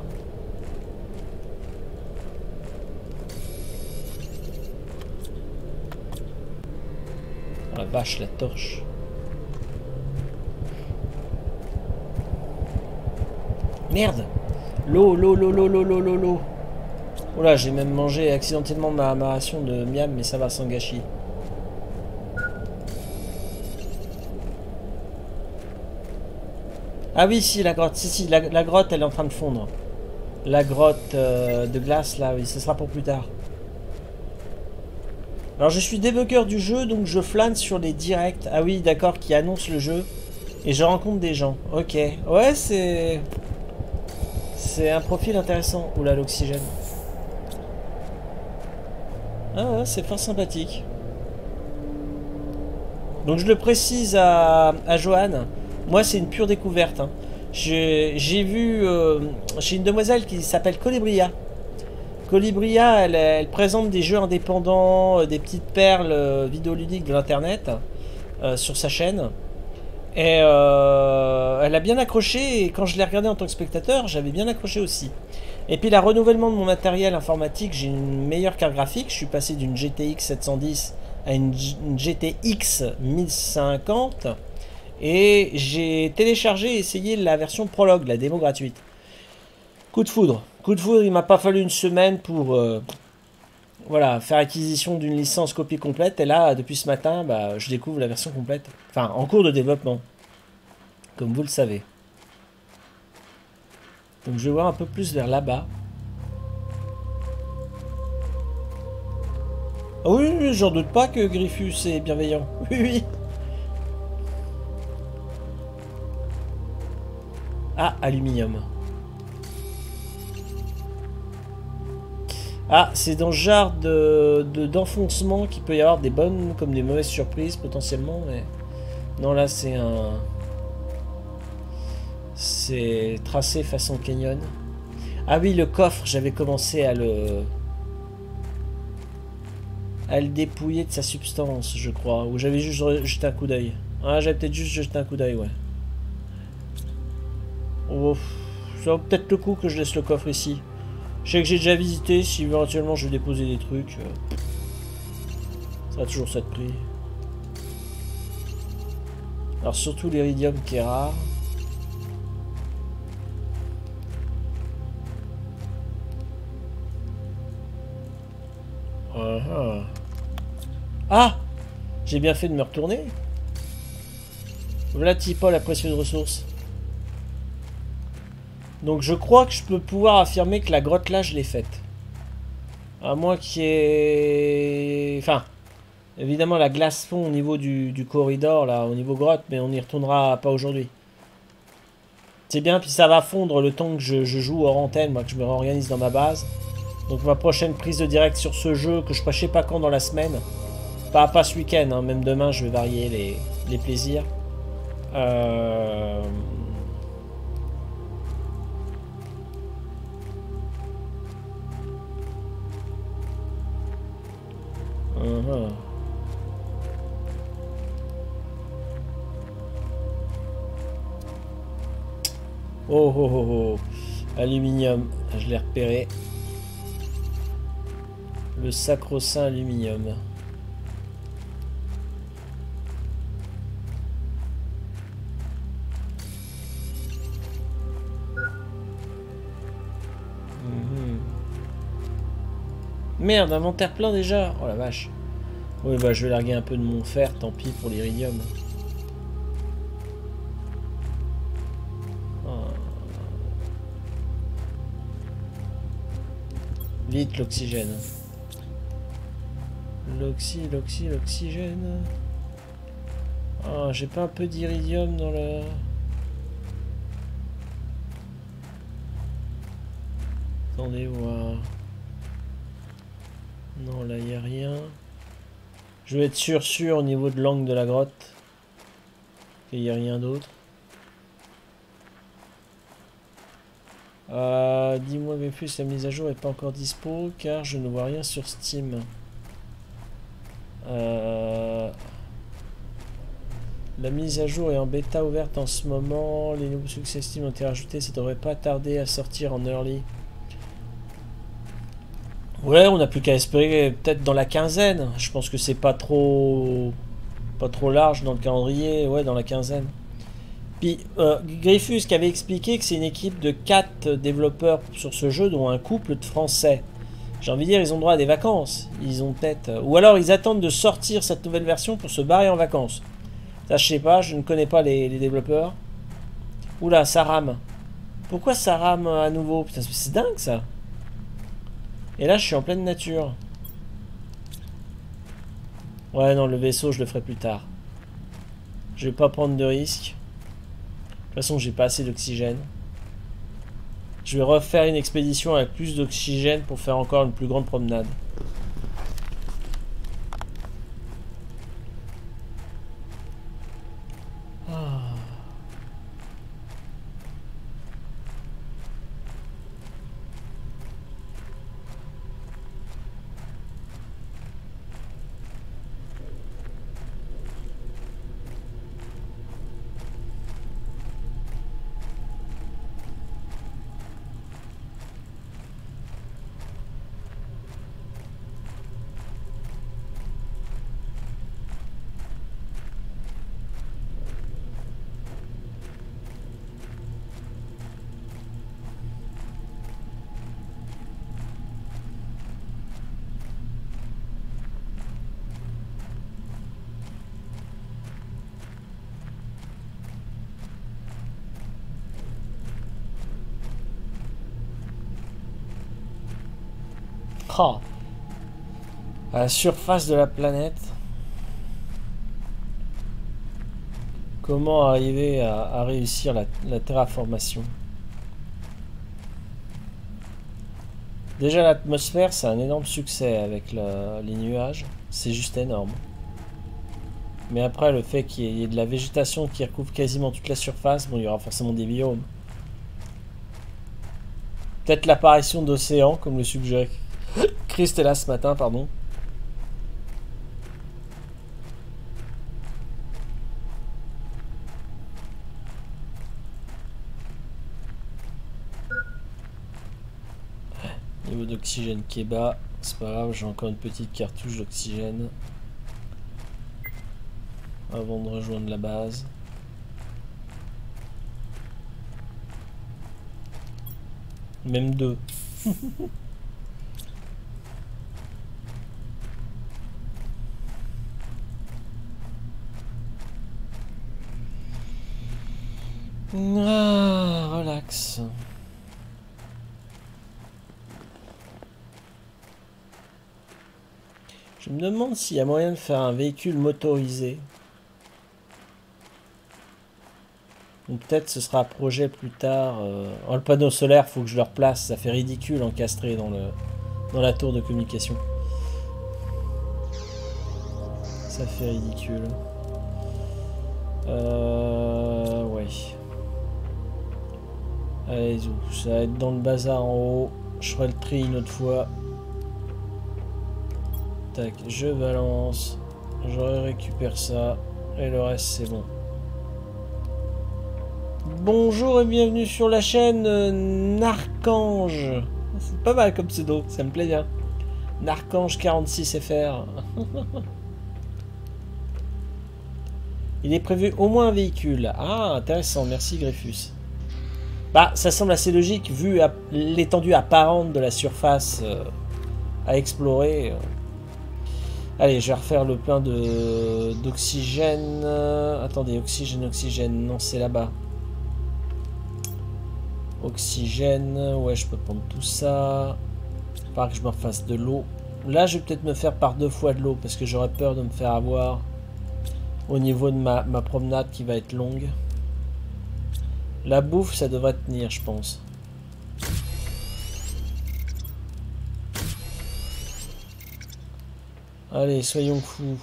Oh la vache, la torche. Merde! L'eau, l'eau, l'eau, l'eau, l'eau, l'eau, l'eau, l'eau. Oh là, j'ai même mangé accidentellement ma, ma ration de miam, mais ça va sans gâchis. Ah oui, si, la grotte. Si, si, la, la grotte, elle est en train de fondre. La grotte euh, de glace, là, oui, ce sera pour plus tard. Alors, je suis débugger du jeu, donc je flâne sur les directs. Ah oui, d'accord, qui annoncent le jeu. Et je rencontre des gens. Ok. Ouais, c'est... C'est un profil intéressant. Oula, l'oxygène. Ah ouais, c'est fort sympathique. Donc je le précise à, à Johan. Moi, c'est une pure découverte. Hein. J'ai vu euh, chez une demoiselle qui s'appelle Colibria. Colibria, elle, elle présente des jeux indépendants, euh, des petites perles euh, vidéoludiques de l'internet euh, sur sa chaîne. Et euh, elle a bien accroché, et quand je l'ai regardé en tant que spectateur, j'avais bien accroché aussi. Et puis le renouvellement de mon matériel informatique, j'ai une meilleure carte graphique, je suis passé d'une G T X sept cent dix à une, une G T X mille cinquante, et j'ai téléchargé et essayé la version Prologue, la démo gratuite. Coup de foudre, coup de foudre, il m'a pas fallu une semaine pour... Euh, Voilà, faire acquisition d'une licence copie complète. Et là, depuis ce matin, bah, je découvre la version complète. Enfin, en cours de développement. Comme vous le savez. Donc je vais voir un peu plus vers là-bas. Ah oui, oui, j'en doute pas que Griffus est bienveillant. Oui, oui. Ah, aluminium. Ah, c'est dans ce genre de de- d'enfoncement qu'il peut y avoir des bonnes comme des mauvaises surprises potentiellement, mais non là c'est un c'est tracé façon canyon. Ah oui, le coffre, j'avais commencé à le à le dépouiller de sa substance, je crois, ou j'avais juste re- jeté un coup d'œil. Ah, j'avais peut-être juste jeté un coup d'œil, ouais. Oh, ça vaut peut-être le coup que je laisse le coffre ici. Je sais que j'ai déjà visité, si éventuellement je vais déposer des trucs. Euh, ça a toujours ça de prix. Alors surtout l'iridium qui est rare. Ah, ah. Ah, j'ai bien fait de me retourner. Voilà Tipol, la précieuse ressource. Donc je crois que je peux pouvoir affirmer que la grotte là je l'ai faite. À moins qu'il y ait... Enfin, évidemment la glace fond au niveau du, du corridor là, au niveau grotte, mais on n'y retournera pas aujourd'hui. C'est bien, puis ça va fondre le temps que je, je joue hors antenne, moi que je me réorganise dans ma base. Donc ma prochaine prise de direct sur ce jeu, que je ne sais pas quand dans la semaine. Pas, pas ce week-end, hein, même demain je vais varier les, les plaisirs. Euh... Uh-huh. Oh oh oh oh. Aluminium, je l'ai repéré. Le sacro-saint aluminium. Mhm. Merde, inventaire plein déjà. Oh la vache. Oui, bah je vais larguer un peu de mon fer, tant pis pour l'iridium. Oh. Vite l'oxygène. L'oxy, l'oxy, l'oxygène. Ah, j'ai pas un peu d'iridium dans le... Attendez voir. Non, là, il n'y a rien. Je vais être sûr, sûr, au niveau de l'angle de la grotte, qu'il n'y a rien d'autre. Euh, Dis-moi, mais plus, la mise à jour n'est pas encore dispo, car je ne vois rien sur Steam. Euh... La mise à jour est en bêta ouverte en ce moment. Les nouveaux succès Steam ont été rajoutés. Ça devrait pas tarder à sortir en early. Ouais, on n'a plus qu'à espérer peut-être dans la quinzaine. Je pense que c'est pas trop pas trop large dans le calendrier. Ouais, dans la quinzaine. Puis euh, Griffus qui avait expliqué que c'est une équipe de quatre développeurs sur ce jeu, dont un couple de Français. J'ai envie de dire, ils ont droit à des vacances. Ils ont peut-être... Ou alors ils attendent de sortir cette nouvelle version pour se barrer en vacances. Ça, je sais pas, je ne connais pas les, les développeurs. Oula, ça rame. Pourquoi ça rame à nouveau? Putain, c'est dingue ça. Et là, je suis en pleine nature. Ouais, non, le vaisseau, je le ferai plus tard. Je vais pas prendre de risques. De toute façon, j'ai pas assez d'oxygène. Je vais refaire une expédition avec plus d'oxygène pour faire encore une plus grande promenade. Ah. Oh. À la surface de la planète. Comment arriver à, à réussir la, la terraformation? Déjà l'atmosphère c'est un énorme succès avec la, les nuages, c'est juste énorme. Mais après le fait qu'il y ait de la végétation qui recouvre quasiment toute la surface, bon il y aura forcément des biomes. Peut-être l'apparition d'océans comme le suggérait Christella ce matin, pardon. Niveau d'oxygène qui est bas, c'est pas grave, j'ai encore une petite cartouche d'oxygène avant de rejoindre la base. Même deux. Ah, relax. Je me demande s'il y a moyen de faire un véhicule motorisé. Ou peut-être ce sera un projet plus tard. Euh... Oh, le panneau solaire, faut que je le replace. Ça fait ridicule encastré dans, le... dans la tour de communication. Ça fait ridicule. Euh... Ouais. Allez, où ça va être dans le bazar en haut. Je ferai le tri une autre fois. Tac, je balance. Je récupère ça. Et le reste, c'est bon. Bonjour et bienvenue sur la chaîne euh, Narcange. C'est pas mal comme pseudo, ça me plaît bien. Narcange quarante-six F R. Il est prévu au moins un véhicule. Ah, intéressant, merci Griffus. Bah, ça semble assez logique vu l'étendue apparente de la surface euh, à explorer. Allez, je vais refaire le plein de d'oxygène. Attendez, oxygène, oxygène. Non, c'est là-bas. Oxygène. Ouais, je peux prendre tout ça. Il faudra que je me refasse de l'eau. Là, je vais peut-être me faire par deux fois de l'eau parce que j'aurais peur de me faire avoir au niveau de ma, ma promenade qui va être longue. La bouffe, ça devrait tenir, je pense. Allez, soyons fous.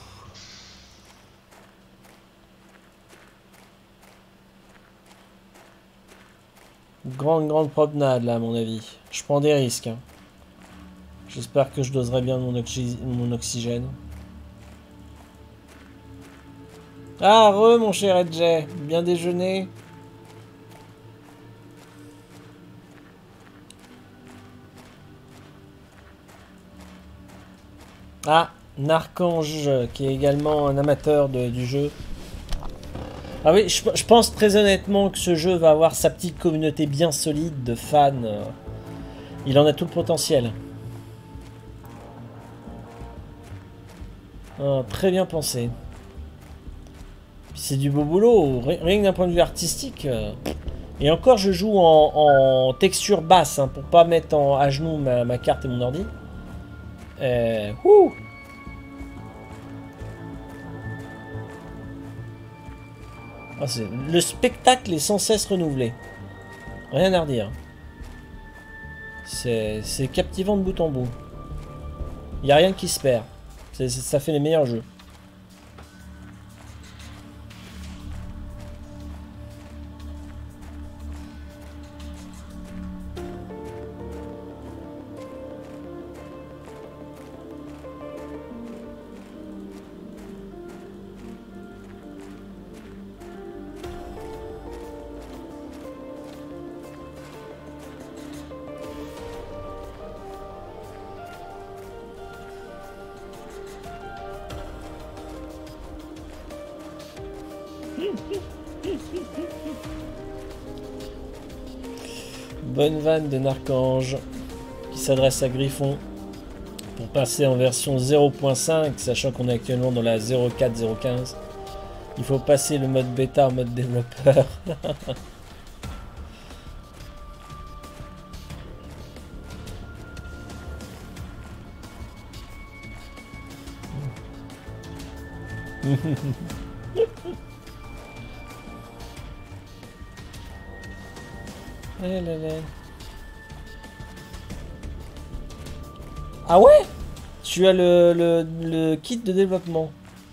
Grande, grande promenade, là, à mon avis. Je prends des risques. Hein. J'espère que je doserai bien mon, oxy mon oxygène. Ah, re, mon cher Edjay. Bien déjeuné. Ah, Narcange, qui est également un amateur de, du jeu. Ah oui, je, je pense très honnêtement que ce jeu va avoir sa petite communauté bien solide de fans. Il en a tout le potentiel. Ah, très bien pensé. C'est du beau boulot, rien que d'un point de vue artistique. Et encore, je joue en, en texture basse, hein, pour pas mettre en, à genoux ma, ma carte et mon ordi. Euh, ouh. Ah, le spectacle est sans cesse renouvelé. Rien à redire. C'est captivant de bout en bout. Il n'y a rien qui se perd. C'est, ça fait les meilleurs jeux. Bonne vanne de Narcange qui s'adresse à Griffon pour passer en version zéro point cinq, sachant qu'on est actuellement dans la zéro quatre zéro quinze. Il faut passer le mode bêta en mode développeur. Ah ouais? Tu as le, le, le kit de développement.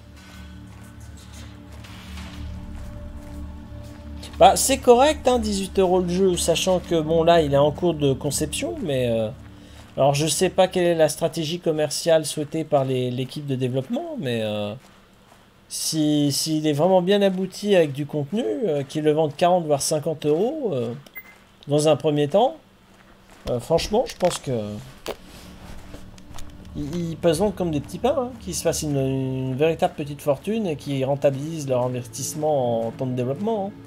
Bah c'est correct, hein, dix-huit euros le jeu, sachant que bon là il est en cours de conception, mais... Euh, alors je sais pas quelle est la stratégie commerciale souhaitée par l'équipe de développement, mais... Euh, si s'il est vraiment bien abouti avec du contenu, euh, qu'ils le vendent quarante voire cinquante euros, euh, dans un premier temps, euh, franchement je pense que... Ils peuvent vendre comme des petits pains, hein, qui se fassent une, une véritable petite fortune et qui rentabilisent leur investissement en temps de développement. Hein.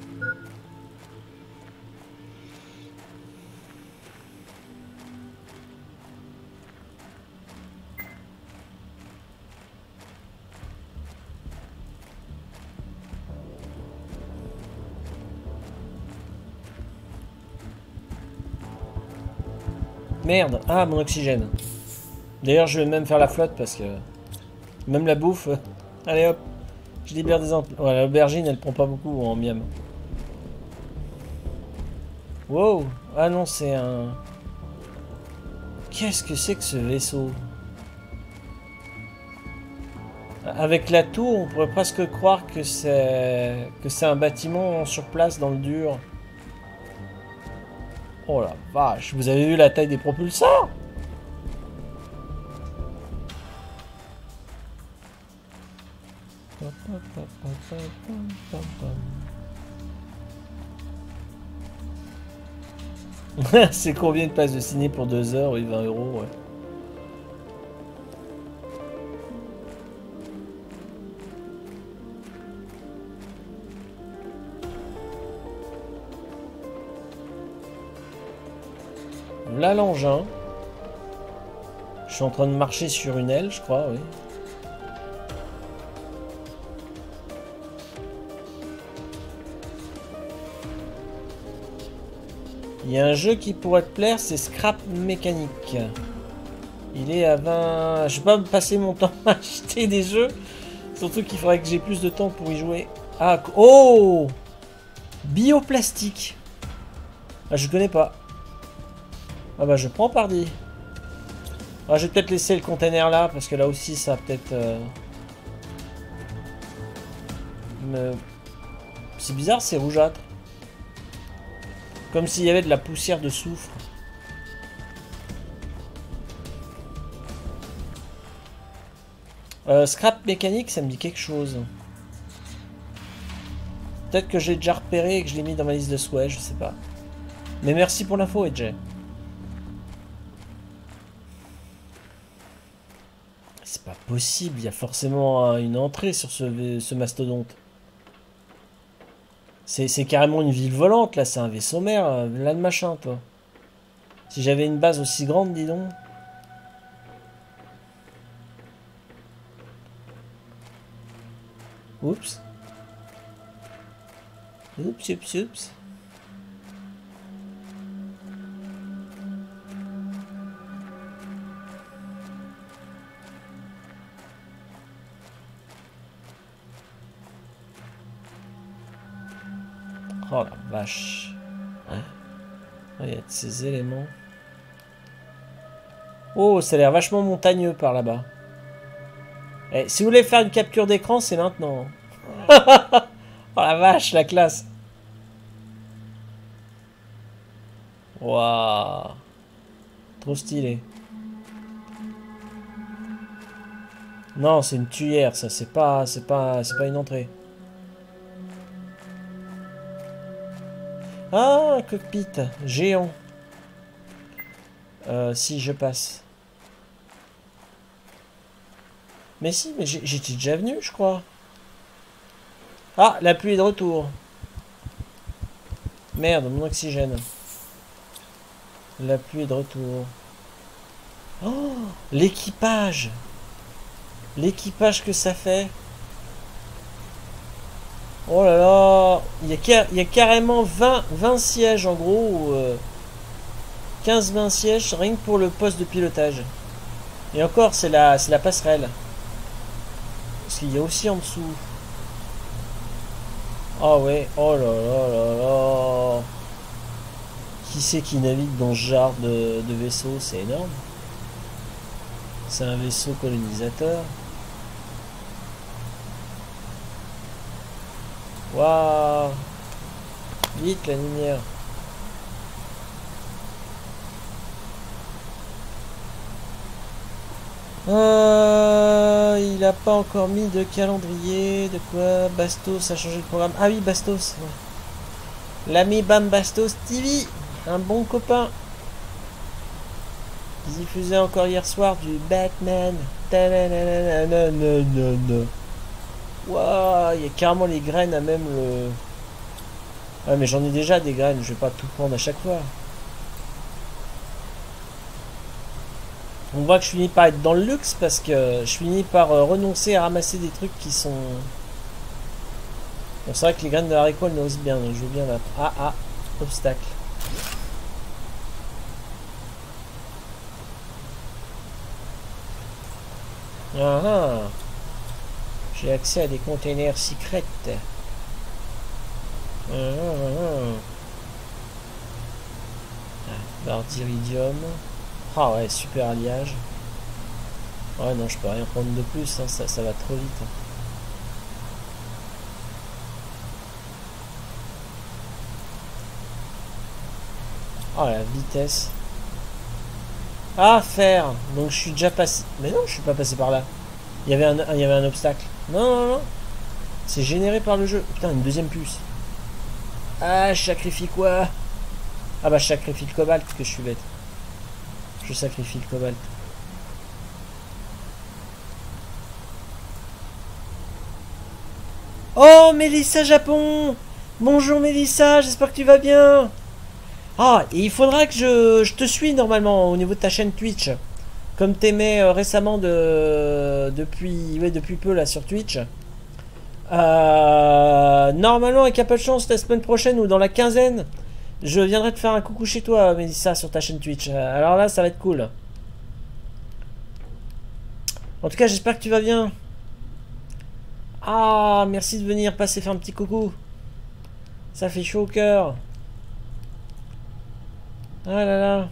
Merde, ah mon oxygène. D'ailleurs je vais même faire la flotte parce que même la bouffe, euh... allez hop, je libère des emplois. Ouais, l'aubergine elle prend pas beaucoup en miam. Wow, ah non c'est un... Qu'est-ce que c'est que ce vaisseau? Avec la tour on pourrait presque croire que c'est que c'est un bâtiment sur place dans le dur. Oh la vache, vous avez vu la taille des propulseurs? C'est combien de places de ciné pour deux heures? Oui, vingt euros, ouais. Là l'engin. Je suis en train de marcher sur une aile, je crois, oui. Il y a un jeu qui pourrait te plaire, c'est Scrap Mécanique. Il est à vingt... Je vais pas me passer mon temps à acheter des jeux. Surtout qu'il faudrait que j'ai plus de temps pour y jouer. Ah, oh! Bioplastique. Ah, je connais pas. Ah bah je prends pardi. Ah, je vais peut-être laisser le container là, parce que là aussi ça va peut-être... Euh... Me... C'est bizarre, c'est rougeâtre. Comme s'il y avait de la poussière de soufre. Euh, scrap mécanique, ça me dit quelque chose. Peut-être que j'ai déjà repéré et que je l'ai mis dans ma liste de souhaits, je sais pas. Mais merci pour l'info, Edge. C'est pas possible, il y a forcément une entrée sur ce, ce mastodonte. C'est carrément une ville volante, là, c'est un vaisseau mère, là de machin, toi. Si j'avais une base aussi grande, dis donc. Oups. Oups, oups, oups. Oh la vache. Hein? Oh, il y a de ces éléments. Oh, ça a l'air vachement montagneux par là-bas. Eh, si vous voulez faire une capture d'écran, c'est maintenant. Oh la vache, la classe. Waouh. Trop stylé. Non, c'est une tuyère, ça. C'est pas, c'est pas, c'est pas une entrée. Ah, un cockpit géant. Euh, si je passe. Mais si, mais j'étais déjà venu, je crois. Ah, la pluie est de retour. Merde, mon oxygène. La pluie est de retour. Oh, l'équipage. L'équipage que ça fait. Oh là là. Il y a, car il y a carrément vingt, vingt sièges en gros. Euh, quinze vingt sièges rien que pour le poste de pilotage. Et encore, c'est la, c'est la passerelle. Parce qu'il y a aussi en dessous. Ah ouais, oh là là là là. Qui c'est qui navigue dans ce genre de, de vaisseau? C'est énorme. C'est un vaisseau colonisateur. Waouh! Vite la lumière. Euh, il a pas encore mis de calendrier. De quoi? Bastos a changé le programme. Ah oui, Bastos. Ouais. L'ami Bam Bastos T V. Un bon copain. Ils diffusaient encore hier soir du Batman. Waouh, il y a carrément les graines à même le... Ouais, mais j'en ai déjà des graines, je vais pas tout prendre à chaque fois. On voit que je finis par être dans le luxe parce que je finis par euh, renoncer à ramasser des trucs qui sont... Bon, c'est vrai que les graines de haricot, elles nourrissent bien, donc je veux bien la... Ah, ah, obstacle. Ah ah. J'ai accès à des containers secrets. Ah, ah, ah. Barre d'iridium. Ah ouais, super alliage. Ouais, non, je peux rien prendre de plus, hein, ça, ça va trop vite. Oh la vitesse. Ah, faire. Donc je suis déjà passé. Mais non, je suis pas passé par là. Il y avait un, il y avait un obstacle. Non, non, non. C'est généré par le jeu. Putain, une deuxième puce. Ah, je sacrifie quoi? Ah bah je sacrifie le cobalt, que je suis bête. Je sacrifie le cobalt. Oh, Mélissa Japon! Bonjour Mélissa, j'espère que tu vas bien. Ah, et il faudra que je, je te suis normalement au niveau de ta chaîne Twitch. Comme t'aimais euh, récemment de, depuis, ouais, depuis peu là sur Twitch. Euh, normalement, avec un peu de chance, la semaine prochaine ou dans la quinzaine, je viendrai te faire un coucou chez toi, Mélissa, sur ta chaîne Twitch. Alors là, ça va être cool. En tout cas, j'espère que tu vas bien. Ah, merci de venir passer faire un petit coucou. Ça fait chaud au cœur. Ah là là.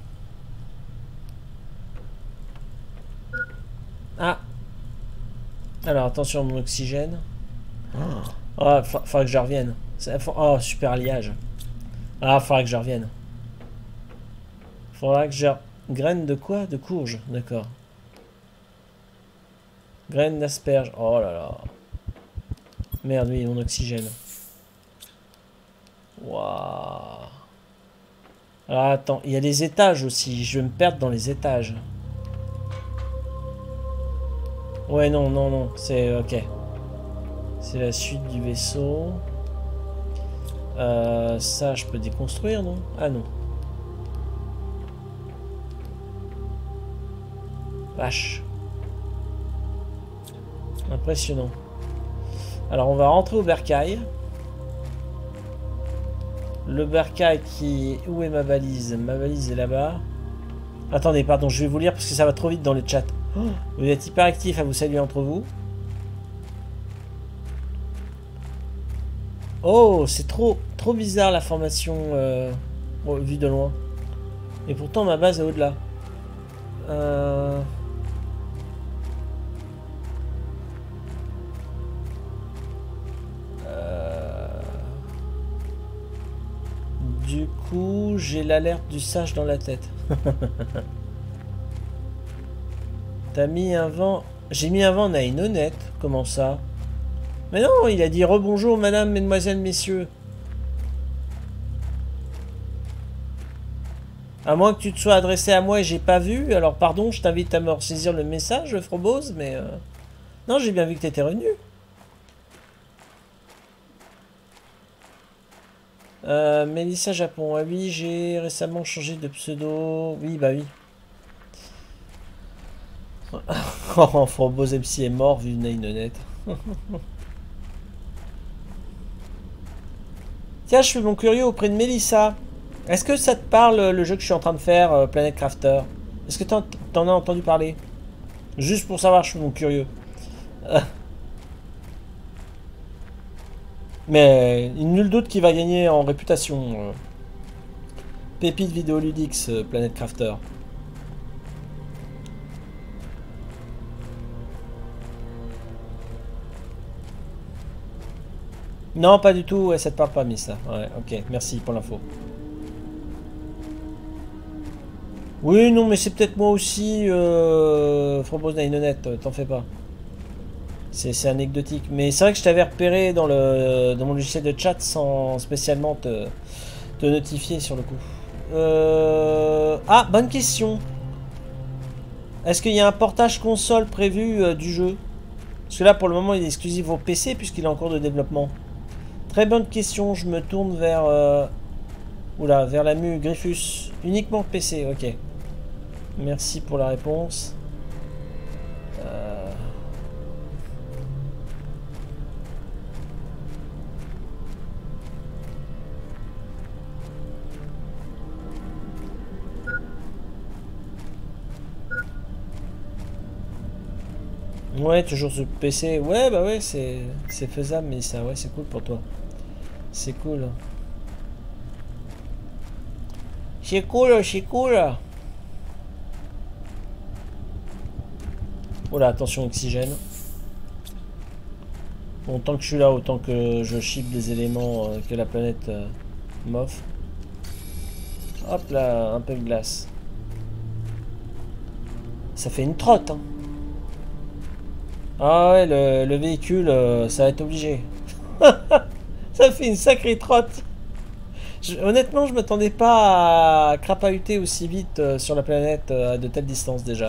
Ah. Alors, attention, mon oxygène. Oh, il faudra que je revienne. Oh, super alliage. Ah, faudra que je revienne. Faudra que je... Graines de quoi? De courge, d'accord. Graines d'asperge. Oh là là. Merde, oui, mon oxygène. Waouh. Alors, attends, il y a les étages aussi. Je vais me perdre dans les étages. Ouais, non, non, non. C'est... Ok. C'est la suite du vaisseau. Euh, ça, je peux déconstruire, non? Ah non. Vache. Impressionnant. Alors, on va rentrer au bercail. Le bercail qui... Où est ma valise? Ma valise est là-bas. Attendez, pardon, je vais vous lire parce que ça va trop vite dans le chat. Oh, vous êtes hyper actifs à vous saluer entre vous. Oh, c'est trop, trop bizarre la formation euh, bon, vue de loin. Et pourtant ma base est au-delà. Euh... Euh... Du coup, j'ai l'alerte du sage dans la tête. T'as mis un vent... J'ai mis un vent à une honnête. Comment ça? Mais non, il a dit rebonjour madame, mesdemoiselles, messieurs. À moins que tu te sois adressé à moi et j'ai pas vu. Alors pardon, je t'invite à me ressaisir le message, Frobose, mais... Euh... Non, j'ai bien vu que t'étais revenu. Euh, Mélissa Japon. Ah oui, j'ai récemment changé de pseudo. Oui, bah oui. Oh, Frobose M C est mort vu une honnête. Tiens, je fais mon curieux auprès de Mélissa. Est-ce que ça te parle, le jeu que je suis en train de faire, euh, Planet Crafter? Est-ce que t'en, t'en as entendu parler? Juste pour savoir, je suis mon curieux. Euh. Mais nul doute qu'il va gagner en réputation. Euh. Pépite vidéoludique, ce Planet Crafter. Non, pas du tout. Ouais, ça te parle pas, Miss. Ouais, ok. Merci pour l'info. Oui, non, mais c'est peut-être moi aussi, euh... Frobose Nainonette, t'en fais pas. C'est anecdotique. Mais c'est vrai que je t'avais repéré dans, le, dans mon logiciel de chat sans spécialement te, te notifier sur le coup. Euh... Ah, bonne question. Est-ce qu'il y a un portage console prévu euh, du jeu? Parce que là, pour le moment, il est exclusif au P C puisqu'il est en cours de développement. Très bonne question. Je me tourne vers... Euh... Oula, vers la mue Griffus. Uniquement P C, ok. Merci pour la réponse. Euh... Ouais, toujours sur P C. Ouais, bah ouais, c'est faisable, mais ça, ouais, c'est cool pour toi. C'est cool. C'est cool, c'est cool. Oh là, attention, oxygène. Bon, tant que je suis là, autant que je chip des éléments euh, que la planète euh, m'offre. Hop là, un peu de glace. Ça fait une trotte, hein. Ah ouais, le, le véhicule, euh, ça va être obligé. Ça fait une sacrée trotte. Je, honnêtement, je m'attendais pas à crapahuter aussi vite euh, sur la planète euh, à de telles distances déjà.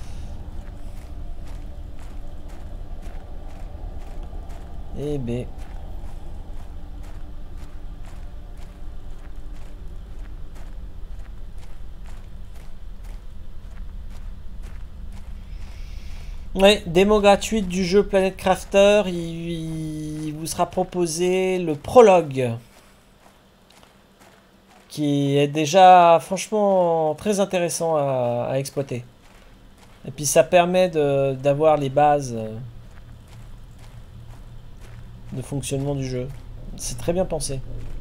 Eh ben. Ouais, démo gratuite du jeu Planet Crafter. Il, il vous sera proposé le prologue. Qui est déjà franchement très intéressant à, à exploiter. Et puis ça permet d'avoir les bases de fonctionnement du jeu. C'est très bien pensé.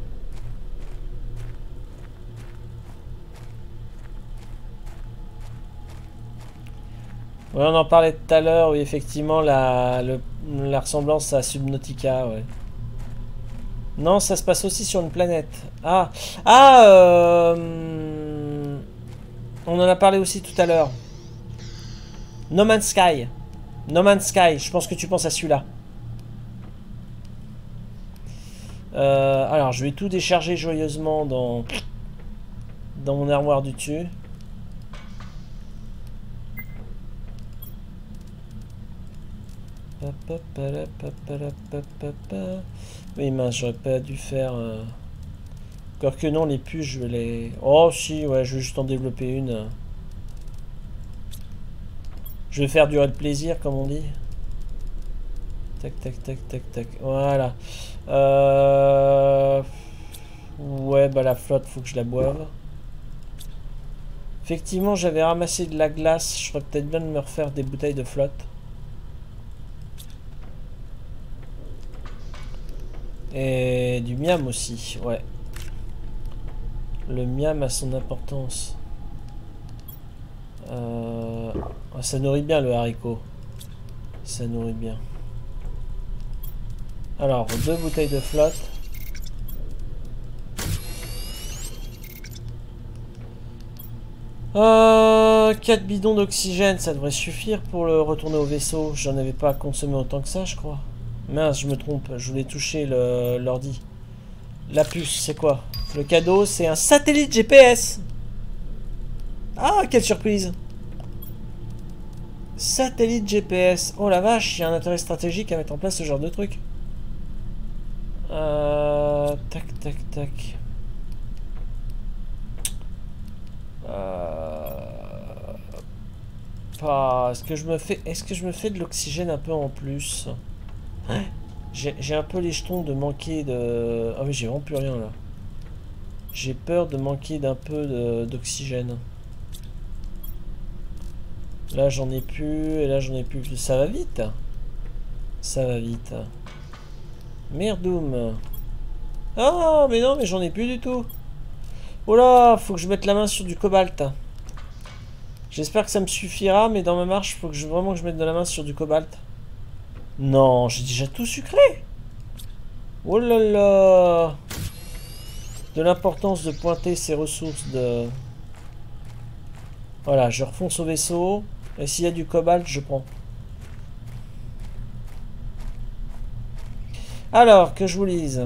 Ouais, on en parlait tout à l'heure, oui, effectivement, la, le, la ressemblance à Subnautica, ouais. Non, ça se passe aussi sur une planète. Ah, ah euh, on en a parlé aussi tout à l'heure. No Man's Sky. No Man's Sky, je pense que tu penses à celui-là. Euh, alors, je vais tout décharger joyeusement dans, dans mon armoire du dessus. Oui, mince, j'aurais pas dû faire... Euh... Encore que non, les puces, je vais les... Oh, si, ouais, je vais juste en développer une. Je vais faire durer le plaisir, comme on dit. Tac, tac, tac, tac, tac. Voilà. Euh... Ouais, bah la flotte, faut que je la boive. Effectivement, j'avais ramassé de la glace. Je ferais peut-être bien de me refaire des bouteilles de flotte. Et du miam aussi, ouais. Le miam a son importance. Euh... Ça nourrit bien le haricot. Ça nourrit bien. Alors, deux bouteilles de flotte. Euh, quatre bidons d'oxygène, ça devrait suffire pour le retourner au vaisseau. J'en avais pas consommé autant que ça, je crois. Mince, je me trompe, je voulais toucher l'ordi. La puce, c'est quoi? Le cadeau, c'est un satellite G P S. Ah, quelle surprise! Satellite G P S. Oh la vache, il y a un intérêt stratégique à mettre en place ce genre de truc. Euh, tac, tac, tac. Euh, pas. Est-ce que je me fais, est-ce que je me fais de l'oxygène un peu en plus? J'ai un peu les jetons de manquer de... Ah oui, j'ai vraiment plus rien là. J'ai peur de manquer d'un peu d'oxygène. Là j'en ai plus, et là j'en ai plus. Ça va vite. Ça va vite. Merdoum. Ah mais non, mais j'en ai plus du tout. Oh là, faut que je mette la main sur du cobalt. J'espère que ça me suffira, mais dans ma marche, faut que je, vraiment que je mette de la main sur du cobalt. Non, j'ai déjà tout sucré. Oh là là. De l'importance de pointer ses ressources de... Voilà, je refonce au vaisseau. Et s'il y a du cobalt, je prends. Alors, que je vous lise.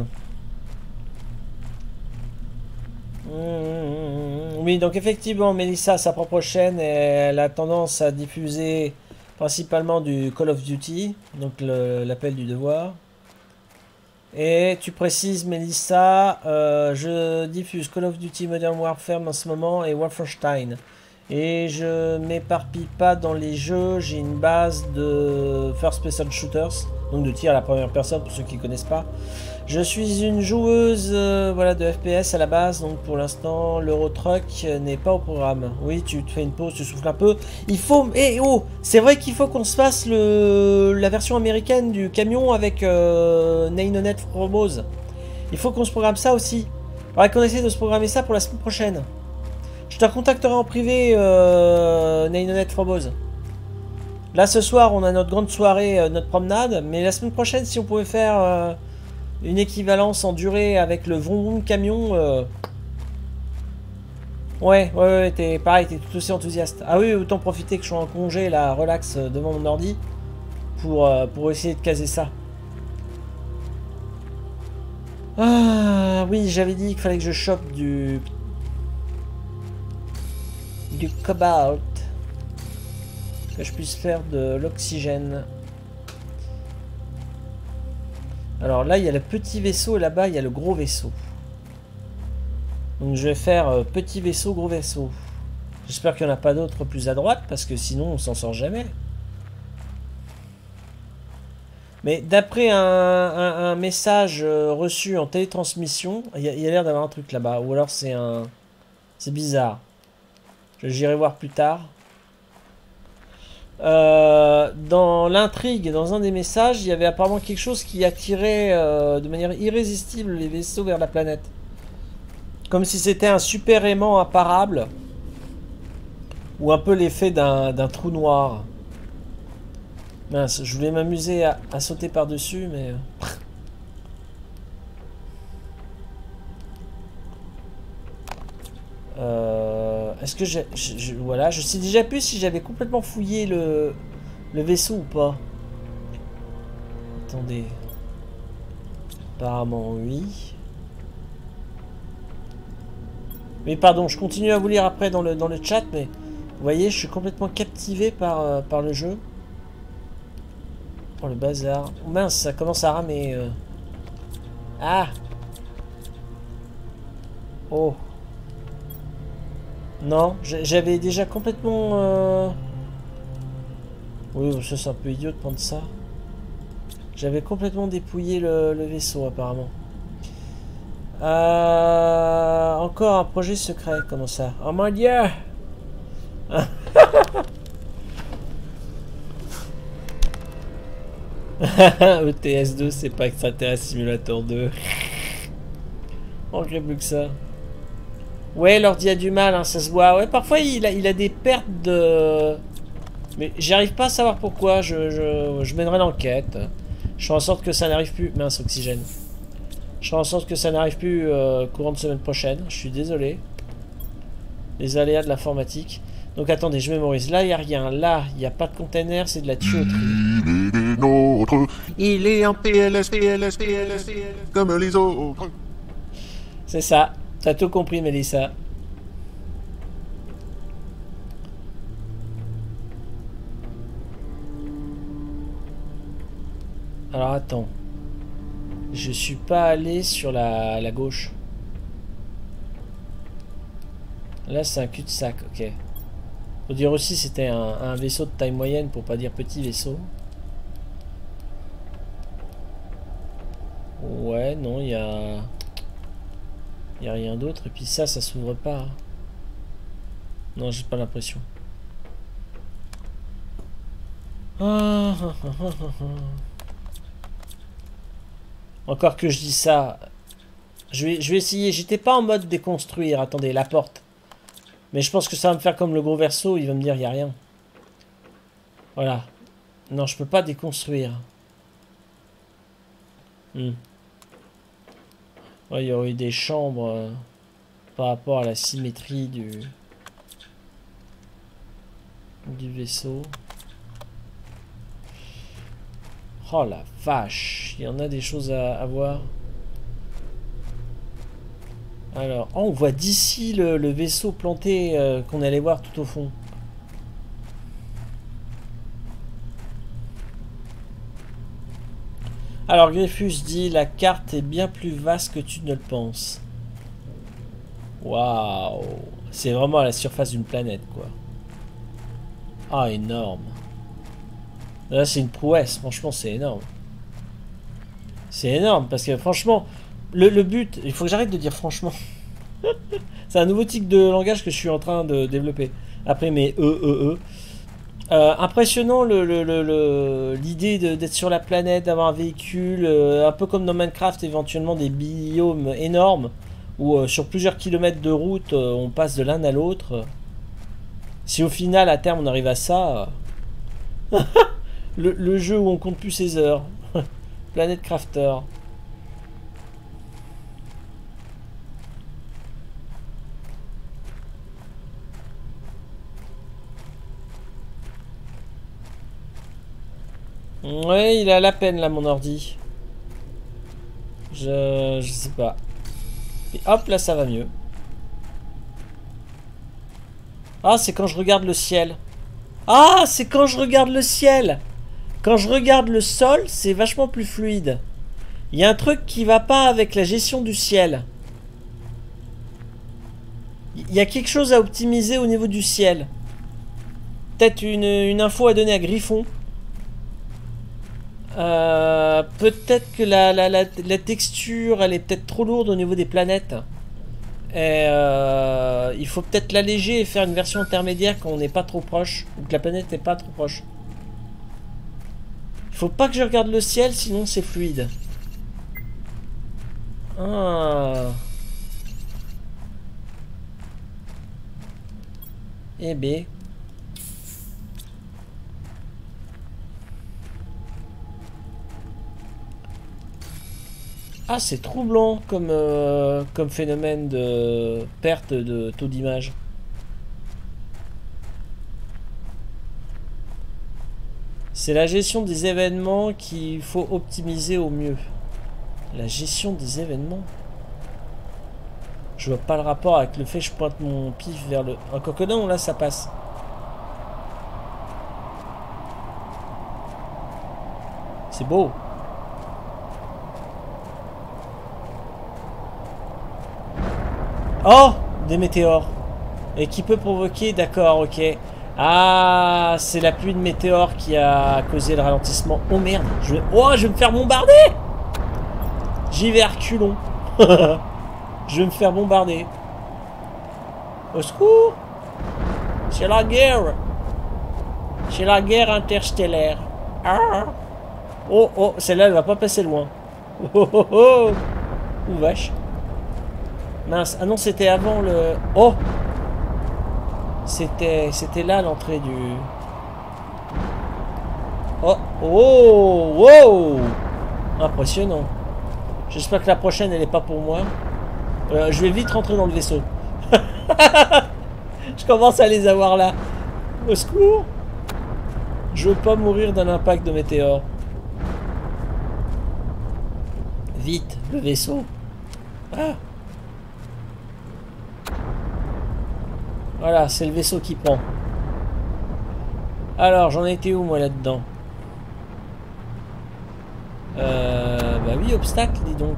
Mmh, oui, donc effectivement, Melissa a sa propre chaîne et elle a tendance à diffuser principalement du Call of Duty, donc l'appel du devoir. Et tu précises, Melissa, euh, je diffuse Call of Duty Modern Warfare en ce moment et Wolfenstein. Et je m'éparpille pas dans les jeux, j'ai une base de First Person Shooters, donc de tir à la première personne pour ceux qui ne connaissent pas. Je suis une joueuse euh, voilà, de F P S à la base, donc pour l'instant l'Eurotruck n'est pas au programme. Oui, tu te fais une pause, tu souffles un peu. Il faut... Eh oh, c'est vrai qu'il faut qu'on se fasse le... la version américaine du camion avec euh, Nainonet Frobose. Il faut qu'on se programme ça aussi. Il faudrait qu'on essaie de se programmer ça pour la semaine prochaine. Je te contacterai en privé, euh, Nainonet Frobose. Là, ce soir, on a notre grande soirée, euh, notre promenade. Mais la semaine prochaine, si on pouvait faire euh, une équivalence en durée avec le vroom vroom camion... Euh... Ouais, ouais, ouais, t'es pareil, t'es tout aussi enthousiaste. Ah oui, autant profiter que je sois en congé, là, relax, euh, devant mon ordi, pour, euh, pour essayer de caser ça. Ah, oui, j'avais dit qu'il fallait que je chope du... du cobalt, que je puisse faire de l'oxygène. Alors là il y a le petit vaisseau et là-bas il y a le gros vaisseau, donc je vais faire euh, petit vaisseau, gros vaisseau. J'espère qu'il n'y en a pas d'autres plus à droite parce que sinon on s'en sort jamais. Mais d'après un, un, un message euh, reçu en télétransmission, il y a, a l'air d'avoir un truc là-bas, ou alors c'est un... c'est bizarre. J'irai voir plus tard. Euh, dans l'intrigue, dans un des messages, il y avait apparemment quelque chose qui attirait euh, de manière irrésistible les vaisseaux vers la planète. Comme si c'était un super aimant imparable. Ou un peu l'effet d'un d'un trou noir. Mince, je voulais m'amuser à, à sauter par-dessus, mais... Euh, Est-ce que j'ai... Voilà, je sais déjà plus si j'avais complètement fouillé le, le vaisseau ou pas. Attendez. Apparemment, oui. Mais pardon, je continue à vous lire après dans le, dans le chat, mais... Vous voyez, je suis complètement captivé par, euh, par le jeu. Oh, le bazar. Oh, mince, ça commence à ramer. Euh... Ah! Oh! Non, j'avais déjà complètement... Euh... Oui, ça c'est un peu idiot de prendre ça. J'avais complètement dépouillé le, le vaisseau apparemment. Euh... Encore un projet secret, comment ça? Oh mon dieu! E T S deux, c'est pas Extraterrestre Simulator deux. On crée plus que ça. Ouais, l'ordi a du mal, hein, ça se voit. Ouais, parfois il a, il a des pertes de... Mais j'arrive pas à savoir pourquoi. Je, je, je mènerai l'enquête. Je ferai en sorte que ça n'arrive plus... Mince, oxygène. Je ferai en sorte que ça n'arrive plus euh, courant de semaine prochaine. Je suis désolé. Les aléas de l'informatique. Donc attendez, je mémorise. Là, il n'y a rien. Là, il n'y a pas de container, c'est de la tuyauterie. Il est nôtre. Il est en P L S, P L S, P L S, P L S, comme les autres. C'est ça. T'as tout compris, Mélissa. Alors attends. Je suis pas allé sur la, la gauche. Là c'est un cul-de-sac, ok. Faut dire aussi c'était un, un vaisseau de taille moyenne pour pas dire petit vaisseau. Ouais, non, il y a... Il n'y a rien d'autre. Et puis ça, ça s'ouvre pas. Non, j'ai pas l'impression. Ah, ah, ah, ah, ah. Encore que je dis ça. Je vais, je vais essayer. J'étais pas en mode déconstruire. Attendez, la porte. Mais je pense que ça va me faire comme le gros verso. Il va me dire, il n'y a rien. Voilà. Non, je peux pas déconstruire. Hmm. Ouais, il y aurait eu des chambres euh, par rapport à la symétrie du, du vaisseau. Oh la vache, il y en a des choses à, à voir. Alors, oh, on voit d'ici le, le vaisseau planté euh, qu'on allait voir tout au fond. Alors, Griffus dit, la carte est bien plus vaste que tu ne le penses. Waouh, c'est vraiment à la surface d'une planète, quoi. Ah, énorme. Là, c'est une prouesse, franchement, c'est énorme. C'est énorme, parce que franchement, le, le but, il faut que j'arrête de dire franchement. C'est un nouveau tic de langage que je suis en train de développer. Après mes E, E, E. Euh, impressionnant le, le, le, le, l'idée d'être sur la planète, d'avoir un véhicule, euh, un peu comme dans Minecraft, éventuellement des biomes énormes, où euh, sur plusieurs kilomètres de route, euh, on passe de l'un à l'autre. Si au final, à terme, on arrive à ça... Euh... le, le jeu où on compte plus ses heures. Planète Crafter. Ouais, il a la peine là, mon ordi. Je, je sais pas. Et hop, là, ça va mieux. Ah, c'est quand je regarde le ciel. Ah, c'est quand je regarde le ciel. Quand je regarde le sol, c'est vachement plus fluide. Il y a un truc qui va pas avec la gestion du ciel. Il y a quelque chose à optimiser au niveau du ciel. Peut-être une, une info à donner à Griffon. Euh, peut-être que la, la, la, la texture, elle est peut-être trop lourde au niveau des planètes. Et euh, il faut peut-être l'alléger et faire une version intermédiaire quand on n'est pas trop proche. Ou que la planète n'est pas trop proche. Il faut pas que je regarde le ciel, sinon c'est fluide. Ah. Eh ben. Ah, c'est troublant comme, euh, comme phénomène de perte de taux d'image. C'est la gestion des événements qu'il faut optimiser au mieux. La gestion des événements. Je vois pas le rapport avec le fait que je pointe mon pif vers le... Un cocodon, là, ça passe. C'est beau. Oh, des météores. Et qui peut provoquer, d'accord, ok. Ah, c'est la pluie de météores qui a causé le ralentissement. Oh merde, je vais... Oh, je vais me faire bombarder. J'y vais à reculons. Je vais me faire bombarder. Au secours. C'est la guerre. C'est la guerre interstellaire. Ah. Oh, oh, celle-là, elle va pas passer loin. Oh, oh, oh. Ouh, vache. Mince, ah non, c'était avant le... Oh! C'était c'était là l'entrée du... Oh! Oh! Wow! Impressionnant. J'espère que la prochaine, elle n'est pas pour moi. Euh, je vais vite rentrer dans le vaisseau. Je commence à les avoir là. Au secours! Je veux pas mourir d'un impact de météore. Vite, le vaisseau. Ah! Voilà, c'est le vaisseau qui prend. Alors, j'en étais où, moi, là-dedans? Euh... Bah oui, obstacle, dis donc.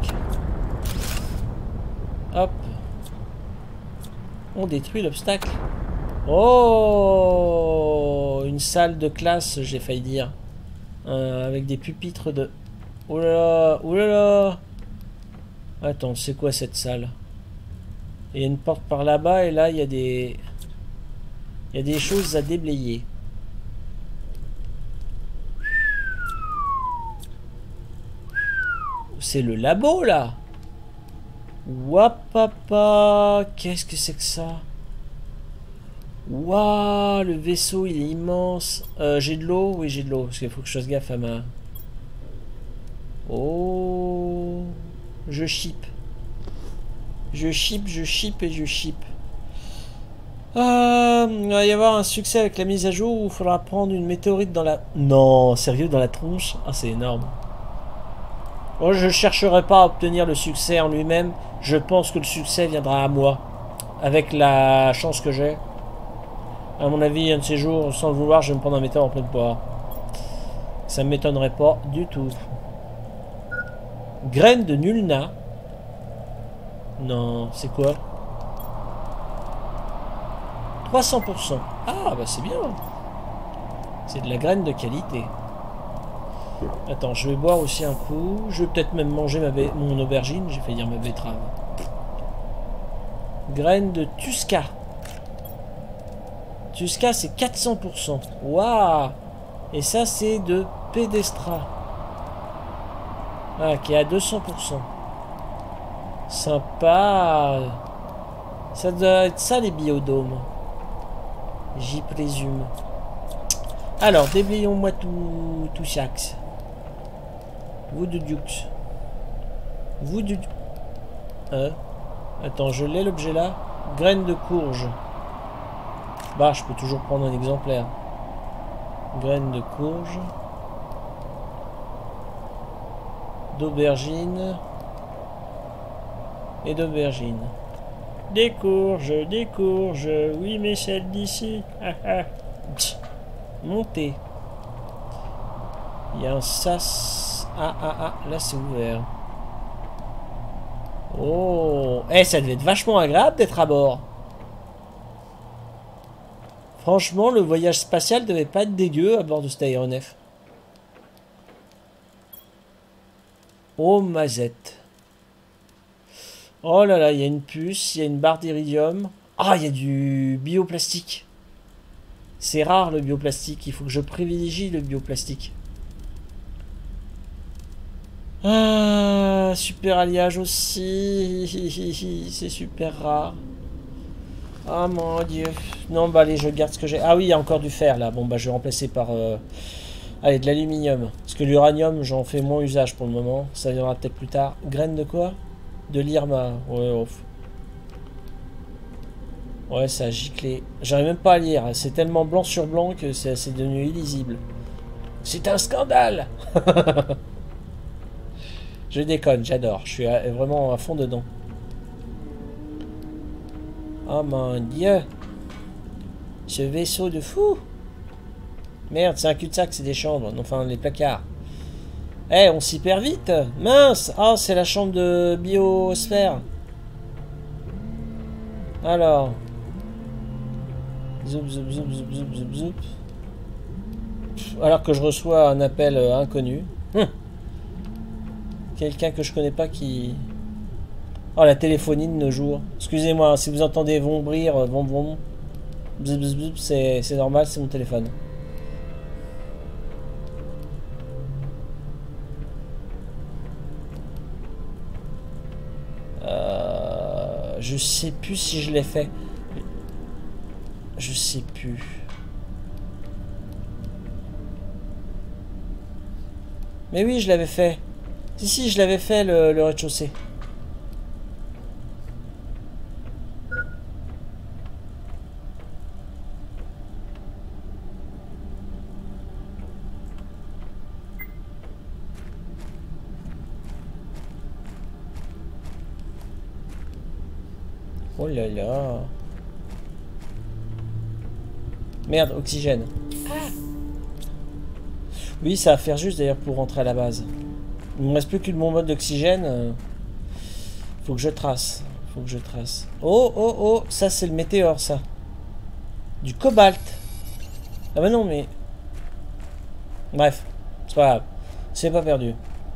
Hop. On détruit l'obstacle. Oh! Une salle de classe, j'ai failli dire. Euh, avec des pupitres de... Oh là là! Oh là là! Attends, c'est quoi cette salle? Il y a une porte par là-bas, et là, il y a des... Il y a des choses à déblayer. C'est le labo, là. Wapapa. Qu'est-ce que c'est que ça? Waouh, le vaisseau, il est immense. Euh, j'ai de l'eau? Oui, j'ai de l'eau. Parce qu'il faut que je fasse gaffe à ma... Oh. Je chip. Je ship, je ship et je ship. Euh, il va y avoir un succès avec la mise à jour où il faudra prendre une météorite dans la... Non, sérieux, dans la tronche? Ah, c'est énorme. Moi, je ne chercherai pas à obtenir le succès en lui-même. Je pense que le succès viendra à moi. Avec la chance que j'ai. À mon avis, un de ces jours, sans le vouloir, je vais me prendre un météore en pleine poire. Ça ne m'étonnerait pas du tout. Graine de Nulna. Non, c'est quoi? trois cents pour cent. Ah, bah c'est bien. C'est de la graine de qualité. Attends, je vais boire aussi un coup. Je vais peut-être même manger ma bé... mon aubergine. J'ai failli dire ma betterave. Graine de Tusca. Tusca, c'est quatre cents pour cent. Waouh! Et ça, c'est de Pedestra. Ah, qui est à deux cents pour cent. Sympa. Ça doit être ça, les biodômes. J'y présume. Alors, déblayons-moi tout, tout chaque. Vous de Dux. Vous de... Hein? Attends, je l'ai l'objet là. Graine de courge. Bah, je peux toujours prendre un exemplaire. Graine de courge. D'aubergine. Et d'aubergine. Des courges, des courges, oui mais celle d'ici. Montez. Il y a un sas. Ah ah ah, là c'est ouvert. Oh, eh, ça devait être vachement agréable d'être à bord. Franchement, le voyage spatial devait pas être dégueu à bord de cet aéronef. Oh, mazette. Oh là là, il y a une puce, il y a une barre d'iridium. Ah, il y a du bioplastique. C'est rare le bioplastique, il faut que je privilégie le bioplastique. Ah, super alliage aussi. C'est super rare. Ah mon dieu. Non, bah allez, je garde ce que j'ai. Ah oui, il y a encore du fer là. Bon, bah je vais remplacer par... Euh... Allez, de l'aluminium. Parce que l'uranium, j'en fais moins usage pour le moment. Ça viendra peut-être plus tard. Graine de quoi? De l'Irma. Ouais, off. Ouais, ça a giclé. J'arrive même pas à lire. C'est tellement blanc sur blanc que c'est devenu illisible. C'est un scandale. Je déconne, j'adore. Je suis vraiment à fond dedans. Oh mon dieu. Ce vaisseau de fou. Merde, c'est un cul-de-sac, c'est des chambres. Enfin, les placards. Eh, hey, on s'y perd vite. Mince. Ah, oh, c'est la chambre de biosphère. Alors. Zoup, zoup, zoup, zoup, zoup, zoup, zoup. Alors que je reçois un appel euh, inconnu. Hum. Quelqu'un que je connais pas qui... Oh, la téléphonie de nos jours. Excusez-moi, si vous entendez vombrir, vom vom, c'est normal, c'est mon téléphone. Euh, je sais plus si je l'ai fait. Je sais plus. Mais oui, je l'avais fait. Si, si, je l'avais fait, le, le rez-de-chaussée. Oh là là. Merde, oxygène. Ah. Oui, ça va faire juste d'ailleurs pour rentrer à la base. Il me reste plus qu'une bombe d'oxygène. Faut que je trace. Faut que je trace. Oh, oh, oh. Ça, c'est le météore, ça. Du cobalt. Ah bah non, mais... Bref. C'est pas grave. C'est pas perdu.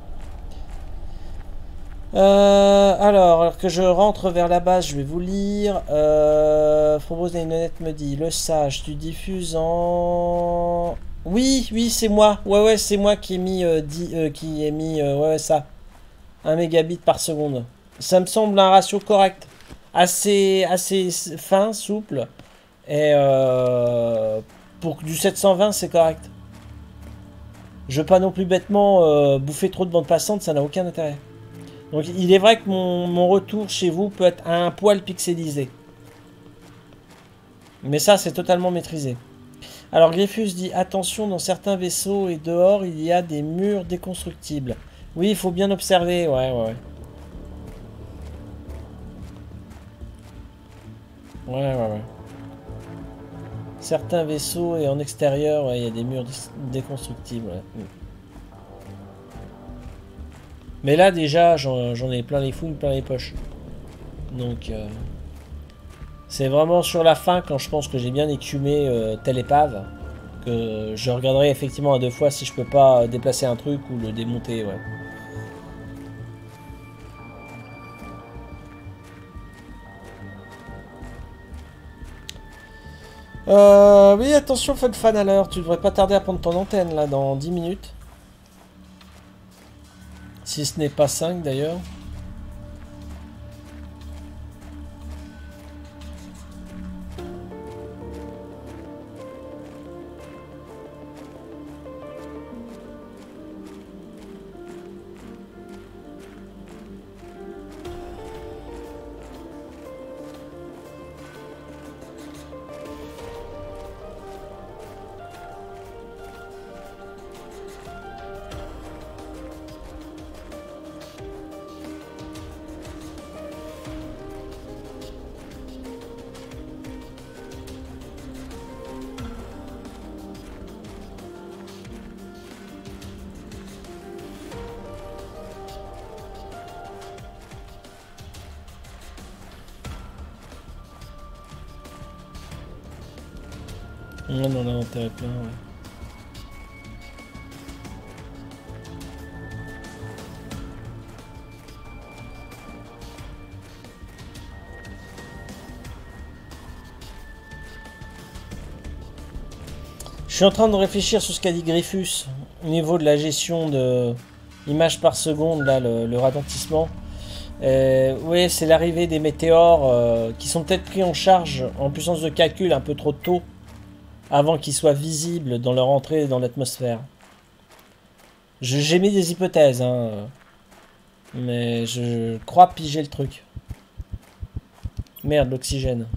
Euh, alors, alors que je rentre vers la base, je vais vous lire. Euh, Frobos Nénonette me dit, le sage, tu diffuses en... Oui, oui, c'est moi. Ouais, ouais, c'est moi qui ai mis, euh, dix, euh, qui ai mis euh, ouais, ouais, ça. un mégabit par seconde. Ça me semble un ratio correct. Assez, assez fin, souple. Et euh, pour du sept cent vingt, c'est correct. Je veux pas non plus bêtement euh, bouffer trop de bande passante, ça n'a aucun intérêt. Donc il est vrai que mon, mon retour chez vous peut être un poil pixelisé. Mais ça, c'est totalement maîtrisé. Alors Griffus dit, attention, dans certains vaisseaux et dehors, il y a des murs déconstructibles. Oui, il faut bien observer, ouais, ouais, ouais. Ouais, ouais, ouais. Certains vaisseaux et en extérieur, ouais, il y a des murs déconstructibles, ouais. Mais là, déjà, j'en j'en ai plein les fouilles, plein les poches. Donc... Euh... C'est vraiment sur la fin, quand je pense que j'ai bien écumé euh, telle épave, que je regarderai effectivement à deux fois si je peux pas déplacer un truc ou le démonter, ouais. Euh, oui, attention, Fun Fan à l'heure, tu devrais pas tarder à prendre ton antenne, là, dans dix minutes. Si ce n'est pas cinq, d'ailleurs. On en a intérêt plein, ouais. Je suis en train de réfléchir sur ce qu'a dit Griffus au niveau de la gestion de images par seconde, là, le, le ralentissement. Euh, oui, c'est l'arrivée des météores euh, qui sont peut-être pris en charge en puissance de calcul un peu trop tôt, avant qu'ils soient visibles dans leur entrée dans l'atmosphère. J'ai mis des hypothèses, hein, mais je crois piger le truc. Merde, l'oxygène.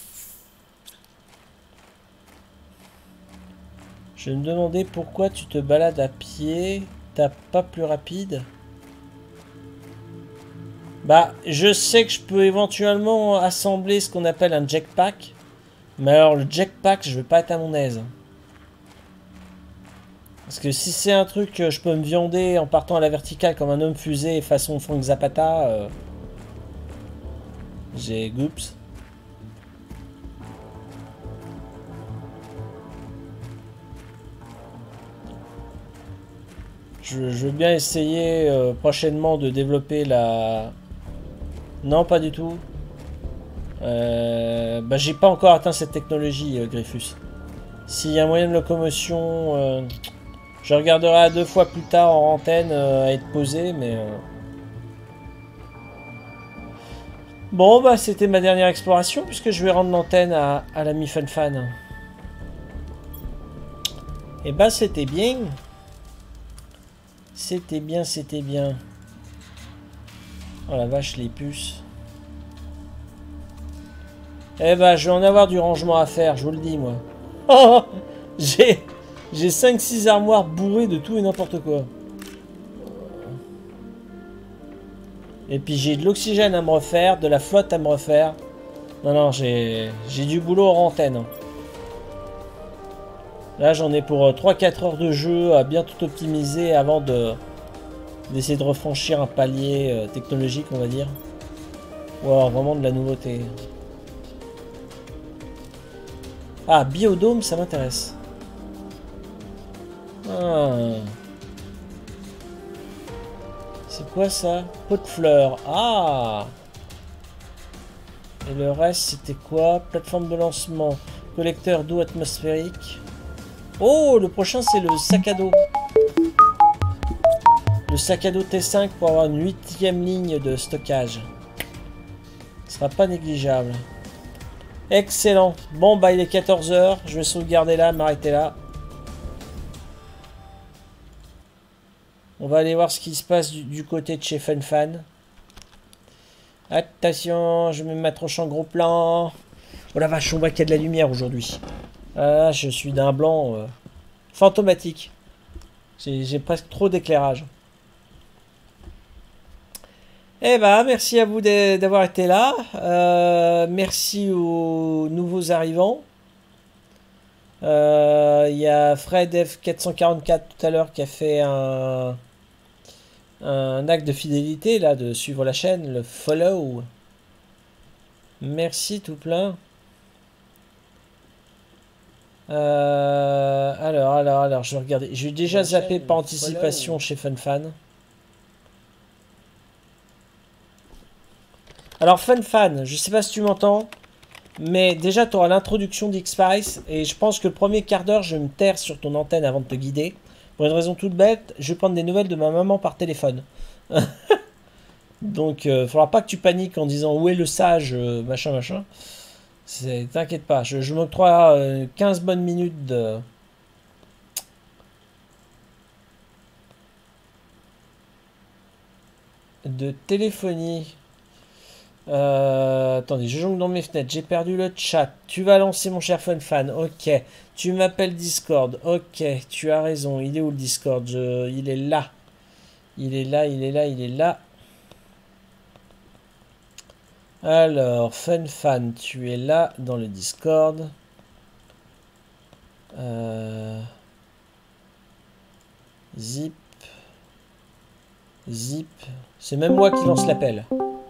Je me demandais pourquoi tu te balades à pied, t'as pas plus rapide? Bah, je sais que je peux éventuellement assembler ce qu'on appelle un jetpack. Mais alors, le jetpack, je vais pas être à mon aise. Parce que si c'est un truc que je peux me viander en partant à la verticale comme un homme fusée façon Frank Zapata, euh, j'ai goops. Je, je veux bien essayer euh, prochainement de développer la... Non, pas du tout. Euh, bah, j'ai pas encore atteint cette technologie, euh, Griffus. S'il y a un moyen de locomotion, euh, je regarderai à deux fois plus tard en antenne euh, à être posé, mais... Euh... Bon, bah c'était ma dernière exploration, puisque je vais rendre l'antenne à, à l'ami Fun Fan. Et bah c'était bien. C'était bien, c'était bien. Oh la vache, les puces. Eh ben, je vais en avoir du rangement à faire, je vous le dis, moi. Oh, j'ai j'ai cinq six armoires bourrées de tout et n'importe quoi. Et puis j'ai de l'oxygène à me refaire, de la flotte à me refaire. Non, non, j'ai j'ai du boulot hors antenne. Là, j'en ai pour trois quatre heures de jeu à bien tout optimiser avant de d'essayer de refranchir un palier euh, technologique, on va dire. Ou alors vraiment de la nouveauté. Ah, biodôme, ça m'intéresse. Ah. C'est quoi ça? Pot de fleurs. Ah. Et le reste, c'était quoi? Plateforme de lancement. Collecteur d'eau atmosphérique. Oh, le prochain, c'est le sac à dos. Le sac à dos T cinq pour avoir une huitième ligne de stockage. Ce sera pas négligeable. Excellent. Bon, bah, il est quatorze heures. Je vais sauvegarder là, m'arrêter là. On va aller voir ce qui se passe du, du côté de chez Fun Fan. Attention, je vais me mettre au champ gros plan. Oh la vache, on voit qu'il y a de la lumière aujourd'hui. Ah, je suis d'un blanc euh, fantomatique. J'ai presque trop d'éclairage. Eh ben, merci à vous d'avoir été là. Euh, merci aux nouveaux arrivants. Il euh, y a Fred F quatre cent quarante-quatre tout à l'heure qui a fait un, un acte de fidélité, là, de suivre la chaîne, le follow. Merci tout plein. Euh, alors, alors, alors, je vais regarder. J'ai déjà zappé par anticipation chez FunFan. Alors, FunFan, je sais pas si tu m'entends, mais déjà, tu auras l'introduction d'X-Spice, et je pense que le premier quart d'heure, je vais me taire sur ton antenne avant de te guider. Pour une raison toute bête, je vais prendre des nouvelles de ma maman par téléphone. Donc, il euh, faudra pas que tu paniques en disant où est le sage, euh, machin, machin. T'inquiète pas, je, je m'octroie euh, quinze bonnes minutes de... de téléphonie. Euh, attendez, je jongle dans mes fenêtres, j'ai perdu le chat. Tu vas lancer mon cher FunFan, ok. Tu m'appelles Discord, ok. Tu as raison, il est où le Discord? Je, il est là. Il est là, il est là, il est là. Alors, FunFan, tu es là dans le Discord. Euh... Zip. Zip. C'est même moi qui lance l'appel.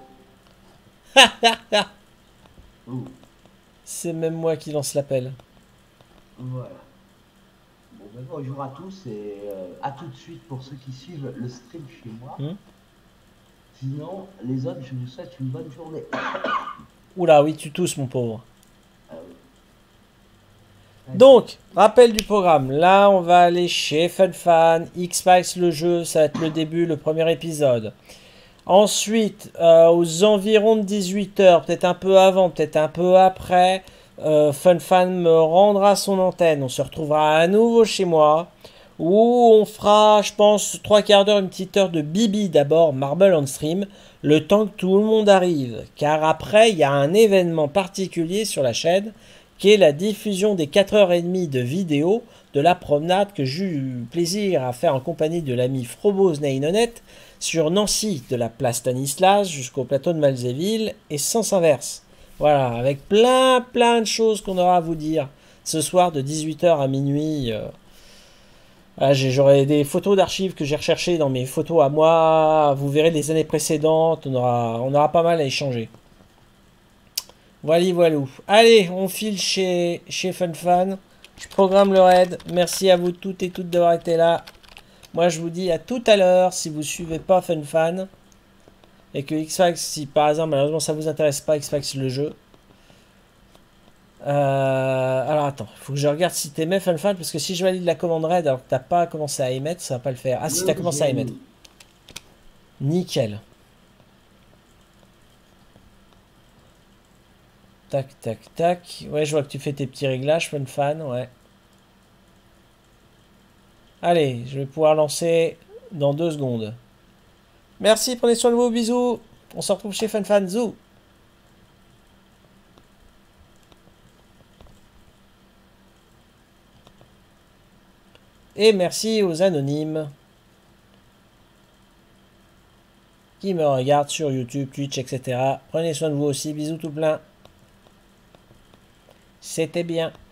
C'est même moi qui lance l'appel. Voilà. Bon, ben, bonjour à tous et euh, à tout de suite pour ceux qui suivent le stream chez moi. Hmm. Sinon, les autres, je vous souhaite une bonne journée. Oula, oui, tu tousses, mon pauvre. Ah, oui. Donc, rappel du programme. Là, on va aller chez FunFan. X-Spice, le jeu, ça va être le début, le premier épisode. Ensuite, euh, aux environs de dix-huit heures, peut-être un peu avant, peut-être un peu après, euh, FunFan me rendra son antenne. On se retrouvera à nouveau chez moi, où on fera, je pense, trois quarts d'heure, une petite heure de Bibi d'abord, Marble on Stream, le temps que tout le monde arrive. Car après, il y a un événement particulier sur la chaîne, qui est la diffusion des quatre heures trente de vidéos de la promenade que j'ai eu plaisir à faire en compagnie de l'ami Frobose Nainonet, sur Nancy, de la place Stanislas jusqu'au plateau de Malzéville et sens inverse. Voilà, avec plein plein de choses qu'on aura à vous dire ce soir de dix-huit heures à minuit. Euh, voilà, j'aurai des photos d'archives que j'ai recherchées dans mes photos à moi. Vous verrez les années précédentes, on aura, on aura pas mal à échanger. Voilà, voilou. Allez, on file chez, chez FunFan. Je programme le raid. Merci à vous toutes et toutes d'avoir été là. Moi, je vous dis à tout à l'heure, si vous suivez pas FunFan, et que X-Fax, si par exemple, malheureusement, ça vous intéresse pas, X-Fax le jeu. Euh, alors, attends, il faut que je regarde si t'aimais FunFan, parce que si je valide la commande raid, alors que t'as pas commencé à émettre, ça va pas le faire. Ah, si t'as commencé à émettre. Nickel. Tac, tac, tac. Ouais, je vois que tu fais tes petits réglages, FunFan, ouais. Allez, je vais pouvoir lancer dans deux secondes. Merci, prenez soin de vous, bisous. On se retrouve chez FunFan, zou. Et merci aux anonymes qui me regardent sur YouTube, Twitch, et cetera. Prenez soin de vous aussi, bisous tout plein. C'était bien.